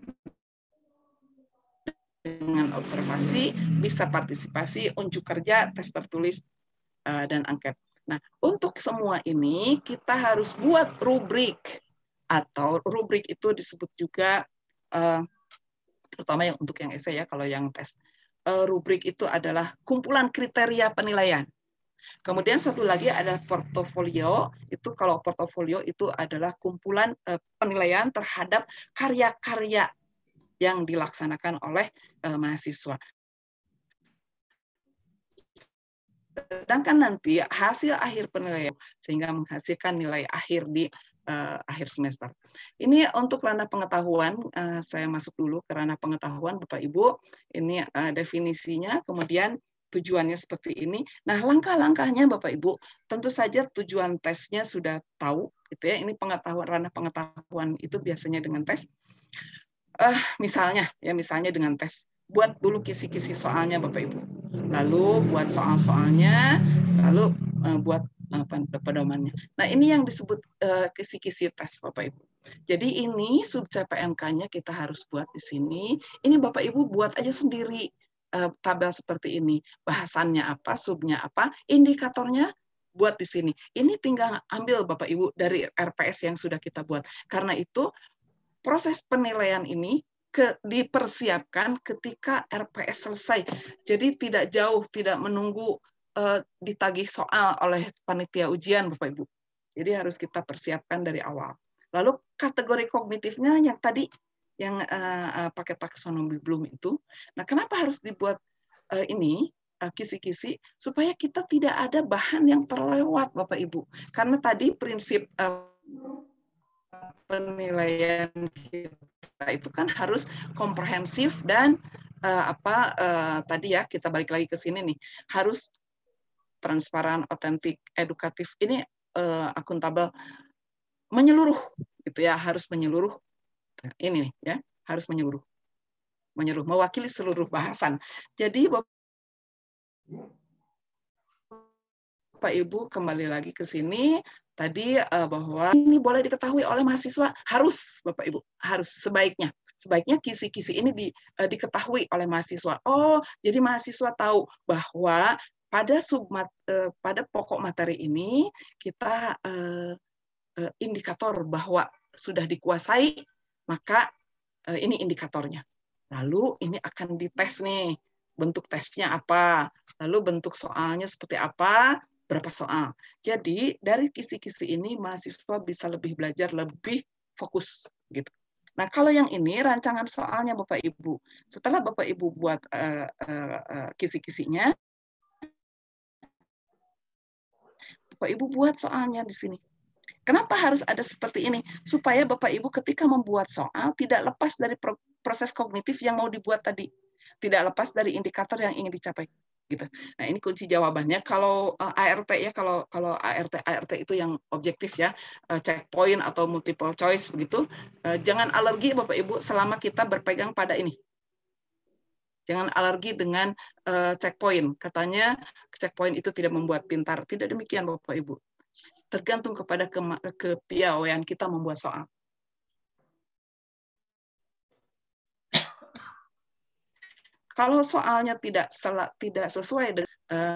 dengan observasi, bisa partisipasi, unjuk kerja, tes tertulis, dan angket. Nah, untuk semua ini kita harus buat rubrik, atau rubrik itu disebut juga, terutama yang untuk yang essay ya, kalau yang tes. Rubrik itu adalah kumpulan kriteria penilaian. Kemudian satu lagi ada portofolio, itu kalau portofolio itu adalah kumpulan penilaian terhadap karya-karya yang dilaksanakan oleh uh, mahasiswa. Sedangkan nanti hasil akhir penilaian sehingga menghasilkan nilai akhir di uh, akhir semester. Ini untuk ranah pengetahuan, uh, saya masuk dulu ke ranah pengetahuan Bapak Ibu. Ini uh, definisinya, kemudian tujuannya seperti ini. Nah, langkah-langkahnya Bapak Ibu, tentu saja tujuan tesnya sudah tahu, gitu ya. Ini pengetahuan, ranah pengetahuan itu biasanya dengan tes. Uh, misalnya, ya misalnya dengan tes, buat dulu kisi-kisi soalnya Bapak Ibu, lalu buat soal-soalnya, lalu uh, buat uh, pedomannya. Nah ini yang disebut uh, kisi-kisi tes Bapak Ibu. Jadi ini sub C P N K-nya kita harus buat di sini. Ini Bapak Ibu buat aja sendiri uh, tabel seperti ini. Bahasannya apa, subnya apa, indikatornya buat di sini. Ini tinggal ambil Bapak Ibu dari R P S yang sudah kita buat. Karena itu proses penilaian ini ke, dipersiapkan ketika R P S selesai. Jadi tidak jauh, tidak menunggu uh, ditagih soal oleh panitia ujian, Bapak Ibu. Jadi harus kita persiapkan dari awal. Lalu kategori kognitifnya yang tadi, yang uh, uh, pakai taksonomi Bloom itu. Nah, kenapa harus dibuat uh, ini, kisi-kisi, uh, supaya kita tidak ada bahan yang terlewat, Bapak Ibu. Karena tadi prinsip uh, penilaian kita itu kan harus komprehensif dan uh, apa uh, tadi ya, kita balik lagi ke sini nih, harus transparan, otentik, edukatif, ini uh, akuntabel, menyeluruh gitu ya, harus menyeluruh. Ini nih ya, harus menyeluruh. Menyeluruh, mewakili seluruh bahasan. Jadi Bapak Ibu kembali lagi ke sini tadi uh, bahwa ini boleh diketahui oleh mahasiswa, harus Bapak Ibu, harus sebaiknya. Sebaiknya kisi-kisi ini di, uh, diketahui oleh mahasiswa. Oh, jadi mahasiswa tahu bahwa pada sub uh, pada pokok materi ini kita uh, uh, indikator bahwa sudah dikuasai, maka uh, ini indikatornya. Lalu ini akan dites nih, bentuk tesnya apa, lalu bentuk soalnya seperti apa, berapa soal. Jadi dari kisi-kisi ini mahasiswa bisa lebih belajar, lebih fokus gitu. Nah, kalau yang ini rancangan soalnya Bapak Ibu. Setelah Bapak Ibu buat uh, uh, uh, kisi-kisinya, Bapak Ibu buat soalnya di sini. Kenapa harus ada seperti ini? Supaya Bapak Ibu ketika membuat soal tidak lepas dari proses kognitif yang mau dibuat tadi. Tidak lepas dari indikator yang ingin dicapai. Gitu. Nah, ini kunci jawabannya. Kalau uh, A R T ya, kalau kalau A R T A R T itu yang objektif ya, uh, checkpoint atau multiple choice begitu. Uh, jangan alergi Bapak Ibu selama kita berpegang pada ini. Jangan alergi dengan uh, checkpoint. Katanya checkpoint itu tidak membuat pintar. Tidak demikian Bapak Ibu. Tergantung kepada ke kepiawaian kita membuat soal. Kalau soalnya tidak tidak sesuai dengan,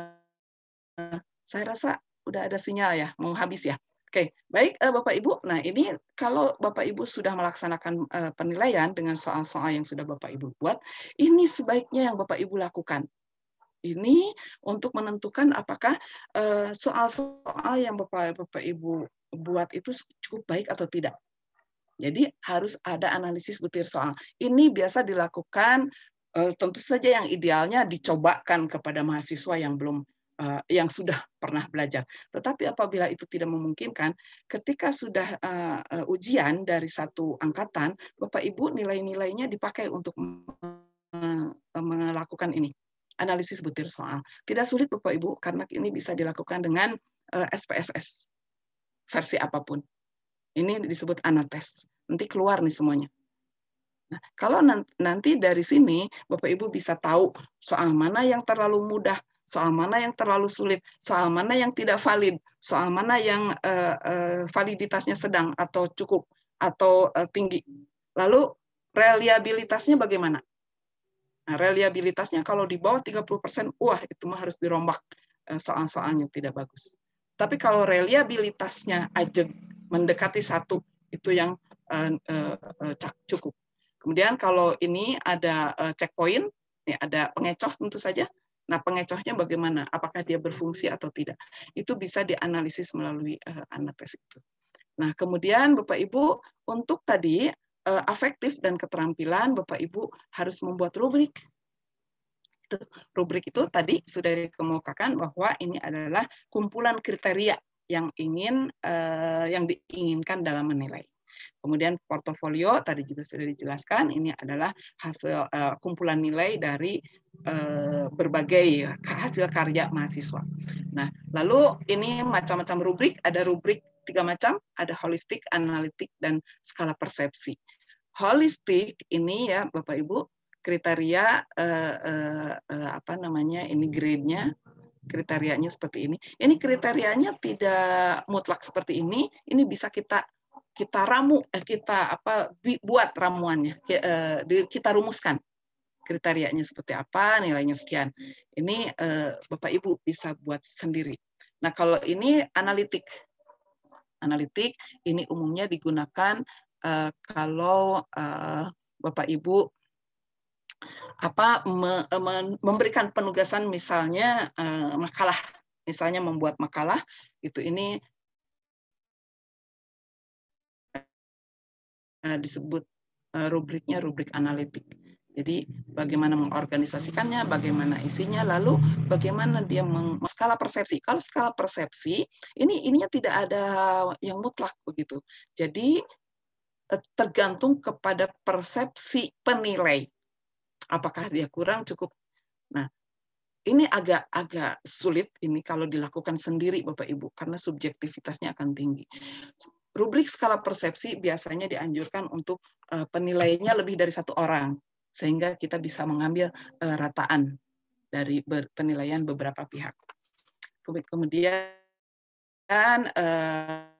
uh, saya rasa udah ada sinyal ya, mau habis ya. Oke, baik uh, Bapak Ibu. Nah ini kalau Bapak Ibu sudah melaksanakan uh, penilaian dengan soal-soal yang sudah Bapak Ibu buat, ini sebaiknya yang Bapak Ibu lakukan. Ini untuk menentukan apakah soal-soal uh, yang Bapak Bapak Ibu buat itu cukup baik atau tidak. Jadi harus ada analisis butir soal. Ini biasa dilakukan. Uh, tentu saja yang idealnya dicobakan kepada mahasiswa yang belum uh, yang sudah pernah belajar. Tetapi apabila itu tidak memungkinkan, ketika sudah uh, uh, ujian dari satu angkatan, Bapak Ibu nilai-nilainya dipakai untuk uh, melakukan ini, analisis butir soal. Tidak sulit Bapak Ibu karena ini bisa dilakukan dengan uh, S P S S versi apapun. Ini disebut Anates. Nanti keluar nih semuanya. Nah, kalau nanti dari sini Bapak Ibu bisa tahu soal mana yang terlalu mudah, soal mana yang terlalu sulit, soal mana yang tidak valid, soal mana yang uh, uh, validitasnya sedang atau cukup atau uh, tinggi. Lalu reliabilitasnya bagaimana? Nah, reliabilitasnya kalau di bawah tiga puluh persen, wah itu mah harus dirombak, uh, soal-soalnya tidak bagus. Tapi kalau reliabilitasnya aja mendekati satu, itu yang uh, uh, uh, cukup. Kemudian kalau ini ada checkpoint, ya ada pengecoh tentu saja. Nah, pengecohnya bagaimana? Apakah dia berfungsi atau tidak? Itu bisa dianalisis melalui uh, Anates itu. Nah, kemudian Bapak Ibu untuk tadi uh, afektif dan keterampilan, Bapak Ibu harus membuat rubrik. Itu, rubrik itu tadi sudah dikemukakan bahwa ini adalah kumpulan kriteria yang ingin uh, yang diinginkan dalam menilai. Kemudian portofolio tadi juga sudah dijelaskan, ini adalah hasil uh, kumpulan nilai dari uh, berbagai hasil karya mahasiswa. Nah, lalu ini macam-macam rubrik, ada rubrik tiga macam, ada holistik, analitik, dan skala persepsi. Holistik ini ya Bapak Ibu, kriteria uh, uh, uh, apa namanya ini grade-nya, kriterianya seperti ini. Ini kriterianya tidak mutlak seperti ini, ini bisa kita kita ramu, kita apa buat ramuannya, kita rumuskan kriterianya seperti apa, nilainya sekian. Ini Bapak Ibu bisa buat sendiri. Nah kalau ini analitik, analitik ini umumnya digunakan kalau Bapak Ibu apa memberikan penugasan misalnya makalah, misalnya membuat makalah itu ini disebut rubriknya rubrik analitik. Jadi bagaimana mengorganisasikannya, bagaimana isinya, lalu bagaimana dia meng skala persepsi. Kalau skala persepsi ini ininya tidak ada yang mutlak begitu. Jadi tergantung kepada persepsi penilai. Apakah dia kurang cukup. Nah, ini agak-agak sulit ini kalau dilakukan sendiri Bapak Ibu karena subjektivitasnya akan tinggi. Rubrik skala persepsi biasanya dianjurkan untuk uh, penilainya lebih dari satu orang, sehingga kita bisa mengambil uh, rataan dari ber penilaian beberapa pihak. Kemudian, uh,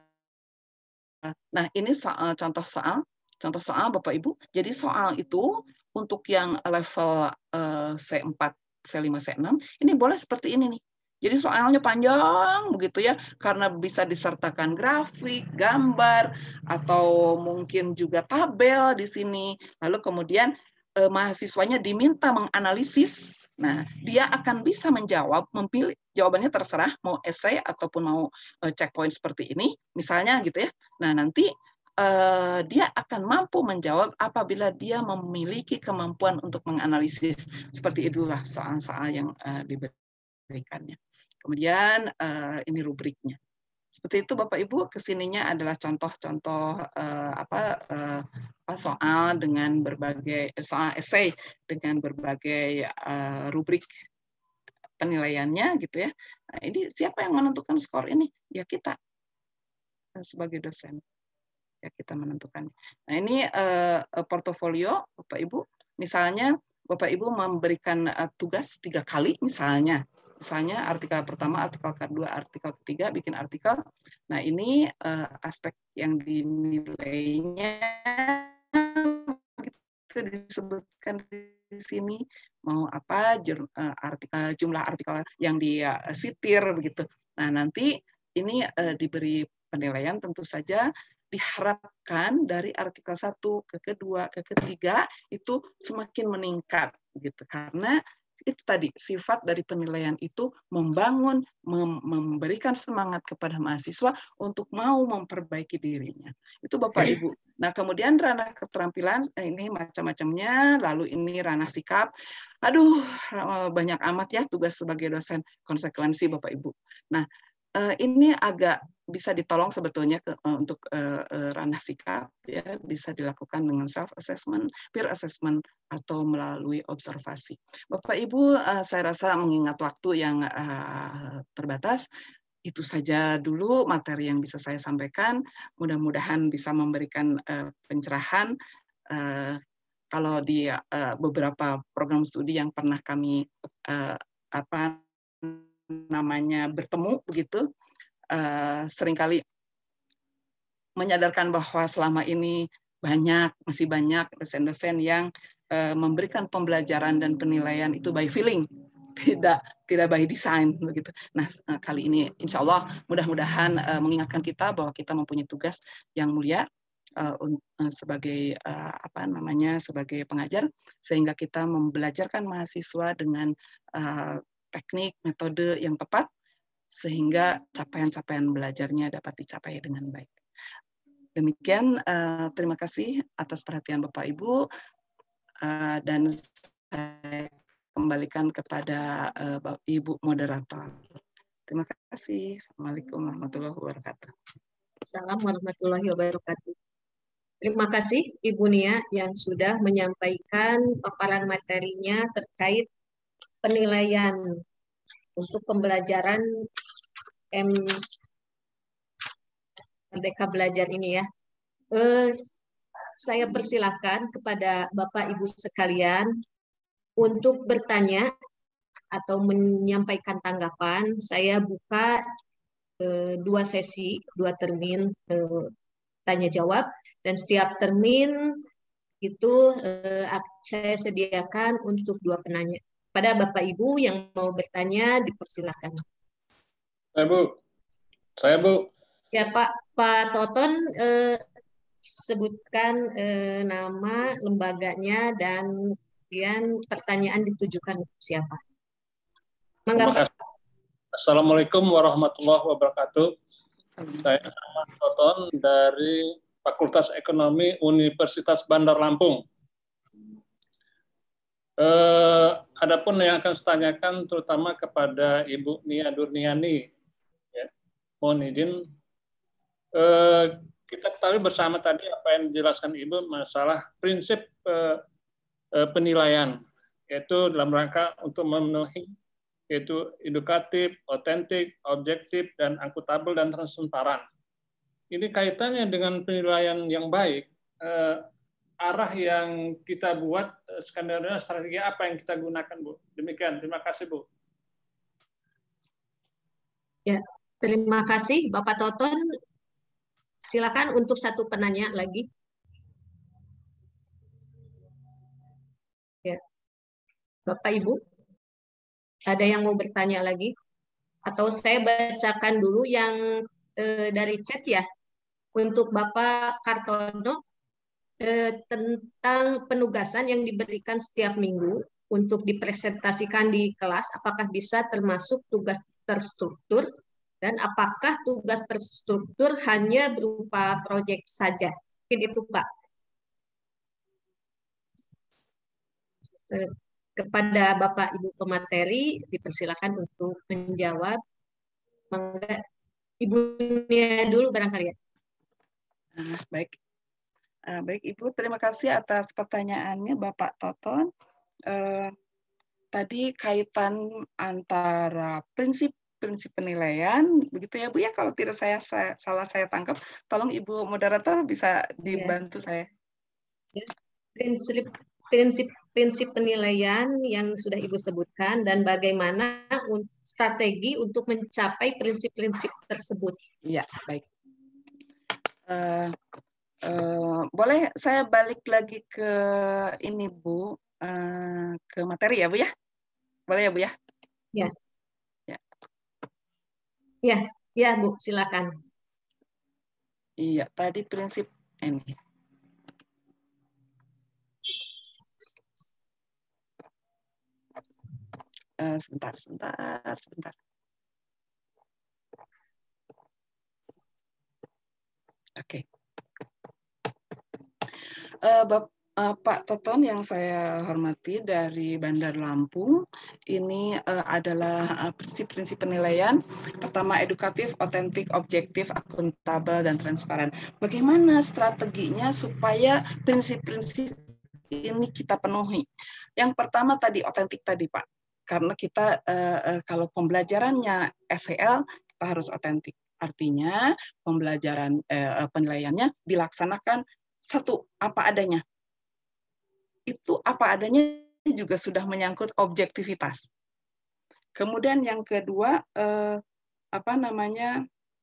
nah ini soal, contoh soal, contoh soal Bapak Ibu. Jadi soal itu untuk yang level uh, C empat, C lima, C enam, ini boleh seperti ini nih. Jadi soalnya panjang begitu ya, karena bisa disertakan grafik, gambar, atau mungkin juga tabel di sini. Lalu kemudian eh, mahasiswanya diminta menganalisis. Nah, dia akan bisa menjawab, memilih jawabannya terserah mau esai ataupun mau eh, checkpoint seperti ini, misalnya gitu ya. Nah, nanti eh, dia akan mampu menjawab apabila dia memiliki kemampuan untuk menganalisis. Seperti itulah soal-soal yang eh, diberikannya. Kemudian uh, ini rubriknya. Seperti itu Bapak Ibu, kesininya adalah contoh-contoh uh, apa, uh, soal dengan berbagai soal esai dengan berbagai uh, rubrik penilaiannya gitu ya. Nah, ini siapa yang menentukan skor ini? Ya kita sebagai dosen. Ya kita menentukan. Nah, ini uh, portofolio Bapak Ibu. Misalnya Bapak Ibu memberikan uh, tugas tiga kali misalnya. Misalnya artikel pertama, artikel kedua, artikel ketiga, bikin artikel. Nah, ini uh, aspek yang dinilainya itu disebutkan di sini, mau apa uh, artikel, jumlah artikel yang disitir begitu. Nah, nanti ini uh, diberi penilaian tentu saja diharapkan dari artikel satu ke kedua ke ketiga itu semakin meningkat gitu, karena itu tadi sifat dari penilaian itu membangun, mem memberikan semangat kepada mahasiswa untuk mau memperbaiki dirinya. Itu Bapak Ibu. Nah, kemudian ranah keterampilan ini macam-macamnya, lalu ini ranah sikap. Aduh, banyak amat ya tugas sebagai dosen, konsekuensi Bapak Ibu. Nah, ini agak bisa ditolong sebetulnya ke, untuk uh, uh, ranah sikap, ya, bisa dilakukan dengan self assessment, peer assessment, atau melalui observasi. Bapak Ibu, uh, saya rasa mengingat waktu yang uh, terbatas, itu saja dulu materi yang bisa saya sampaikan. Mudah-mudahan bisa memberikan uh, pencerahan. Uh, kalau di uh, beberapa program studi yang pernah kami uh, apa namanya bertemu begitu. Uh, seringkali menyadarkan bahwa selama ini banyak, masih banyak dosen-dosen yang uh, memberikan pembelajaran dan penilaian itu by feeling, tidak tidak by design begitu. Nah, uh, kali ini insya Allah mudah-mudahan uh, mengingatkan kita bahwa kita mempunyai tugas yang mulia uh, uh, sebagai uh, apa namanya sebagai pengajar, sehingga kita membelajarkan mahasiswa dengan uh, teknik, metode yang tepat, sehingga capaian-capaian belajarnya dapat dicapai dengan baik. Demikian, uh, terima kasih atas perhatian Bapak Ibu, uh, dan saya kembalikan kepada uh, Ibu moderator. Terima kasih. Assalamualaikum warahmatullahi wabarakatuh. Assalamualaikum warahmatullahi wabarakatuh. Terima kasih Ibu Nia yang sudah menyampaikan paparan materinya terkait penilaian untuk pembelajaran M Merdeka Belajar ini ya. Eh, saya persilahkan kepada Bapak Ibu sekalian untuk bertanya atau menyampaikan tanggapan. Saya buka eh, dua sesi, dua termin eh, tanya jawab, dan setiap termin itu eh, saya sediakan untuk dua penanya. Pada Bapak Ibu yang mau bertanya dipersilakan. Saya Bu, saya Bu. Ya Pak, Pak Toton eh, sebutkan eh, nama lembaganya dan kemudian pertanyaan ditujukan untuk siapa. Terima kasih. Assalamualaikum warahmatullahi wabarakatuh. Saya Ahmad Toton dari Fakultas Ekonomi Universitas Bandar Lampung. Eh, adapun yang akan saya tanyakan terutama kepada Ibu Nia Durniani, ya, mohon izin. Eh, kita ketahui bersama tadi apa yang dijelaskan Ibu masalah prinsip eh, eh, penilaian, yaitu dalam rangka untuk memenuhi yaitu edukatif, otentik, objektif, dan akuntabel dan transparan. Ini kaitannya dengan penilaian yang baik. Eh, arah yang kita buat, skenario strategi apa yang kita gunakan, Bu? Demikian, terima kasih, Bu. Ya, terima kasih Bapak Toton. Silakan untuk satu penanya lagi. Ya, Bapak Ibu, ada yang mau bertanya lagi? Atau saya bacakan dulu yang eh, dari chat ya, untuk Bapak Kartono. Tentang penugasan yang diberikan setiap minggu untuk dipresentasikan di kelas, apakah bisa termasuk tugas terstruktur, dan apakah tugas terstruktur hanya berupa proyek saja? Mungkin itu Pak. Kepada Bapak Ibu pemateri, dipersilakan untuk menjawab. Mangga Ibunya dulu barangkali ya. Nah, baik. Uh, baik Ibu, terima kasih atas pertanyaannya Bapak Toton. Uh, tadi kaitan antara prinsip-prinsip penilaian, begitu ya Bu ya, kalau tidak saya, saya salah saya tangkap, tolong Ibu moderator bisa dibantu ya. Saya. Ya. Prinsip prinsip prinsip penilaian yang sudah Ibu sebutkan dan bagaimana strategi untuk mencapai prinsip-prinsip tersebut. Iya, baik. Uh, uh, boleh saya balik lagi ke ini Bu, uh, ke materi ya Bu ya? Boleh ya Bu ya? Ya. Ya. Ya, ya Bu, silakan. Iya, tadi prinsip ini. Uh, sebentar, sebentar, sebentar. Oke. Okay. Uh, Bap uh, Pak Toton yang saya hormati dari Bandar Lampung, ini uh, adalah prinsip-prinsip uh, penilaian. Pertama, edukatif, otentik, objektif, akuntabel, dan transparan. Bagaimana strateginya supaya prinsip-prinsip ini kita penuhi? Yang pertama tadi otentik tadi Pak. Karena kita uh, uh, kalau pembelajarannya S E L kita harus otentik. Artinya pembelajaran uh, penilaiannya dilaksanakan satu apa adanya. Itu apa adanya juga sudah menyangkut objektivitas. Kemudian yang kedua uh, apa namanya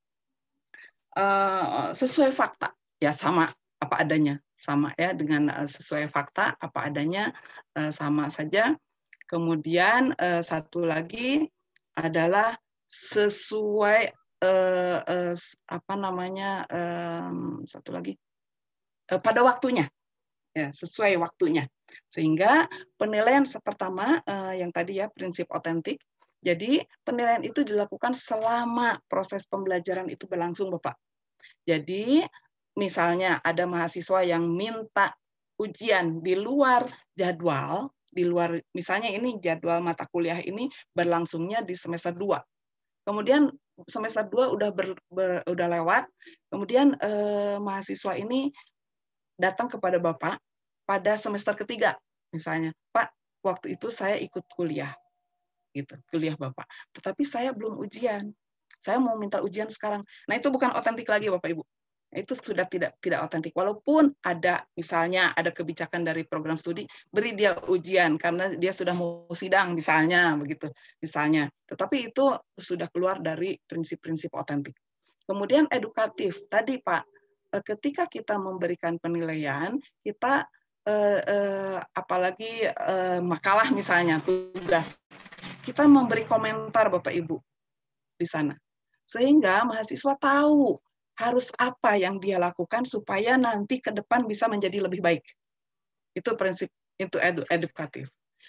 uh, sesuai fakta ya sama apa adanya sama ya dengan uh, sesuai fakta apa adanya uh, sama saja. Kemudian uh, satu lagi adalah sesuai uh, uh, apa namanya um, satu lagi uh, pada waktunya, ya sesuai waktunya. Sehingga penilaian pertama uh, yang tadi ya prinsip otentik. Jadi penilaian itu dilakukan selama proses pembelajaran itu berlangsung, Bapak. Jadi misalnya ada mahasiswa yang minta ujian di luar jadwal. Di luar, misalnya ini jadwal mata kuliah ini berlangsungnya di semester dua. Kemudian semester dua udah ber, ber, udah lewat, kemudian eh, mahasiswa ini datang kepada Bapak pada semester ketiga, misalnya, Pak, waktu itu saya ikut kuliah, gitu, kuliah Bapak. Tetapi saya belum ujian, saya mau minta ujian sekarang. Nah itu bukan otentik lagi Bapak Ibu. Itu sudah tidak tidak otentik. Walaupun ada misalnya ada kebijakan dari program studi beri dia ujian karena dia sudah mau sidang misalnya begitu misalnya. Tetapi itu sudah keluar dari prinsip-prinsip otentik. Kemudian edukatif. Tadi Pak, ketika kita memberikan penilaian, kita eh, eh, apalagi eh, makalah misalnya tugas, kita memberi komentar Bapak Ibu di sana. Sehingga mahasiswa tahu harus apa yang dia lakukan supaya nanti ke depan bisa menjadi lebih baik. Itu prinsip itu edu, edukatif.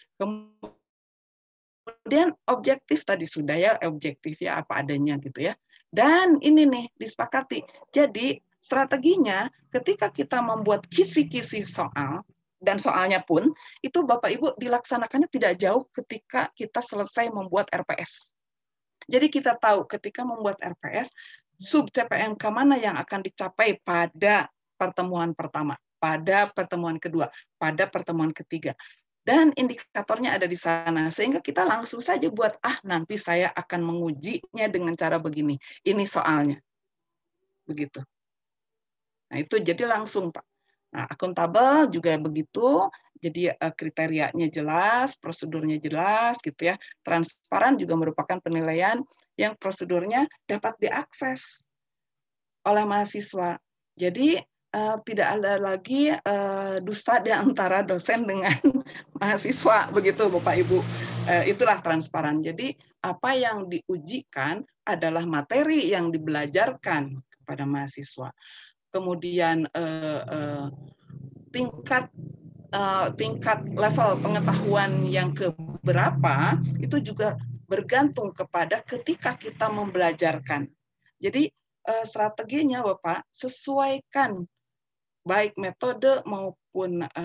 Kemudian objektif tadi sudah ya, objektif ya apa adanya gitu ya. Dan ini nih disepakati. Jadi strateginya ketika kita membuat kisi-kisi soal dan soalnya pun itu Bapak Ibu dilaksanakannya tidak jauh ketika kita selesai membuat R P S. Jadi kita tahu ketika membuat R P S, sub C P M K mana yang akan dicapai pada pertemuan pertama, pada pertemuan kedua, pada pertemuan ketiga. Dan indikatornya ada di sana. Sehingga kita langsung saja buat, ah nanti saya akan mengujinya dengan cara begini. Ini soalnya. Begitu. Nah itu jadi langsung Pak. Nah, akuntabel juga begitu. Jadi kriterianya jelas, prosedurnya jelas gitu ya. Transparan juga merupakan penilaian yang prosedurnya dapat diakses oleh mahasiswa. Jadi uh, tidak ada lagi uh, dusta di antara dosen dengan mahasiswa begitu Bapak Ibu. Uh, itulah transparan. Jadi apa yang diujikan adalah materi yang dibelajarkan kepada mahasiswa. Kemudian uh, uh, tingkat uh, tingkat level pengetahuan yang keberapa itu juga bergantung kepada ketika kita membelajarkan. Jadi uh, strateginya Bapak sesuaikan baik metode maupun uh,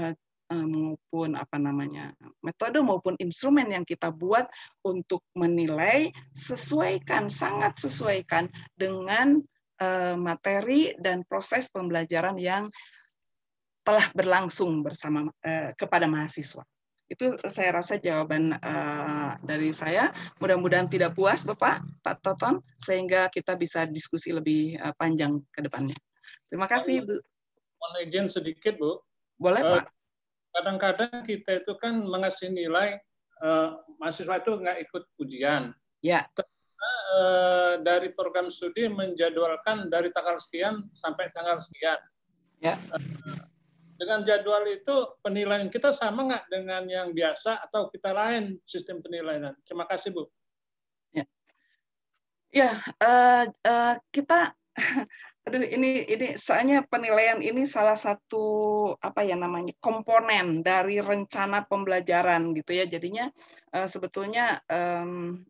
maupun apa namanya metode maupun instrumen yang kita buat untuk menilai, sesuaikan, sangat sesuaikan dengan uh, materi dan proses pembelajaran yang telah berlangsung bersama uh, kepada mahasiswa. Itu saya rasa jawaban uh, dari saya. Mudah-mudahan tidak puas Bapak, Pak Toton, sehingga kita bisa diskusi lebih uh, panjang ke depannya. Terima kasih, Bu. Mohon izin sedikit, Bu. Boleh, uh, Pak. Kadang-kadang kita itu kan mengasih nilai, uh, mahasiswa itu nggak ikut ujian. Ya. Karena, uh, dari program studi menjadwalkan dari tanggal sekian sampai tanggal sekian. Ya. Uh, dengan jadwal itu penilaian kita sama nggak dengan yang biasa atau kita lain sistem penilaian? Terima kasih, Bu. Ya, ya uh, uh, kita Aduh, ini ini soalnya penilaian ini salah satu apa ya namanya komponen dari rencana pembelajaran gitu ya. Jadinya uh, sebetulnya um,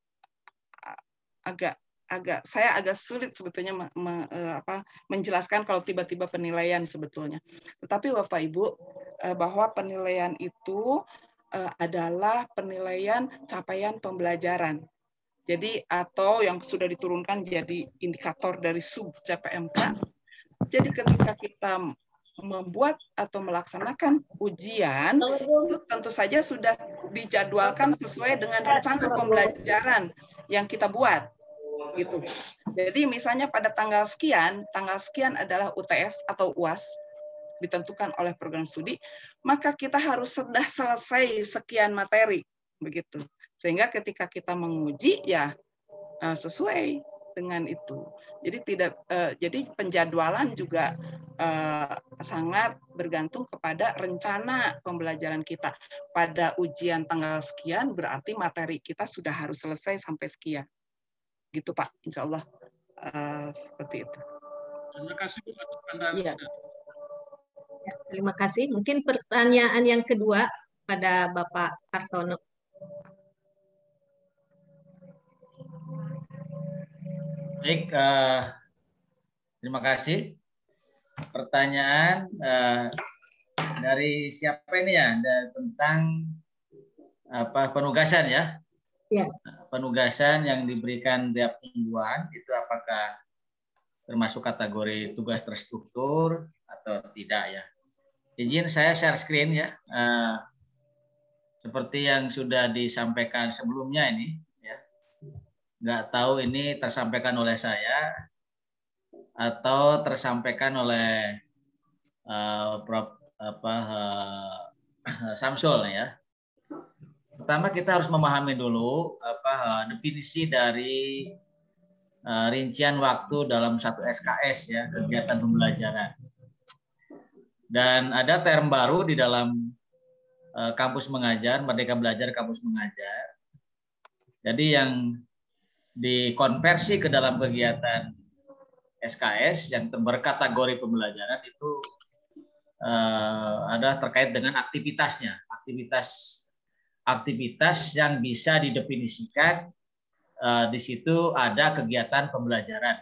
agak agak saya agak sulit sebetulnya me, me, uh, apa, menjelaskan kalau tiba-tiba penilaian sebetulnya. Tetapi Bapak Ibu uh, bahwa penilaian itu uh, adalah penilaian capaian pembelajaran. Jadi atau yang sudah diturunkan jadi indikator dari sub C P M K. Jadi ketika kita membuat atau melaksanakan ujian, itu tentu saja sudah dijadwalkan sesuai dengan rencana pembelajaran yang kita buat. Gitu. Jadi misalnya pada tanggal sekian, tanggal sekian adalah U T S atau U A S ditentukan oleh program studi, maka kita harus sudah selesai sekian materi, begitu. Sehingga ketika kita menguji ya sesuai dengan itu. Jadi tidak uh, jadi penjadwalan juga uh, sangat bergantung kepada rencana pembelajaran kita. Pada ujian tanggal sekian berarti materi kita sudah harus selesai sampai sekian. Gitu Pak, insya Allah uh, seperti itu. Terima kasih Bu atas pandangan. Iya. Ya, terima kasih. Mungkin pertanyaan yang kedua pada Bapak Kartono. Baik, uh, terima kasih. Pertanyaan uh, dari siapa ini ya? Dari, tentang apa penugasan ya? Ya. Penugasan yang diberikan tiap mingguan itu apakah termasuk kategori tugas terstruktur atau tidak ya? Izin saya share screen ya. Uh, seperti yang sudah disampaikan sebelumnya ini. Nggak tahu ini tersampaikan oleh saya atau tersampaikan oleh uh, Prof apa uh, Samsul ya. Pertama kita harus memahami dulu apa uh, definisi dari uh, rincian waktu dalam satu S K S ya, kegiatan pembelajaran. Dan ada term baru di dalam uh, kampus mengajar, Merdeka Belajar Kampus Mengajar. Jadi yang dikonversi ke dalam kegiatan S K S yang berkategori pembelajaran itu uh, adalah terkait dengan aktivitasnya, aktivitas aktivitas yang bisa didefinisikan uh, di situ ada kegiatan pembelajaran.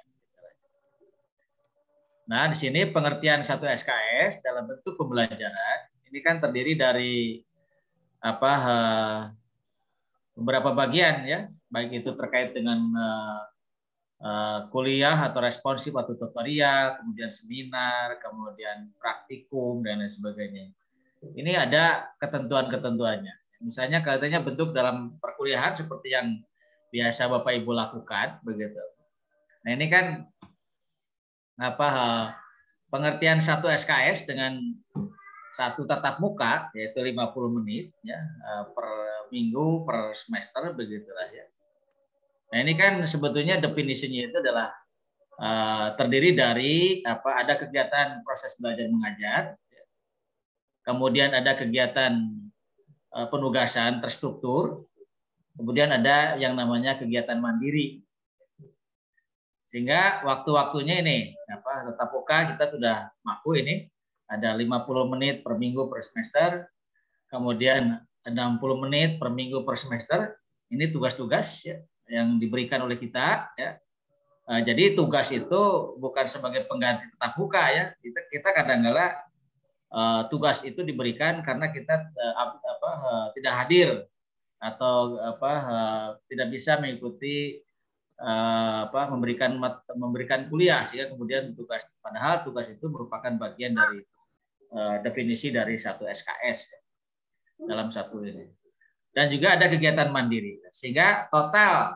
Nah, di sini pengertian satu S K S dalam bentuk pembelajaran ini kan terdiri dari apa uh, beberapa bagian ya. Baik itu terkait dengan uh, uh, kuliah atau responsif atau tutorial, kemudian seminar, kemudian praktikum, dan lain sebagainya. Ini ada ketentuan-ketentuannya. Misalnya katanya bentuk dalam perkuliahan seperti yang biasa Bapak Ibu lakukan, begitu. Nah ini kan apa uh, pengertian satu S K S dengan satu tatap muka yaitu lima puluh menit ya uh, per minggu per semester begitulah ya. Nah ini kan sebetulnya definisinya itu adalah uh, terdiri dari apa ada kegiatan proses belajar mengajar, kemudian ada kegiatan uh, penugasan terstruktur, kemudian ada yang namanya kegiatan mandiri. Sehingga waktu-waktunya ini apa tatap muka kita sudah mampu ini ada lima puluh menit per minggu per semester, kemudian enam puluh menit per minggu per semester. Ini tugas-tugas ya yang diberikan oleh kita ya. Uh, jadi tugas itu bukan sebagai pengganti tatap muka ya. Kita kita kadang-kala uh, tugas itu diberikan karena kita uh, apa, uh, tidak hadir atau apa uh, tidak bisa mengikuti uh, apa memberikan memberikan kuliah, sehingga kemudian tugas, padahal tugas itu merupakan bagian dari uh, definisi dari satu S K S dalam satu ini. Dan juga ada kegiatan mandiri, sehingga total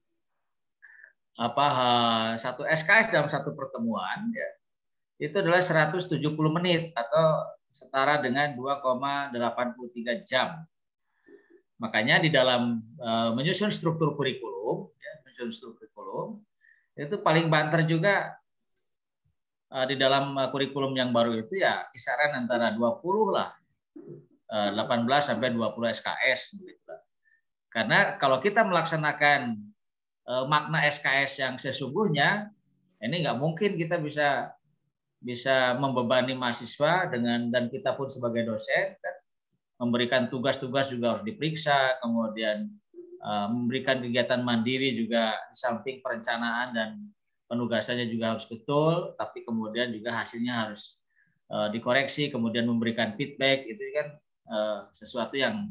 apa satu S K S dalam satu pertemuan ya, itu adalah seratus tujuh puluh menit atau setara dengan dua koma delapan puluh tiga jam. Makanya di dalam uh, menyusun struktur kurikulum, ya, menyusun struktur kurikulum itu paling banter juga uh, di dalam uh, kurikulum yang baru itu ya kisaran antara dua puluh lah, uh, delapan belas sampai dua puluh S K S begitu lah. Karena kalau kita melaksanakan uh, makna S K S yang sesungguhnya, ini nggak mungkin kita bisa bisa membebani mahasiswa dengan, dan kita pun sebagai dosen kan, memberikan tugas-tugas juga harus diperiksa, kemudian uh, memberikan kegiatan mandiri juga di samping perencanaan dan penugasannya juga harus betul, tapi kemudian juga hasilnya harus uh, dikoreksi, kemudian memberikan feedback, itu kan uh, sesuatu yang,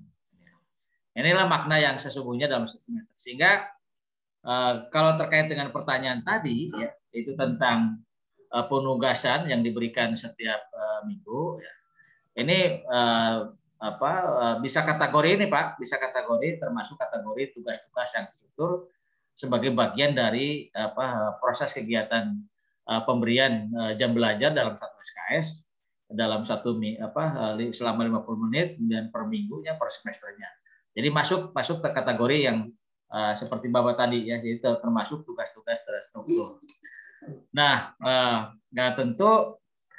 inilah makna yang sesungguhnya dalam semester. Sehingga uh, kalau terkait dengan pertanyaan tadi, ya, itu tentang uh, penugasan yang diberikan setiap uh, minggu, ya, ini uh, apa bisa kategori ini Pak, bisa kategori termasuk kategori tugas-tugas yang struktur sebagai bagian dari apa proses kegiatan uh, pemberian uh, jam belajar dalam satu S K S dalam satu apa selama lima puluh menit, kemudian per minggunya, per semesternya. Jadi masuk masuk ke kategori yang uh, seperti Bapak tadi ya, jadi termasuk tugas-tugas terstruktur. Nah, uh, nah tentu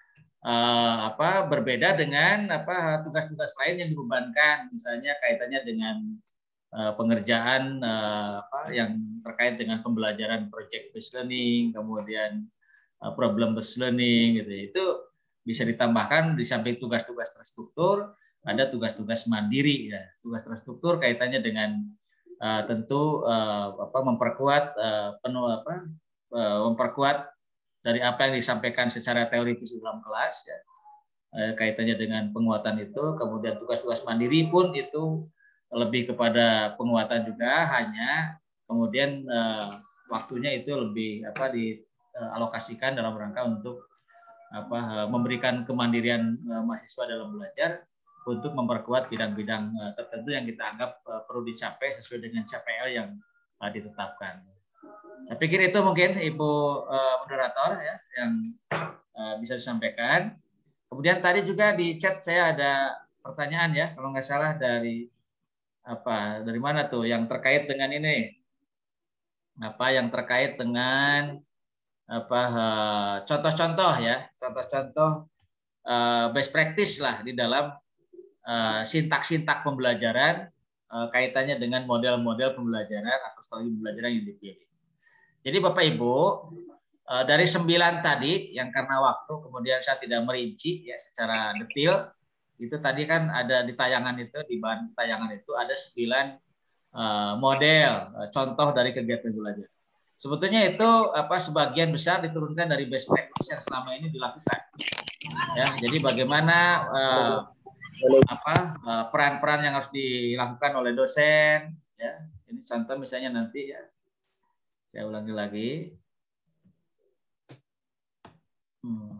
Uh, apa berbeda dengan apa tugas-tugas lain yang dibebankan, misalnya kaitannya dengan uh, pengerjaan uh, apa yang terkait dengan pembelajaran project based learning, kemudian uh, problem based learning gitu. Itu bisa ditambahkan di samping tugas-tugas terstruktur ada tugas-tugas mandiri ya. Tugas terstruktur kaitannya dengan uh, tentu uh, apa memperkuat uh, penuh apa uh, memperkuat dari apa yang disampaikan secara teoritis dalam kelas, ya, kaitannya dengan penguatan itu. Kemudian tugas-tugas mandiri pun itu lebih kepada penguatan juga, hanya kemudian eh, waktunya itu lebih apa dialokasikan dalam rangka untuk apa memberikan kemandirian eh, mahasiswa dalam belajar untuk memperkuat bidang-bidang eh, tertentu yang kita anggap eh, perlu dicapai sesuai dengan C P L yang eh, ditetapkan. Saya pikir itu mungkin Ibu uh, moderator ya yang uh, bisa disampaikan. Kemudian tadi juga di chat saya ada pertanyaan ya, kalau nggak salah dari apa dari mana tuh yang terkait dengan ini, apa yang terkait dengan apa contoh-contoh uh, ya, contoh-contoh uh, best practice lah di dalam uh, sintak-sintak pembelajaran uh, kaitannya dengan model-model pembelajaran atau strategi pembelajaran yang dipilih. Jadi Bapak Ibu, dari sembilan tadi yang karena waktu kemudian saya tidak merinci ya secara detail, itu tadi kan ada di tayangan itu, di bahan tayangan itu ada sembilan model contoh dari kegiatan belajar. Sebetulnya itu apa sebagian besar diturunkan dari best practice yang selama ini dilakukan. Ya, jadi bagaimana eh, apa peran-peran yang harus dilakukan oleh dosen ya. Ini contoh misalnya nanti ya. Saya ulangi lagi. Hmm.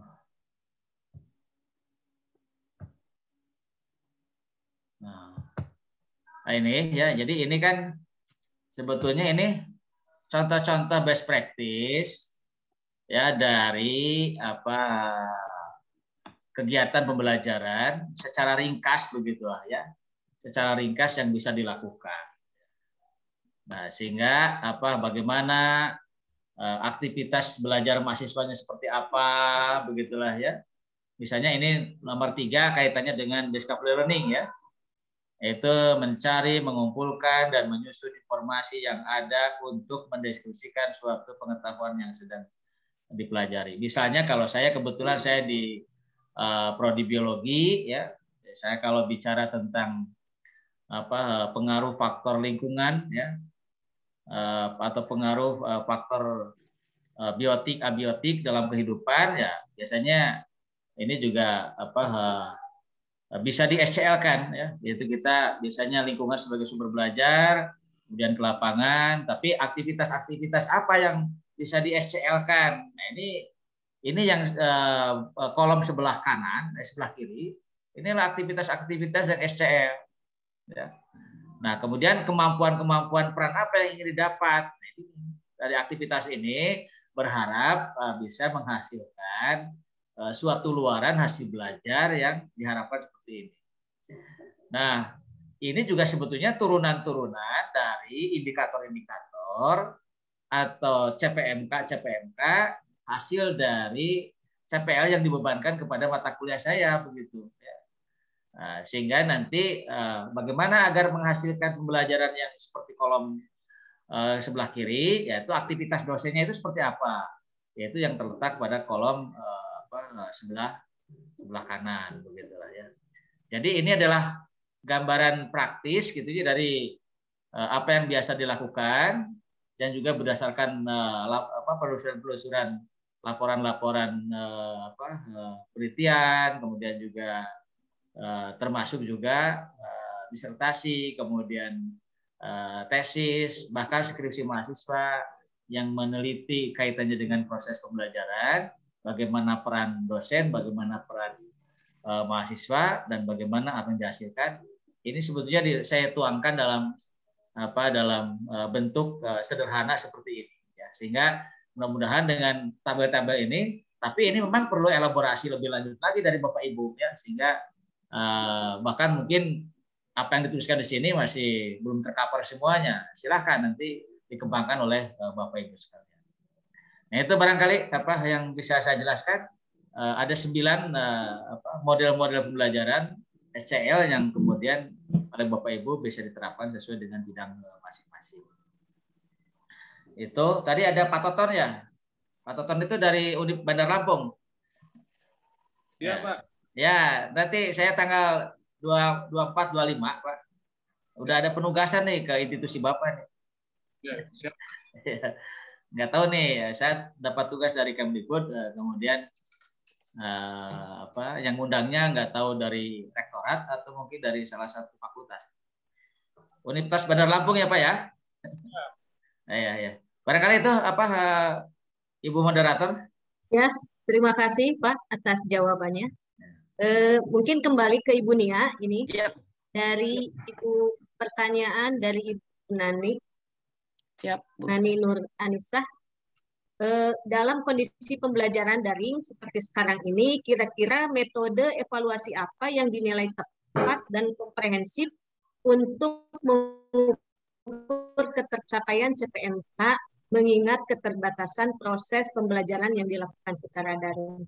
Nah, nah ini ya, jadi ini kan sebetulnya ini contoh-contoh best practice ya dari apa kegiatan pembelajaran secara ringkas begitulah ya, secara ringkas yang bisa dilakukan. Nah, sehingga apa bagaimana uh, aktivitas belajar mahasiswanya seperti apa begitulah ya. Misalnya ini nomor tiga kaitannya dengan discovery learning ya. Yaitu mencari, mengumpulkan dan menyusun informasi yang ada untuk mendiskusikan suatu pengetahuan yang sedang dipelajari. Misalnya kalau saya kebetulan saya di uh, prodi biologi ya. Saya kalau bicara tentang apa pengaruh faktor lingkungan ya. Uh, atau pengaruh uh, faktor uh, biotik abiotik dalam kehidupan ya biasanya ini juga apa bisa di S C L-kan ya, yaitu kita biasanya lingkungan sebagai sumber belajar, kemudian ke lapangan, tapi aktivitas-aktivitas apa yang bisa di S C L-kan. Nah, ini ini yang eh, kolom sebelah kanan, eh, sebelah kiri, inilah aktivitas-aktivitas yang S C L ya. Nah, kemudian kemampuan-kemampuan peran apa yang ingin didapat. Nah, ini, dari aktivitas ini berharap uh, bisa menghasilkan uh, suatu luaran hasil belajar yang diharapkan seperti ini. Nah, ini juga sebetulnya turunan-turunan dari indikator-indikator atau C P M K C P M K hasil dari C P L yang dibebankan kepada mata kuliah saya begitu. Nah, sehingga nanti uh, bagaimana agar menghasilkan pembelajaran yang seperti kolom uh, sebelah kiri, yaitu aktivitas dosennya itu seperti apa, yaitu yang terletak pada kolom uh, apa, sebelah sebelah kanan, begitulah ya. Jadi ini adalah gambaran praktis gitu ya dari uh, apa yang biasa dilakukan dan juga berdasarkan uh, lap, apa penelusuran-penelusuran laporan-laporan uh, apa uh, penelitian, kemudian juga Uh, termasuk juga uh, disertasi, kemudian uh, tesis, bahkan skripsi mahasiswa yang meneliti kaitannya dengan proses pembelajaran, bagaimana peran dosen, bagaimana peran uh, mahasiswa, dan bagaimana apa yang dihasilkan. Ini sebetulnya di, saya tuangkan dalam apa dalam uh, bentuk uh, sederhana seperti ini, ya. Sehingga mudah-mudahan dengan tabel-tabel ini, tapi ini memang perlu elaborasi lebih lanjut lagi dari Bapak Ibu, ya, sehingga Uh, bahkan mungkin apa yang dituliskan di sini masih belum tercover semuanya. Silahkan nanti dikembangkan oleh uh, Bapak Ibu sekalian. Nah, itu barangkali apa yang bisa saya jelaskan. Uh, ada sembilan uh, apa, model-model pembelajaran S C L yang kemudian oleh Bapak Ibu bisa diterapkan sesuai dengan bidang masing-masing. Itu tadi ada Pak Toton ya. Pak Toton itu dari Univ Bandar Lampung. Iya, ya, Pak. Ya, nanti saya tanggal dua puluh empat dua puluh lima, Pak. Udah ada penugasan nih ke institusi Bapak nih. Ya, siap. Nggak tahu nih, saya dapat tugas dari Kemdikbud, kemudian eh, apa yang undangnya nggak tahu dari rektorat atau mungkin dari salah satu fakultas. Universitas Bandar Lampung ya, Pak ya? Ya, ya, ya. Barangkali itu apa Ibu moderator? Ya, terima kasih Pak atas jawabannya. Eh, mungkin kembali ke Ibu Nia ini yep. dari Ibu pertanyaan dari Ibu Nani, yep. Nani Nur Anisah. Eh, dalam kondisi pembelajaran daring seperti sekarang ini, kira-kira metode evaluasi apa yang dinilai tepat dan komprehensif untuk mengukur ketercapaian C P M K mengingat keterbatasan proses pembelajaran yang dilakukan secara daring?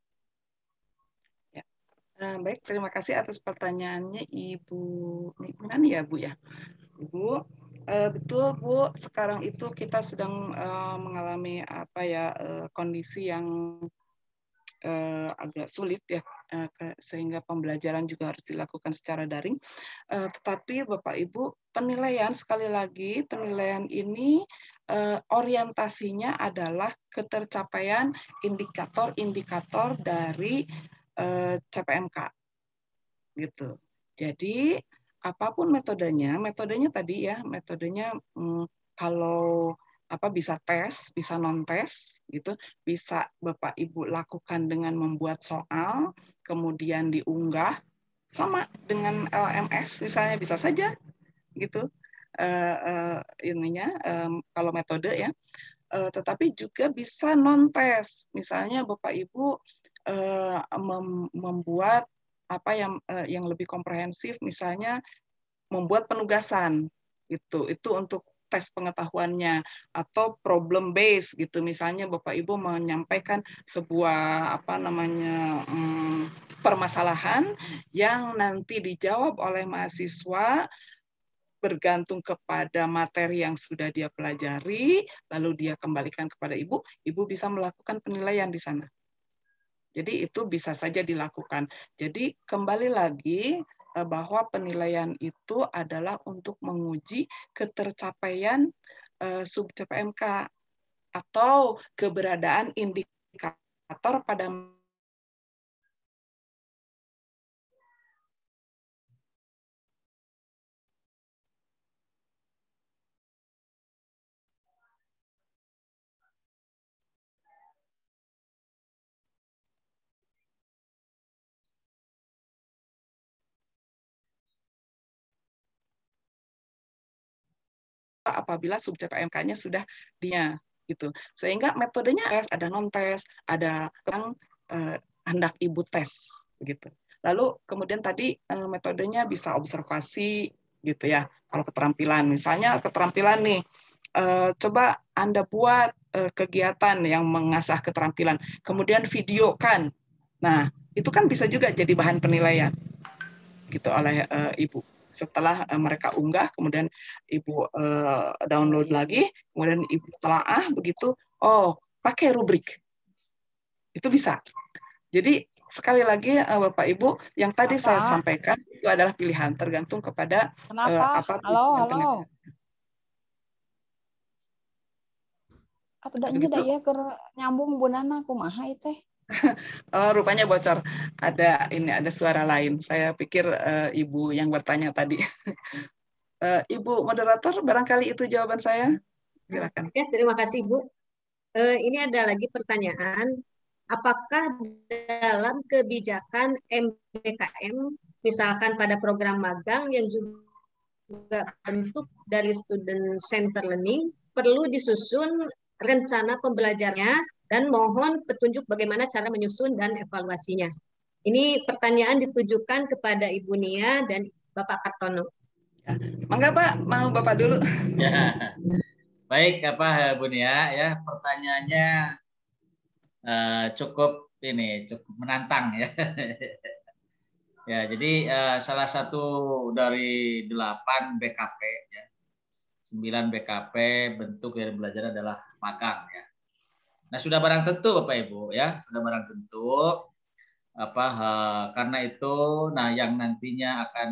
Nah, baik, terima kasih atas pertanyaannya Ibu Ibu Nani ya Bu ya. Ibu, uh, betul Bu, sekarang itu kita sedang uh, mengalami apa ya uh, kondisi yang uh, agak sulit ya, uh, ke, sehingga pembelajaran juga harus dilakukan secara daring. Uh, tetapi Bapak Ibu, penilaian sekali lagi penilaian ini uh, orientasinya adalah ketercapaian indikator-indikator dari C P M K gitu. Jadi apapun metodenya, metodenya tadi ya, metodenya hmm, kalau apa bisa tes, bisa non tes gitu, bisa Bapak Ibu lakukan dengan membuat soal, kemudian diunggah sama dengan L M S misalnya bisa saja gitu. Uh, uh, ininya um, kalau metode ya. Uh, tetapi juga bisa non tes. Misalnya Bapak Ibu Uh, mem membuat apa yang uh, yang lebih komprehensif, misalnya membuat penugasan itu itu untuk tes pengetahuannya, atau problem base gitu, misalnya Bapak Ibu menyampaikan sebuah apa namanya um, permasalahan yang nanti dijawab oleh mahasiswa bergantung kepada materi yang sudah dia pelajari, lalu dia kembalikan kepada Ibu, Ibu bisa melakukan penilaian di sana. Jadi itu bisa saja dilakukan. Jadi kembali lagi bahwa penilaian itu adalah untuk menguji ketercapaian uh, sub C P M K atau keberadaan indikator pada apabila subjek P M K-nya sudah dia gitu. Sehingga metodenya ada non tes, ada yang eh, hendak ibu tes begitu. Lalu kemudian tadi eh, metodenya bisa observasi gitu ya. Kalau keterampilan, misalnya keterampilan nih, eh, coba Anda buat eh, kegiatan yang mengasah keterampilan, kemudian videokan. Nah, itu kan bisa juga jadi bahan penilaian gitu oleh uh, ibu. Setelah uh, mereka unggah, kemudian ibu uh, download lagi, kemudian ibu telaah begitu. Oh, pakai rubrik. Itu bisa. Jadi sekali lagi uh, Bapak Ibu, yang tadi Apa? saya sampaikan itu adalah pilihan tergantung kepada Kenapa? uh, apa Halo, halo. penilaian. Atau daknya dah ya ke nyambung bunana kumaha itu. Oh, rupanya bocor. Ada ini ada suara lain. Saya pikir uh, ibu yang bertanya tadi. uh, Ibu moderator, barangkali itu jawaban saya. Silakan. Ya, terima kasih Bu. Uh, ini ada lagi pertanyaan. Apakah dalam kebijakan M B K M, misalkan pada program magang yang juga bentuk dari student center learning, perlu disusun rencana pembelajarannya dan mohon petunjuk bagaimana cara menyusun dan evaluasinya. Ini pertanyaan ditujukan kepada Ibu Nia dan Bapak Kartono. Ya. Mangga Pak, mau Bapak dulu. Ya. Baik, apa Bu Nia ya, pertanyaannya uh, cukup ini cukup menantang ya. Ya, jadi uh, salah satu dari delapan B K P ya, sembilan B K P bentuk dari belajar adalah magang ya. Nah, sudah barang tentu Bapak Ibu ya, sudah barang tentu apa uh, karena itu nah yang nantinya akan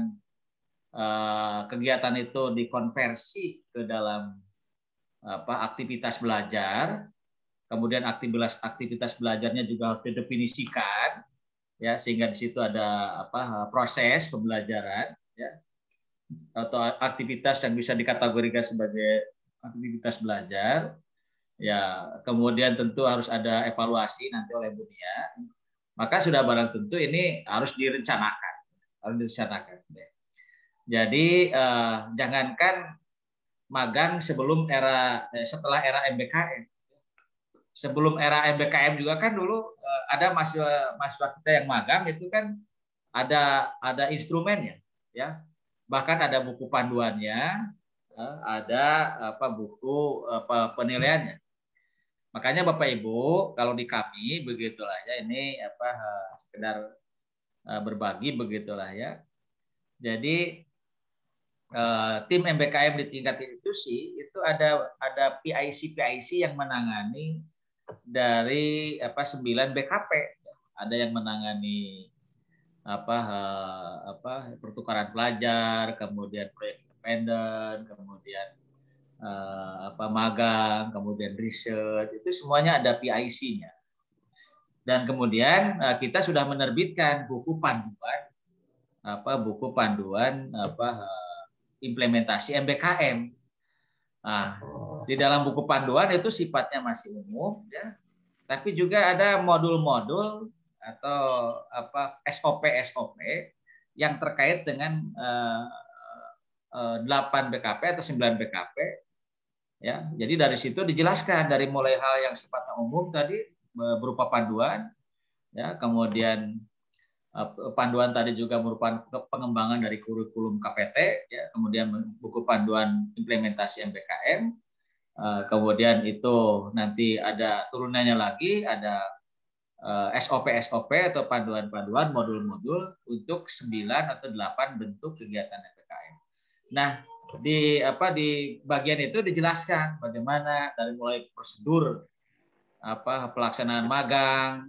uh, kegiatan itu dikonversi ke dalam apa aktivitas belajar, kemudian aktivitas aktivitas belajarnya juga harus didefinisikan ya, sehingga di situ ada apa proses pembelajaran ya, atau aktivitas yang bisa dikategorikan sebagai aktivitas belajar ya, kemudian tentu harus ada evaluasi nanti oleh Bu Nia, maka sudah barang tentu ini harus direncanakan harus direncanakan ya. Jadi eh, jangankan magang sebelum era eh, setelah era M B K M, sebelum era M B K M juga kan dulu eh, ada mahasiswa mahasiswa kita yang magang itu kan ada ada instrumennya ya, bahkan ada buku panduannya, eh, ada apa buku apa penilaiannya. Makanya Bapak Ibu kalau di kami begitulah ya, ini apa eh, sekedar eh, berbagi begitulah ya. Jadi eh, tim M B K M di tingkat institusi itu ada ada P I C P I C yang menangani dari apa sembilan B K P, ada yang menangani apa eh, apa pertukaran pelajar, kemudian proyek independen, kemudian eh, apa magang, kemudian riset, itu semuanya ada P I C-nya. Dan kemudian eh, kita sudah menerbitkan buku panduan apa buku panduan apa eh, implementasi M B K M. Nah, di dalam buku panduan itu sifatnya masih umum ya, tapi juga ada modul-modul atau apa S O P S O P yang terkait dengan eh, eh, delapan B K P atau sembilan B K P ya. Jadi dari situ dijelaskan dari mulai hal yang sifatnya umum tadi berupa panduan ya, kemudian panduan tadi juga merupakan pengembangan dari kurikulum K P T ya, kemudian buku panduan implementasi M B K M, kemudian itu nanti ada turunannya lagi ada S O P S O P atau panduan-panduan modul-modul untuk sembilan atau delapan bentuk kegiatan M B K M. Nah, di apa di bagian itu dijelaskan bagaimana dari mulai prosedur apa pelaksanaan magang,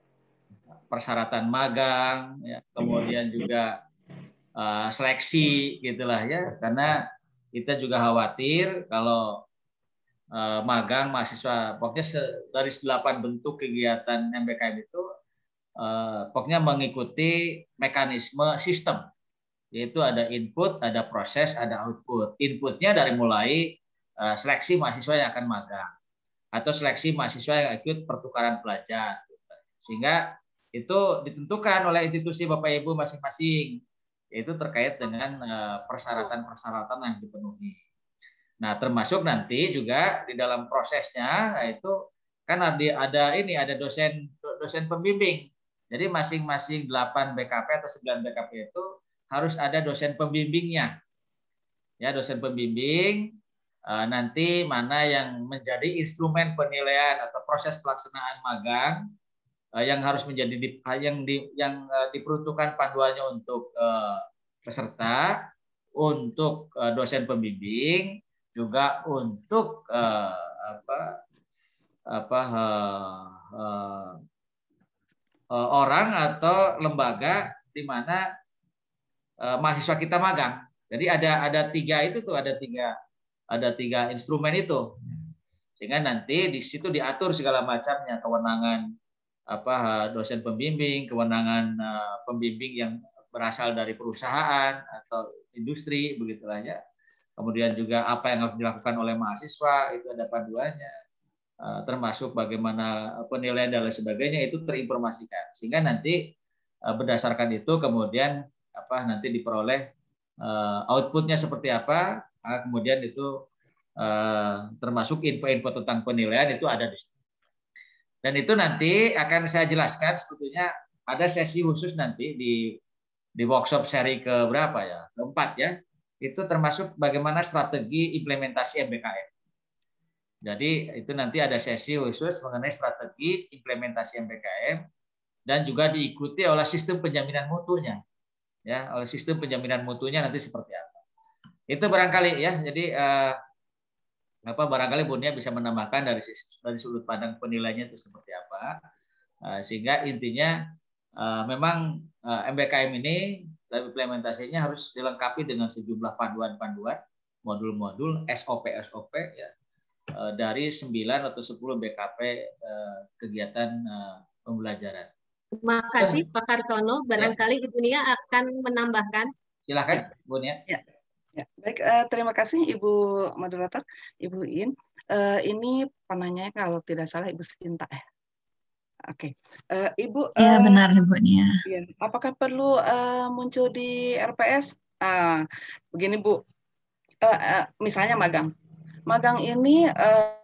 persyaratan magang, ya, kemudian juga uh, seleksi gitulah ya, karena kita juga khawatir kalau uh, magang mahasiswa pokoknya dari delapan bentuk kegiatan M B K M itu uh, pokoknya mengikuti mekanisme sistem, yaitu ada input, ada proses, ada output. Inputnya dari mulai uh, seleksi mahasiswa yang akan magang atau seleksi mahasiswa yang ikut pertukaran pelajar, sehingga itu ditentukan oleh institusi Bapak Ibu masing-masing, yaitu terkait dengan persyaratan-persyaratan yang dipenuhi. Nah, termasuk nanti juga di dalam prosesnya, itu kan ada, ada ini ada dosen dosen pembimbing. Jadi masing-masing delapan B K P atau sembilan B K P itu harus ada dosen pembimbingnya. Ya, dosen pembimbing nanti mana yang menjadi instrumen penilaian atau proses pelaksanaan magang yang harus menjadi yang di, yang diperuntukkan panduannya untuk peserta, untuk dosen pembimbing, juga untuk apa apa uh, uh, orang atau lembaga di mana uh, mahasiswa kita magang. Jadi ada ada tiga itu tuh ada tiga ada tiga instrumen itu, sehingga nanti di situ diatur segala macamnya, kewenangan apa dosen pembimbing, kewenangan uh, pembimbing yang berasal dari perusahaan atau industri, begitulah ya. Kemudian juga apa yang harus dilakukan oleh mahasiswa itu ada panduannya, uh, termasuk bagaimana penilaian dan lain sebagainya itu terinformasikan, sehingga nanti uh, berdasarkan itu kemudian apa nanti diperoleh uh, outputnya seperti apa. Nah, kemudian itu uh, termasuk info-info tentang penilaian itu ada di situ. Dan itu nanti akan saya jelaskan sebetulnya ada sesi khusus nanti di di workshop seri ke berapa ya? Keempat ya. Itu termasuk bagaimana strategi implementasi M B K M. Jadi itu nanti ada sesi khusus mengenai strategi implementasi M B K M dan juga diikuti oleh sistem penjaminan mutunya. Ya, oleh sistem penjaminan mutunya nanti seperti apa. Itu barangkali ya. Jadi eh, apa barangkali Bu Nia bisa menambahkan dari dari sudut pandang penilaiannya itu seperti apa. Eh, sehingga intinya eh, memang eh, M B K M ini dalam implementasinya harus dilengkapi dengan sejumlah panduan-panduan, modul-modul, S O P S O P ya. Eh, dari sembilan atau sepuluh B K P eh, kegiatan eh, pembelajaran. Terima kasih Pak Kartono. Barangkali Ibu Nia akan menambahkan. Silakan Bu Nia. Ya. Ya, baik, uh, terima kasih Ibu Moderator, Ibu In. Uh, ini penanya kalau tidak salah Ibu Sinta ya. Oke, okay. uh, Ibu. Ya, uh, benar Ibu Nia. Ya, apakah perlu uh, muncul di R P S? Uh, begini Bu, uh, uh, misalnya magang. Magang ini uh,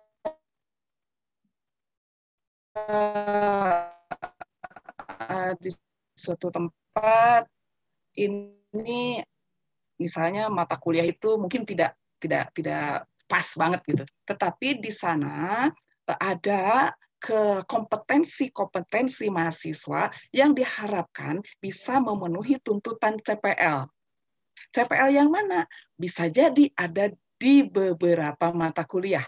uh, uh, di suatu tempat ini. Misalnya mata kuliah itu mungkin tidak tidak tidak pas banget gitu. Tetapi di sana ada ke kompetensi-kompetensi mahasiswa yang diharapkan bisa memenuhi tuntutan C P L. C P L yang mana? Bisa jadi ada di beberapa mata kuliah.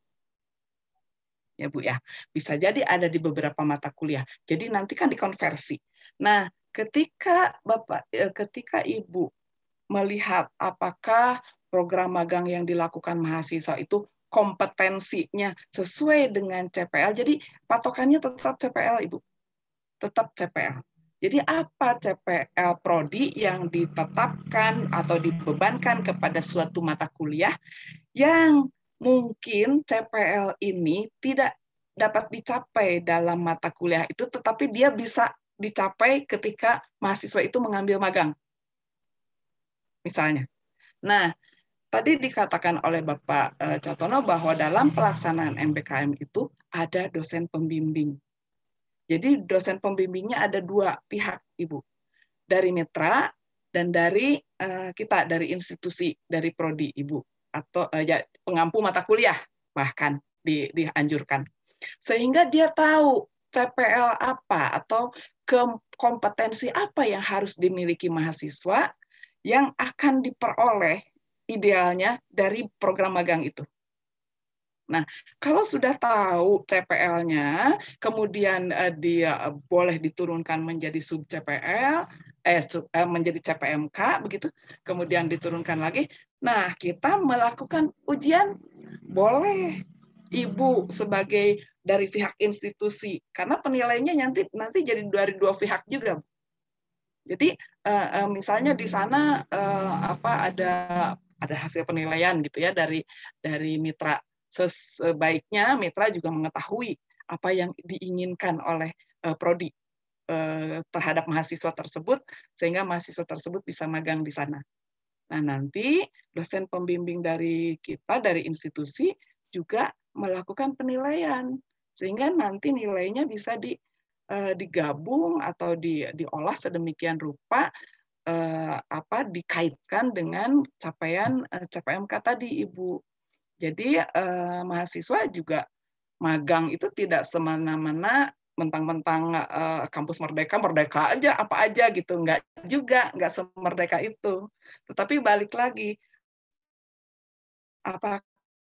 Ya Bu ya, bisa jadi ada di beberapa mata kuliah. Jadi nanti kan dikonversi. Nah, ketika Bapak ketika Ibu melihat apakah program magang yang dilakukan mahasiswa itu kompetensinya sesuai dengan C P L. Jadi patokannya tetap C P L, Ibu. Tetap C P L. Jadi apa C P L prodi yang ditetapkan atau dibebankan kepada suatu mata kuliah yang mungkin C P L ini tidak dapat dicapai dalam mata kuliah itu, tetapi dia bisa dicapai ketika mahasiswa itu mengambil magang. Misalnya. Nah, tadi dikatakan oleh Bapak Catono bahwa dalam pelaksanaan M B K M itu ada dosen pembimbing. Jadi dosen pembimbingnya ada dua pihak, Ibu. Dari mitra dan dari uh, kita, dari institusi, dari prodi, Ibu. Atau uh, ya, pengampu mata kuliah, bahkan di, dianjurkan. Sehingga dia tahu C P L apa atau kompetensi apa yang harus dimiliki mahasiswa yang akan diperoleh idealnya dari program magang itu. Nah, kalau sudah tahu C P L-nya, kemudian uh, dia uh, boleh diturunkan menjadi sub C P L, eh, sub, uh, menjadi C P M K, begitu, kemudian diturunkan lagi. Nah, kita melakukan ujian, boleh Ibu sebagai dari pihak institusi, karena penilaiannya nanti nanti jadi dari dua pihak juga. Jadi uh, uh, misalnya di sana uh, apa ada ada hasil penilaian gitu ya dari dari mitra. Sebaiknya mitra juga mengetahui apa yang diinginkan oleh uh, prodi uh, terhadap mahasiswa tersebut sehingga mahasiswa tersebut bisa magang di sana. Nah, nanti dosen pembimbing dari kita, dari institusi, juga melakukan penilaian. Sehingga nanti nilainya bisa di, eh, digabung atau di, diolah sedemikian rupa, eh, apa, dikaitkan dengan capaian eh, C P M K tadi, Ibu. Jadi eh, mahasiswa juga magang itu tidak semena-mena mentang-mentang uh, kampus merdeka, merdeka aja, apa aja gitu. Enggak juga, enggak semerdeka itu. Tetapi balik lagi, apakah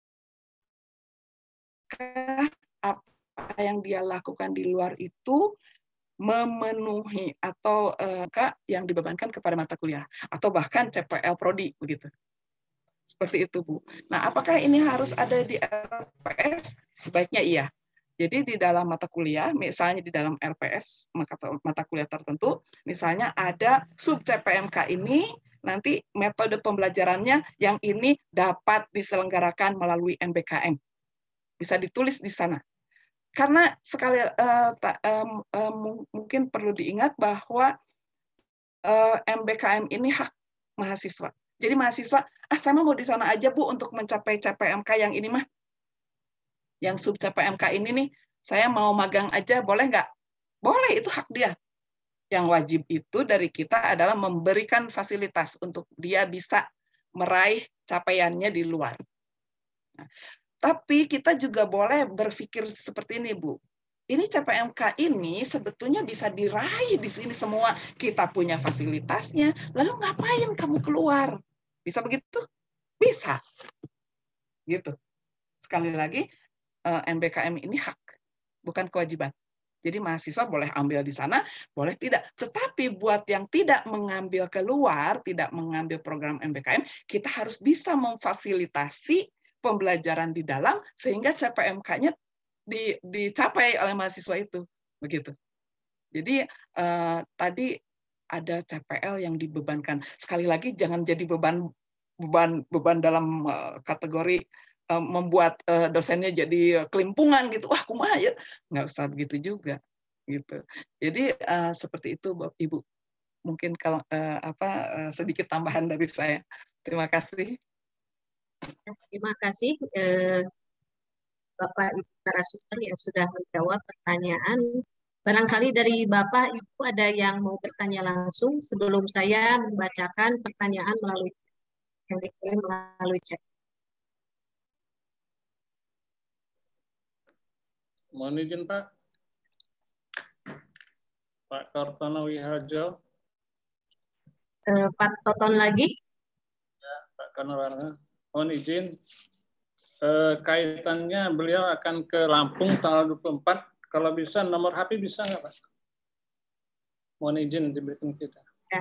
apa yang dia lakukan di luar itu memenuhi atau uh, yang dibebankan kepada mata kuliah, atau bahkan C P L Prodi, begitu. Seperti itu, Bu. Nah, apakah ini harus ada di R P S? Sebaiknya iya. Jadi di dalam mata kuliah, misalnya di dalam R P S, mata kuliah tertentu, misalnya ada sub C P M K ini, nanti metode pembelajarannya yang ini dapat diselenggarakan melalui M B K M. Bisa ditulis di sana. Karena sekali uh, ta, um, um, mungkin perlu diingat bahwa uh, M B K M ini hak mahasiswa. Jadi mahasiswa, ah saya mau di sana aja Bu untuk mencapai C P M K yang ini mah. Yang sub C P M K ini nih, saya mau magang aja, boleh nggak? Boleh, itu hak dia. Yang wajib itu dari kita adalah memberikan fasilitas untuk dia bisa meraih capaiannya di luar. Nah, tapi kita juga boleh berpikir seperti ini, Bu. Ini C P M K ini sebetulnya bisa diraih di sini semua. Kita punya fasilitasnya, lalu ngapain kamu keluar? Bisa begitu? Bisa. Gitu. Sekali lagi, M B K M ini hak, bukan kewajiban. Jadi mahasiswa boleh ambil di sana, boleh tidak. Tetapi buat yang tidak mengambil keluar, tidak mengambil program M B K M, kita harus bisa memfasilitasi pembelajaran di dalam sehingga C P M K-nya di, dicapai oleh mahasiswa itu. Begitu. Jadi eh, tadi ada C P L yang dibebankan. Sekali lagi jangan jadi beban beban beban dalam uh, kategori membuat uh, dosennya jadi kelimpungan gitu, wah kumaha ya, nggak usah begitu juga, gitu. Jadi uh, seperti itu, Bapak Ibu. Mungkin kalau uh, apa uh, sedikit tambahan dari saya. Terima kasih. Terima kasih eh, Bapak Ibu narasumber yang sudah menjawab pertanyaan. Barangkali dari Bapak Ibu ada yang mau bertanya langsung sebelum saya membacakan pertanyaan melalui yang dikirim melalui chat. Mohon izin Pak. Pak Kartono Wiharjo. Eh, Pak Toton lagi. Ya, Pak Kartono. Mohon izin. Eh, kaitannya beliau akan ke Lampung tanggal dua puluh empat. Kalau bisa nomor H P bisa nggak Pak? Mohon izin diberikan kita. Ya.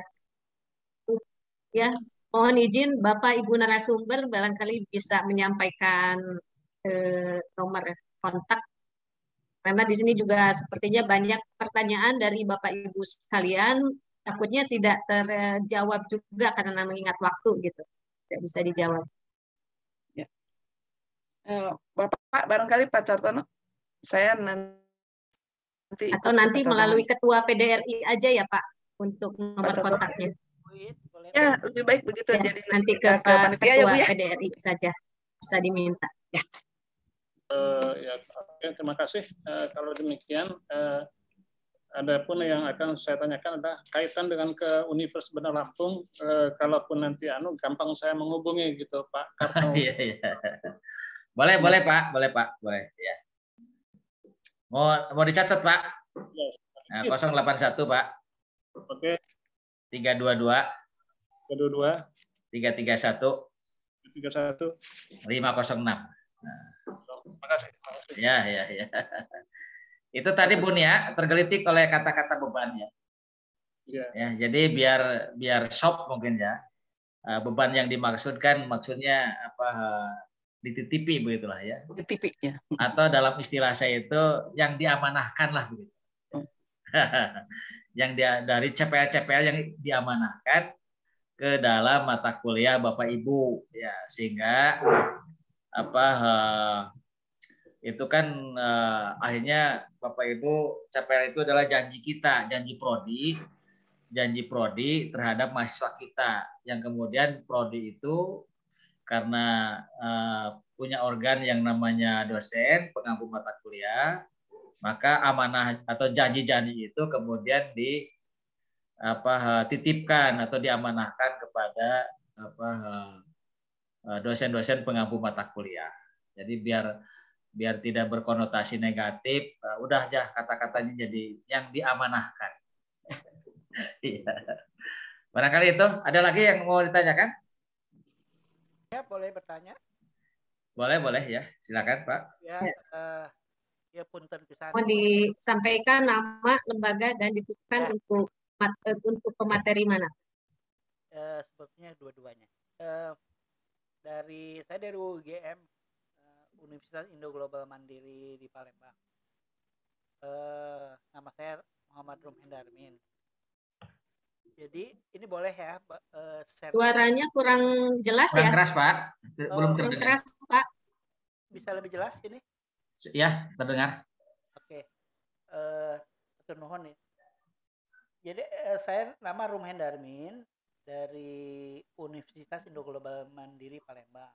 Ya, mohon izin Bapak Ibu narasumber barangkali bisa menyampaikan eh, nomor kontak. Karena di sini juga sepertinya banyak pertanyaan dari Bapak Ibu sekalian, takutnya tidak terjawab juga karena mengingat waktu gitu, tidak bisa dijawab. Ya. Bapak barangkali Pak Cartono, saya nanti atau nanti melalui Ketua P D R I aja ya Pak untuk nomor kontaknya. Ya lebih baik begitu. Ya, jadi nanti ke ke Pak panitia Ketua ya Bu ya. P D R I saja bisa diminta. Ya. Uh, ya, oke, terima kasih. Uh, kalau demikian, uh, ada pun yang akan saya tanyakan adalah kaitan dengan ke Universitas Bandar Lampung. Uh, kalaupun nanti anu gampang saya menghubungi gitu, Pak Kartono. Iya, iya. Boleh, boleh Pak, boleh Pak, boleh. Ya. Mau mau dicatat Pak? Yes. Nah, nol delapan satu Pak. Oke. tiga dua dua. tiga dua dua. tiga tiga satu. tiga satu. lima nol enam. Nah. Terima kasih. Ya, ya, ya. Itu tadi Bun ya, tergelitik oleh kata-kata bebannya. Ya. Ya, jadi biar biar soft mungkin ya. Beban yang dimaksudkan maksudnya apa dititipi begitulah ya. Dititipi ya. Atau dalam istilah saya itu yang diamanahkan lah begitu. Hmm. Yang dia dari C P L C P L yang diamanahkan ke dalam mata kuliah Bapak Ibu ya, sehingga apa itu kan eh, akhirnya Bapak Ibu C P L itu adalah janji kita, janji prodi janji prodi terhadap mahasiswa kita, yang kemudian prodi itu karena uh, punya organ yang namanya dosen pengampu mata kuliah, maka amanah atau janji-janji itu kemudian di apa titipkan atau diamanahkan kepada apa dosen-dosen pengampu mata kuliah. Jadi biar biar tidak berkonotasi negatif, udah aja kata-katanya jadi yang diamanahkan. Iya. Barangkali itu. Ada lagi yang mau ditanyakan? Ya, boleh bertanya? Boleh, boleh ya. Silakan, Pak. Ya, Ya. uh, ya punten pisan. Mau disampaikan nama lembaga dan ditutupkan Ya. untuk mat, untuk pemateri mana? Uh, sebetulnya dua-duanya. Uh, dari saya dari U G M, uh, Universitas Indo Global Mandiri di Palembang. Uh, nama saya Muhammad Rum Hendarmin. Jadi ini boleh ya, uh, share. Suaranya kurang jelas kurang ya? Keras, Pak. Belum Oh, Kurang terdengar. keras, Pak. Bisa lebih jelas ini? Ya, terdengar. Oke. Uh, nuhun nih. Jadi uh, saya nama Rum Hendarmin dari Universitas Indo Global Mandiri Palembang.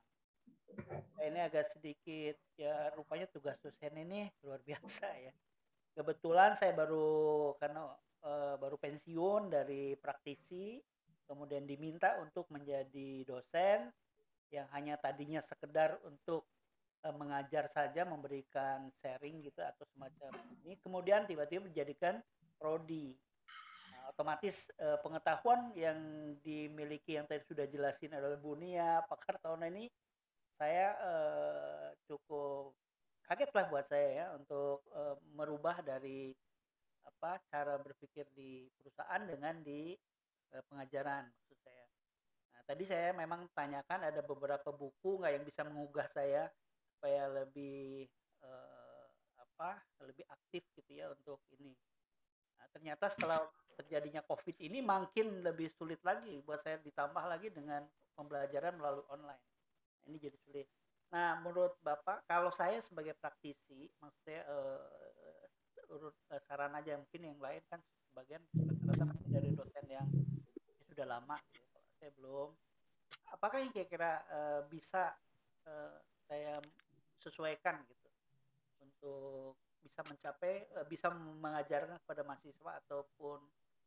Ini agak sedikit ya, rupanya tugas dosen ini luar biasa ya. Kebetulan saya baru karena Uh, baru pensiun dari praktisi, kemudian diminta untuk menjadi dosen yang hanya tadinya sekedar untuk uh, mengajar saja, memberikan sharing gitu atau semacam ini, kemudian tiba-tiba dijadikan prodi. Nah, otomatis uh, pengetahuan yang dimiliki yang tadi sudah jelasin oleh Bu Nia, pakar tahun ini, saya uh, cukup kaget lah buat saya ya untuk uh, merubah dari apa cara berpikir di perusahaan dengan di eh, pengajaran maksud saya. Nah, tadi saya memang tanyakan ada beberapa buku nggak yang bisa mengugah saya supaya lebih eh, apa lebih aktif gitu ya untuk ini. Nah, ternyata setelah terjadinya COVID ini makin lebih sulit lagi buat saya, ditambah lagi dengan pembelajaran melalui online. Nah, ini jadi sulit. Nah, menurut Bapak, kalau saya sebagai praktisi, maksudnya eh, urut uh, saran aja, mungkin yang lain kan sebagian rata-rata dari dosen yang sudah lama gitu. Kalau saya belum, apakah yang kira-kira uh, bisa uh, saya sesuaikan gitu untuk bisa mencapai uh, bisa mengajarkan kepada mahasiswa ataupun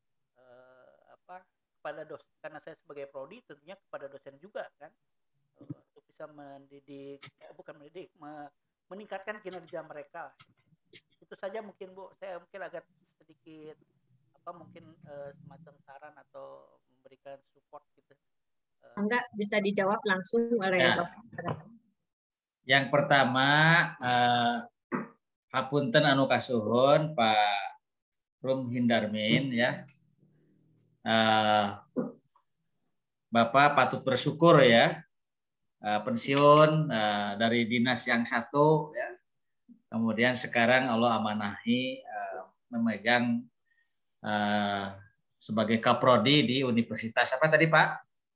uh, apa kepada dosen, karena saya sebagai prodi tentunya kepada dosen juga kan, uh, untuk bisa mendidik eh, bukan mendidik me, meningkatkan kinerja mereka. Itu saja mungkin Bu, saya mungkin agak sedikit apa mungkin uh, semacam saran atau memberikan support gitu. Uh, Enggak bisa dijawab langsung oleh ya. Bapak. Yang pertama, uh, hapunten anu kasuhun Pak Rum Hendarmin ya. Uh, Bapak patut bersyukur ya, uh, pensiun uh, dari dinas yang satu ya. Kemudian sekarang Allah amanahi uh, memegang uh, sebagai kaprodi di universitas apa tadi Pak?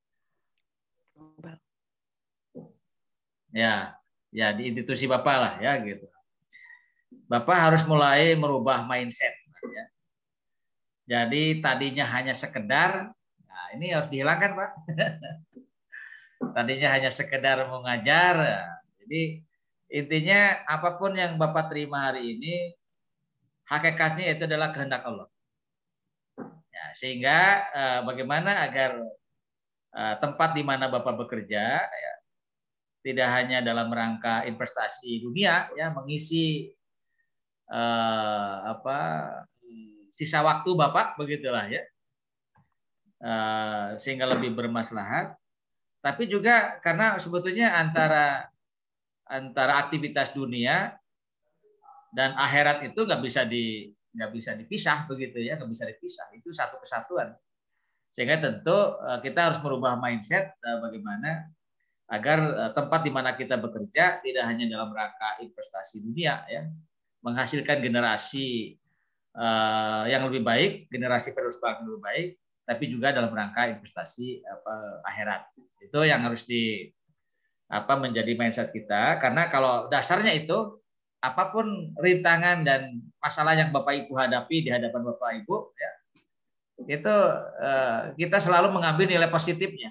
Ya, ya di institusi Bapak lah ya gitu. Bapak harus mulai merubah mindset. Ya. Jadi tadinya hanya sekedar, nah ini harus dihilangkan Pak. Tadinya hanya sekedar mengajar, jadi intinya apapun yang Bapak terima hari ini, hakikatnya itu adalah kehendak Allah. Ya, sehingga eh, bagaimana agar eh, tempat di mana Bapak bekerja ya, tidak hanya dalam rangka investasi dunia, ya mengisi eh, apa sisa waktu Bapak begitulah ya, eh, sehingga lebih bermaslahat. Tapi juga karena sebetulnya antara antara aktivitas dunia dan akhirat itu nggak bisa di nggak bisa dipisah begitu ya, nggak bisa dipisah, itu satu kesatuan. Sehingga tentu kita harus merubah mindset bagaimana agar tempat di mana kita bekerja tidak hanya dalam rangka investasi dunia ya, menghasilkan generasi uh, yang lebih baik, generasi penerus bangsa yang lebih baik, tapi juga dalam rangka investasi apa, akhirat. Itu yang harus di apa menjadi mindset kita, karena kalau dasarnya itu apapun rintangan dan masalah yang Bapak Ibu hadapi di hadapan Bapak Ibu ya, itu uh, kita selalu mengambil nilai positifnya,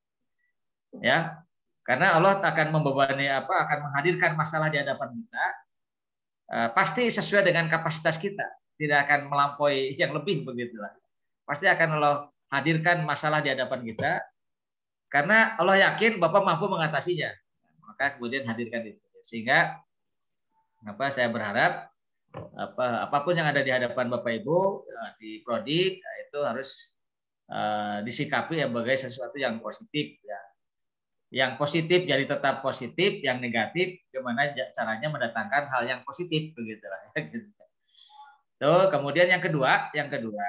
ya, karena Allah akan membebani apa, akan menghadirkan masalah di hadapan kita, uh, pasti sesuai dengan kapasitas kita, tidak akan melampaui yang lebih begitulah. Pasti akan Allah hadirkan masalah di hadapan kita, karena Allah yakin Bapak mampu mengatasinya, maka kemudian hadirkan itu. Sehingga apa, saya berharap apa apapun yang ada di hadapan Bapak Ibu di prodi itu harus uh, disikapi sebagai sesuatu yang positif, ya. Yang positif jadi tetap positif, yang negatif gimana caranya mendatangkan hal yang positif begitulah. Tuh, kemudian yang kedua, yang kedua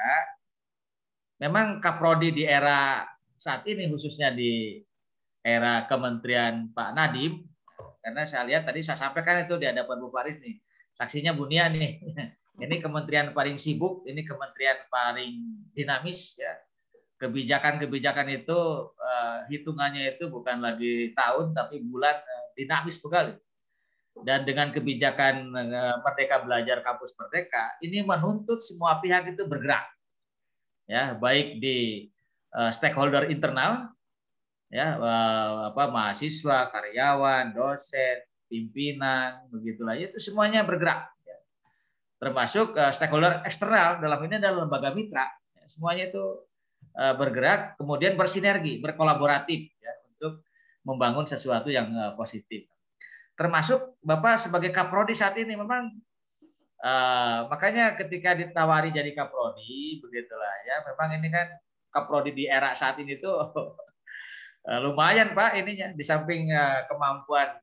memang Kaprodi di era saat ini, khususnya di era Kementerian Pak Nadiem, karena saya lihat tadi saya sampaikan itu di hadapan Bu Faris nih, saksinya Bu Nia nih, ini kementerian paling sibuk, ini kementerian paling dinamis, ya. Kebijakan-kebijakan itu uh, hitungannya itu bukan lagi tahun tapi bulan, uh, dinamis sekali. Dan dengan kebijakan uh, Merdeka Belajar Kampus Merdeka ini menuntut semua pihak itu bergerak, ya, baik di uh, stakeholder internal, ya, uh, apa mahasiswa, karyawan, dosen, pimpinan, begitulah, itu semuanya bergerak, ya. Termasuk uh, stakeholder eksternal, dalam ini adalah lembaga mitra, ya, semuanya itu bergerak, kemudian bersinergi, berkolaboratif, ya, untuk membangun sesuatu yang positif. Termasuk Bapak sebagai Kaprodi saat ini memang uh, makanya ketika ditawari jadi Kaprodi, begitulah, ya, memang ini kan Kaprodi di era saat ini tuh uh, lumayan Pak ininya, di samping uh, kemampuan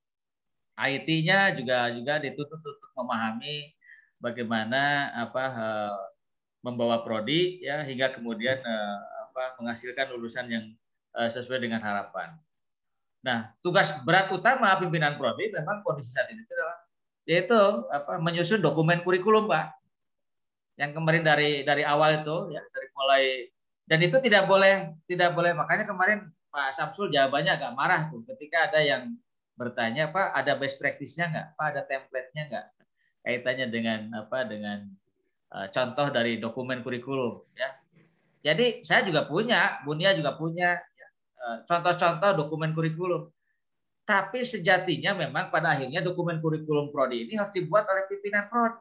I T-nya juga juga dituntut untuk memahami bagaimana apa uh, membawa prodi, ya, hingga kemudian eh, apa, menghasilkan lulusan yang eh, sesuai dengan harapan. Nah, tugas berat utama pimpinan prodi memang kondisi saat ini adalah yaitu apa, menyusun dokumen kurikulum, Pak. Yang kemarin dari dari awal itu, ya, dari mulai, dan itu tidak boleh tidak boleh makanya kemarin Pak Samsul jawabannya agak marah tuh ketika ada yang bertanya, Pak, ada best practice-nya nggak? Pak, ada template-nya nggak? Kaitannya dengan apa, dengan contoh dari dokumen kurikulum, ya. Jadi saya juga punya, Bunia juga punya contoh-contoh dokumen kurikulum. Tapi sejatinya memang pada akhirnya dokumen kurikulum prodi ini harus dibuat oleh pimpinan prodi,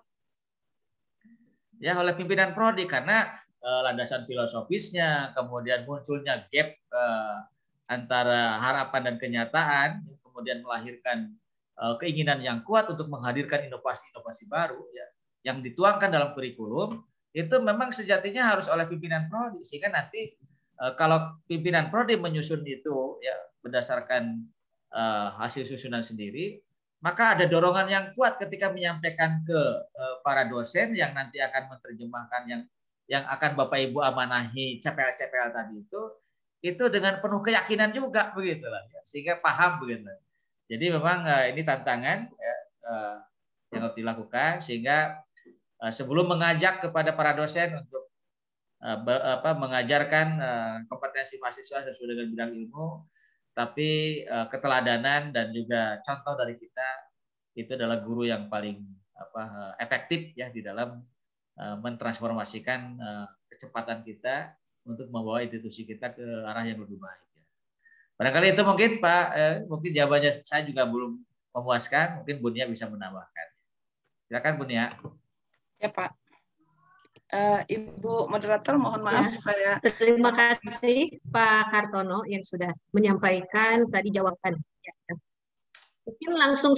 ya, oleh pimpinan prodi, karena eh, landasan filosofisnya, kemudian munculnya gap eh, antara harapan dan kenyataan, kemudian melahirkan eh, keinginan yang kuat untuk menghadirkan inovasi-inovasi baru, ya, yang dituangkan dalam kurikulum itu memang sejatinya harus oleh pimpinan prodi, sehingga nanti e, kalau pimpinan prodi menyusun itu, ya, berdasarkan e, hasil susunan sendiri, maka ada dorongan yang kuat ketika menyampaikan ke e, para dosen yang nanti akan menerjemahkan yang yang akan Bapak Ibu amanahi C P L-C P L tadi itu, itu dengan penuh keyakinan juga, begitulah, ya, sehingga paham begitu. Jadi memang e, ini tantangan, ya, e, yang harus dilakukan, sehingga sebelum mengajak kepada para dosen untuk uh, ber, apa, mengajarkan uh, kompetensi mahasiswa sesuai dengan bidang ilmu, tapi uh, keteladanan dan juga contoh dari kita itu adalah guru yang paling apa, uh, efektif, ya, di dalam uh, mentransformasikan uh, kecepatan kita untuk membawa institusi kita ke arah yang lebih baik. Ya. Barangkali itu mungkin Pak, eh, mungkin jawabannya saya juga belum memuaskan, mungkin Bu Nia bisa menambahkan. Silakan Bu Nia. Ya Pak, uh, Ibu Moderator mohon maaf, ya, saya terima kasih Pak Kartono yang sudah menyampaikan tadi jawaban. Ya. Mungkin langsung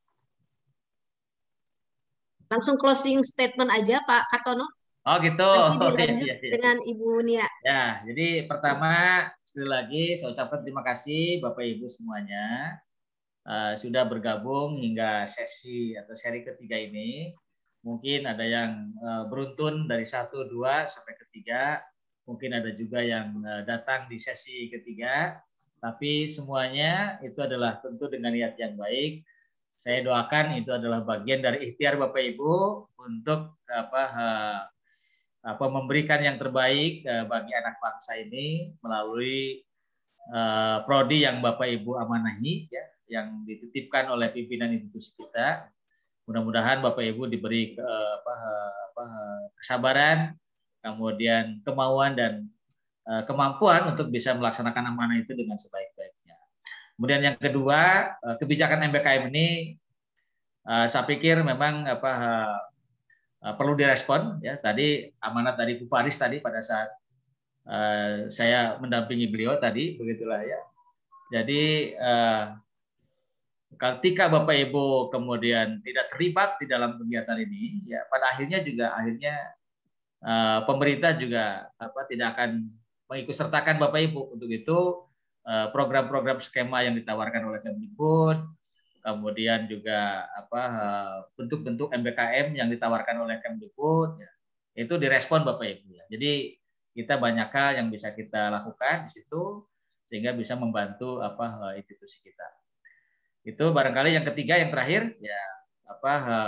langsung closing statement aja Pak Kartono. Oh gitu. Nanti dilanjut ya, ya, ya. dengan Ibu Nia. Ya, jadi pertama sekali lagi saya ucapkan terima kasih Bapak Ibu semuanya uh, sudah bergabung hingga sesi atau seri ketiga ini. Mungkin ada yang beruntun dari satu, dua, sampai ketiga. Mungkin ada juga yang datang di sesi ketiga. Tapi semuanya itu adalah tentu dengan niat yang baik. Saya doakan itu adalah bagian dari ikhtiar Bapak Ibu untuk apa, apa memberikan yang terbaik bagi anak bangsa ini melalui uh, prodi yang Bapak Ibu amanahi, ya, yang dititipkan oleh pimpinan institusi kita. Mudah-mudahan Bapak Ibu diberi ke, apa, apa, kesabaran, kemudian kemauan dan uh, kemampuan untuk bisa melaksanakan amanah itu dengan sebaik-baiknya. Kemudian yang kedua, uh, kebijakan M B K M ini uh, saya pikir memang apa uh, uh, perlu direspon ya. Tadi amanat dari Bu Faris tadi pada saat uh, saya mendampingi beliau tadi, begitulah ya. Jadi uh, ketika Bapak Ibu kemudian tidak terlibat di dalam kegiatan ini, ya pada akhirnya juga akhirnya uh, pemerintah juga apa tidak akan mengikut sertakan Bapak Ibu. Untuk itu program-program uh, skema yang ditawarkan oleh Kemdikbud, kemudian juga apa bentuk-bentuk uh, M B K M yang ditawarkan oleh Kemdikbud, ya, itu direspon Bapak Ibu. Ya. Jadi kita banyak hal yang bisa kita lakukan di situ sehingga bisa membantu apa uh, institusi kita. Itu barangkali yang ketiga, yang terakhir ya apa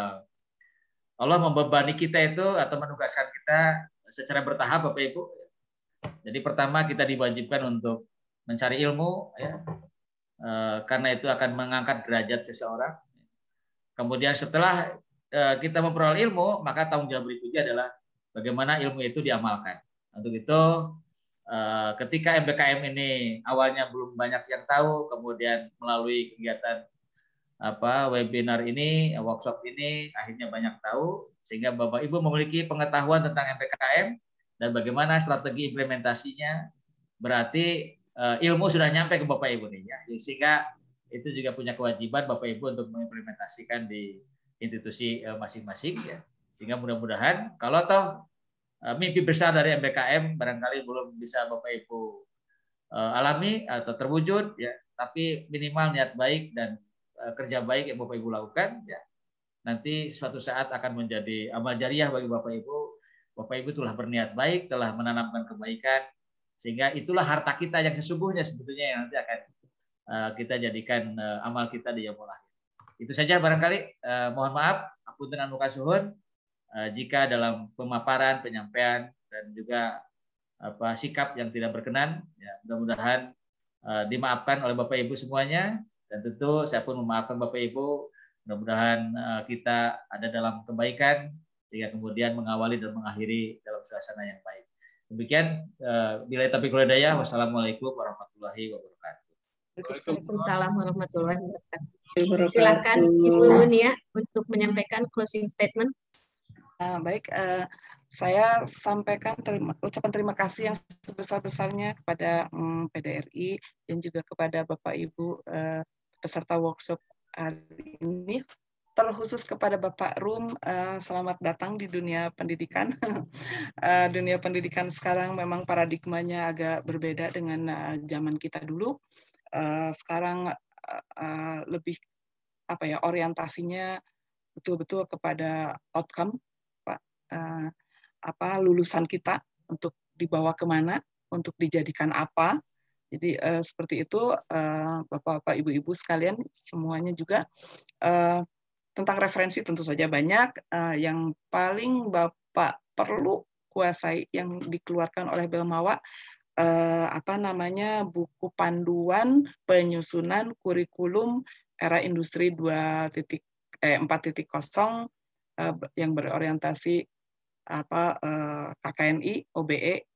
Allah membebani kita itu atau menugaskan kita secara bertahap Bapak Ibu. Jadi pertama kita diwajibkan untuk mencari ilmu ya, e, karena itu akan mengangkat derajat seseorang. Kemudian setelah e, kita memperoleh ilmu, maka tanggung jawab berikutnya adalah bagaimana ilmu itu diamalkan. Untuk itu e, ketika M B K M ini awalnya belum banyak yang tahu, kemudian melalui kegiatan apa webinar ini, workshop ini akhirnya banyak tahu, sehingga Bapak Ibu memiliki pengetahuan tentang M B K M dan bagaimana strategi implementasinya. Berarti uh, ilmu sudah nyampe ke Bapak Ibu nih ya, sehingga itu juga punya kewajiban Bapak Ibu untuk mengimplementasikan di institusi masing-masing uh, ya. Sehingga mudah-mudahan kalau toh uh, mimpi besar dari M B K M barangkali belum bisa Bapak Ibu uh, alami atau terwujud ya, tapi minimal niat baik dan kerja baik yang Bapak Ibu lakukan ya, nanti suatu saat akan menjadi amal jariah bagi Bapak Ibu. Bapak Ibu telah berniat baik, telah menanamkan kebaikan, sehingga itulah harta kita yang sesungguhnya sebetulnya yang nanti akan uh, kita jadikan uh, amal kita di yaumul akhir. Itu saja barangkali. Uh, mohon maaf, apunten anu kasuhun uh, jika dalam pemaparan, penyampaian dan juga apa sikap yang tidak berkenan, ya, mudah-mudahan uh, dimaafkan oleh Bapak Ibu semuanya. Dan tentu saya pun memaafkan Bapak Ibu, mudah-mudahan uh, kita ada dalam kebaikan, sehingga kemudian mengawali dan mengakhiri dalam suasana yang baik. Demikian, uh, bila taufiq wal hidayah, wassalamualaikum warahmatullahi wabarakatuh. Waalaikumsalam warahmatullahi wabarakatuh. Silakan Ibu Nia untuk menyampaikan closing statement. Uh, baik, uh, saya sampaikan terima, ucapan terima kasih yang sebesar-besarnya kepada um, P D R I dan juga kepada Bapak Ibu uh, peserta workshop hari ini, terkhusus kepada Bapak Rum, uh, selamat datang di dunia pendidikan. uh, dunia pendidikan sekarang memang paradigmanya agak berbeda dengan uh, zaman kita dulu. Uh, sekarang uh, uh, lebih apa ya orientasinya betul-betul kepada outcome, Pak. Uh, apa lulusan kita untuk dibawa kemana, untuk dijadikan apa. Jadi uh, seperti itu, uh, Bapak-Bapak, Ibu-Ibu sekalian, semuanya juga uh, tentang referensi tentu saja banyak. Uh, yang paling Bapak perlu kuasai yang dikeluarkan oleh Belmawa, uh, apa namanya buku panduan penyusunan kurikulum era industri dua titik empat titik nol uh, yang berorientasi apa uh, K K N I, O B E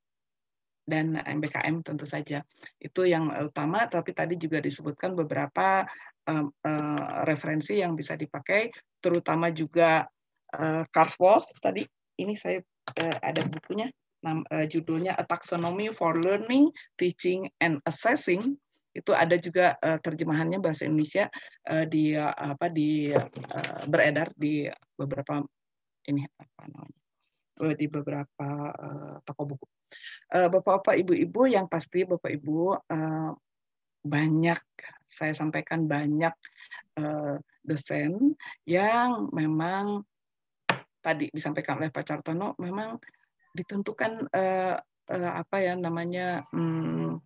dan M B K M tentu saja. Itu yang utama, tapi tadi juga disebutkan beberapa uh, uh, referensi yang bisa dipakai, terutama juga uh, Karpov tadi. Ini saya uh, ada bukunya, nam, uh, judulnya A Taxonomy for Learning, Teaching, and Assessing. Itu ada juga uh, terjemahannya bahasa Indonesia uh, di uh, apa di uh, beredar di beberapa ini apa namanya di beberapa uh, toko buku. Uh, Bapak-bapak, ibu-ibu, yang pasti Bapak-ibu uh, banyak, saya sampaikan banyak uh, dosen yang memang tadi disampaikan oleh Pak Cartono, memang ditentukan uh, uh, apa ya namanya hmm,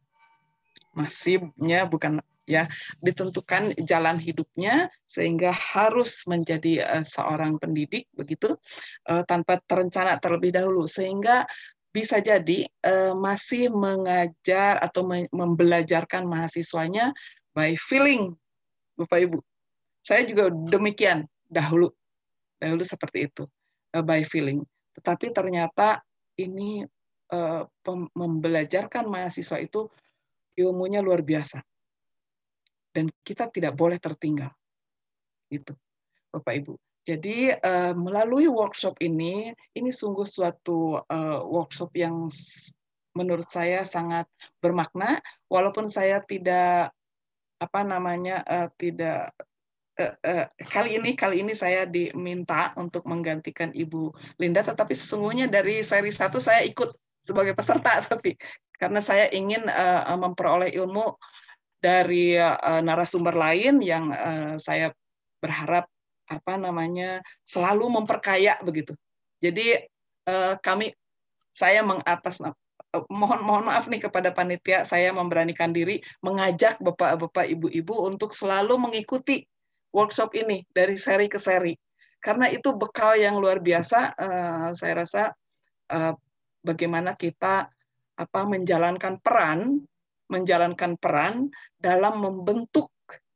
masifnya bukan ya ditentukan jalan hidupnya sehingga harus menjadi uh, seorang pendidik begitu uh, tanpa terencana terlebih dahulu, sehingga bisa jadi uh, masih mengajar atau membelajarkan mahasiswanya by feeling, Bapak Ibu. Saya juga demikian dahulu, dahulu seperti itu, uh, by feeling. Tetapi ternyata ini uh, membelajarkan mahasiswa itu ilmunya luar biasa. Dan kita tidak boleh tertinggal. Itu, Bapak Ibu. Jadi uh, melalui workshop ini, ini sungguh suatu uh, workshop yang menurut saya sangat bermakna, walaupun saya tidak apa namanya uh, tidak uh, uh, kali ini kali ini saya diminta untuk menggantikan Ibu Linda, tetapi sesungguhnya dari seri satu saya ikut sebagai peserta, tapi karena saya ingin uh, memperoleh ilmu dari uh, narasumber lain yang uh, saya berharap apa namanya selalu memperkaya begitu. Jadi uh, kami saya mengatas uh, mohon mohon maaf nih kepada panitia, saya memberanikan diri mengajak bapak-bapak ibu-ibu untuk selalu mengikuti workshop ini dari seri ke seri. Karena itu bekal yang luar biasa. Uh, saya rasa uh, bagaimana kita apa menjalankan peran menjalankan peran dalam membentuk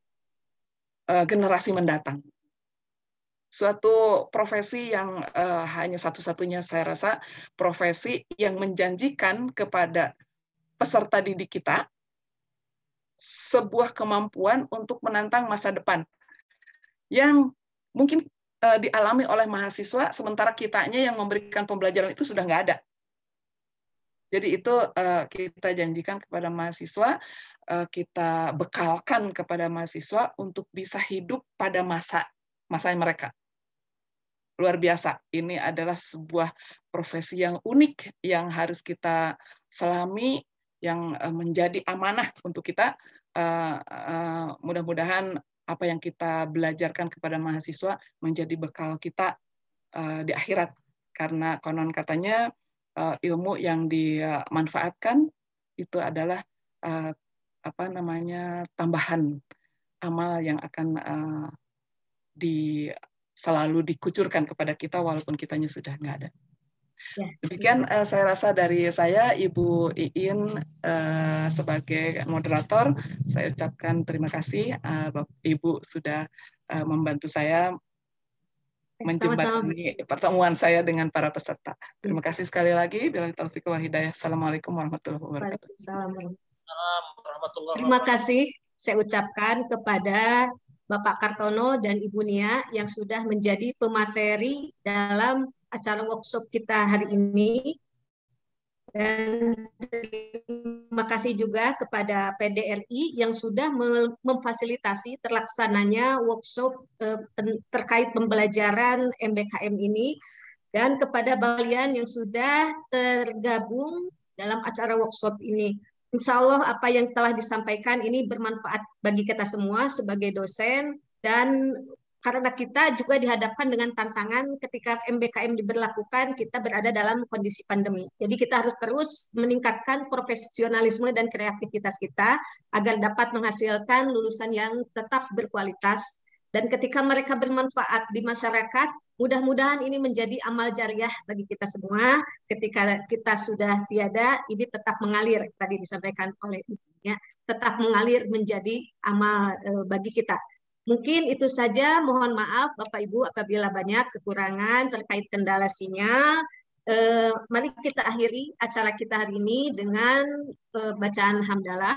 uh, generasi mendatang. Suatu profesi yang uh, hanya satu-satunya saya rasa profesi yang menjanjikan kepada peserta didik kita sebuah kemampuan untuk menantang masa depan yang mungkin uh, dialami oleh mahasiswa, sementara kitanya yang memberikan pembelajaran itu sudah nggak ada. Jadi itu uh, kita janjikan kepada mahasiswa, uh, kita bekalkan kepada mahasiswa untuk bisa hidup pada masa masa mereka. Luar biasa. Ini adalah sebuah profesi yang unik yang harus kita selami, yang uh, menjadi amanah untuk kita. Uh, uh, mudah-mudahan apa yang kita belajarkan kepada mahasiswa menjadi bekal kita uh, di akhirat. Karena konon katanya Uh, ilmu yang dimanfaatkan itu adalah uh, apa namanya tambahan amal yang akan uh, di selalu dikucurkan kepada kita walaupun kitanya sudah nggak ada. Ya. Demikian uh, saya rasa dari saya, Ibu Iin uh, sebagai moderator, saya ucapkan terima kasih uh, Ibu sudah uh, membantu saya menjembatani pertemuan saya dengan para peserta. Terima kasih sekali lagi. Billahi taufiq wal hidayah. Assalamualaikum warahmatullahi wabarakatuh. Terima kasih saya ucapkan kepada Bapak Kartono dan Ibu Nia yang sudah menjadi pemateri dalam acara workshop kita hari ini. Dan terima kasih juga kepada P D R I yang sudah memfasilitasi terlaksananya workshop terkait pembelajaran M B K M ini, dan kepada kalian yang sudah tergabung dalam acara workshop ini. Insya Allah apa yang telah disampaikan ini bermanfaat bagi kita semua sebagai dosen, dan karena kita juga dihadapkan dengan tantangan ketika M B K M diberlakukan, kita berada dalam kondisi pandemi. Jadi kita harus terus meningkatkan profesionalisme dan kreativitas kita agar dapat menghasilkan lulusan yang tetap berkualitas. Dan ketika mereka bermanfaat di masyarakat, mudah-mudahan ini menjadi amal jariah bagi kita semua. Ketika kita sudah tiada, ini tetap mengalir, tadi disampaikan oleh ibunya, tetap mengalir menjadi amal bagi kita. Mungkin itu saja, mohon maaf Bapak Ibu apabila banyak kekurangan terkait kendala sinyal. Eh, mari kita akhiri acara kita hari ini dengan eh, bacaan hamdalah.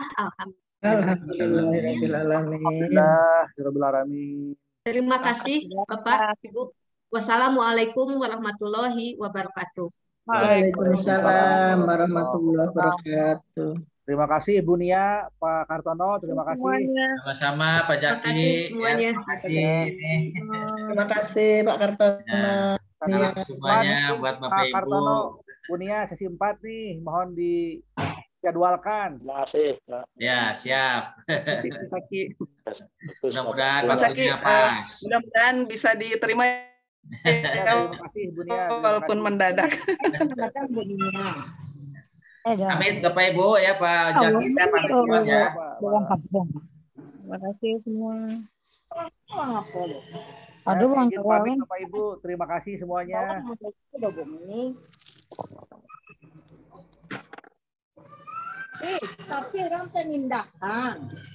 Alhamdulillahirrahmanirrahim. Terima kasih Bapak Ibu. Wassalamualaikum warahmatullahi wabarakatuh. Waalaikumsalam warahmatullahi wabarakatuh. Terima kasih Ibu Nia, Pak Kartono, terima kasih. Sama-sama Pak Jaki. Terima kasih semuanya. Ya, terima kasih. Terima kasih Pak Kartono. Ya, semuanya buat Bapak Pak Ibu. Kartono, Bu Nia sesi empat nih, mohon dijadwalkan. Terima kasih. Ya, siap. Terima kasih. Mudah-mudahan waktunya pas. Uh, mudah-mudahan bisa diterima. Ya, terima kasih Bu Nia. Walaupun mendadak. Bu Nia. Amit Bapak Ibu ya Pak Jaki, saya pamit duluan ya. Terima kasih semua. Aduh, Bang pamit Bapak Ibu, terima kasih semuanya. Eh, tapi orang penindahkan.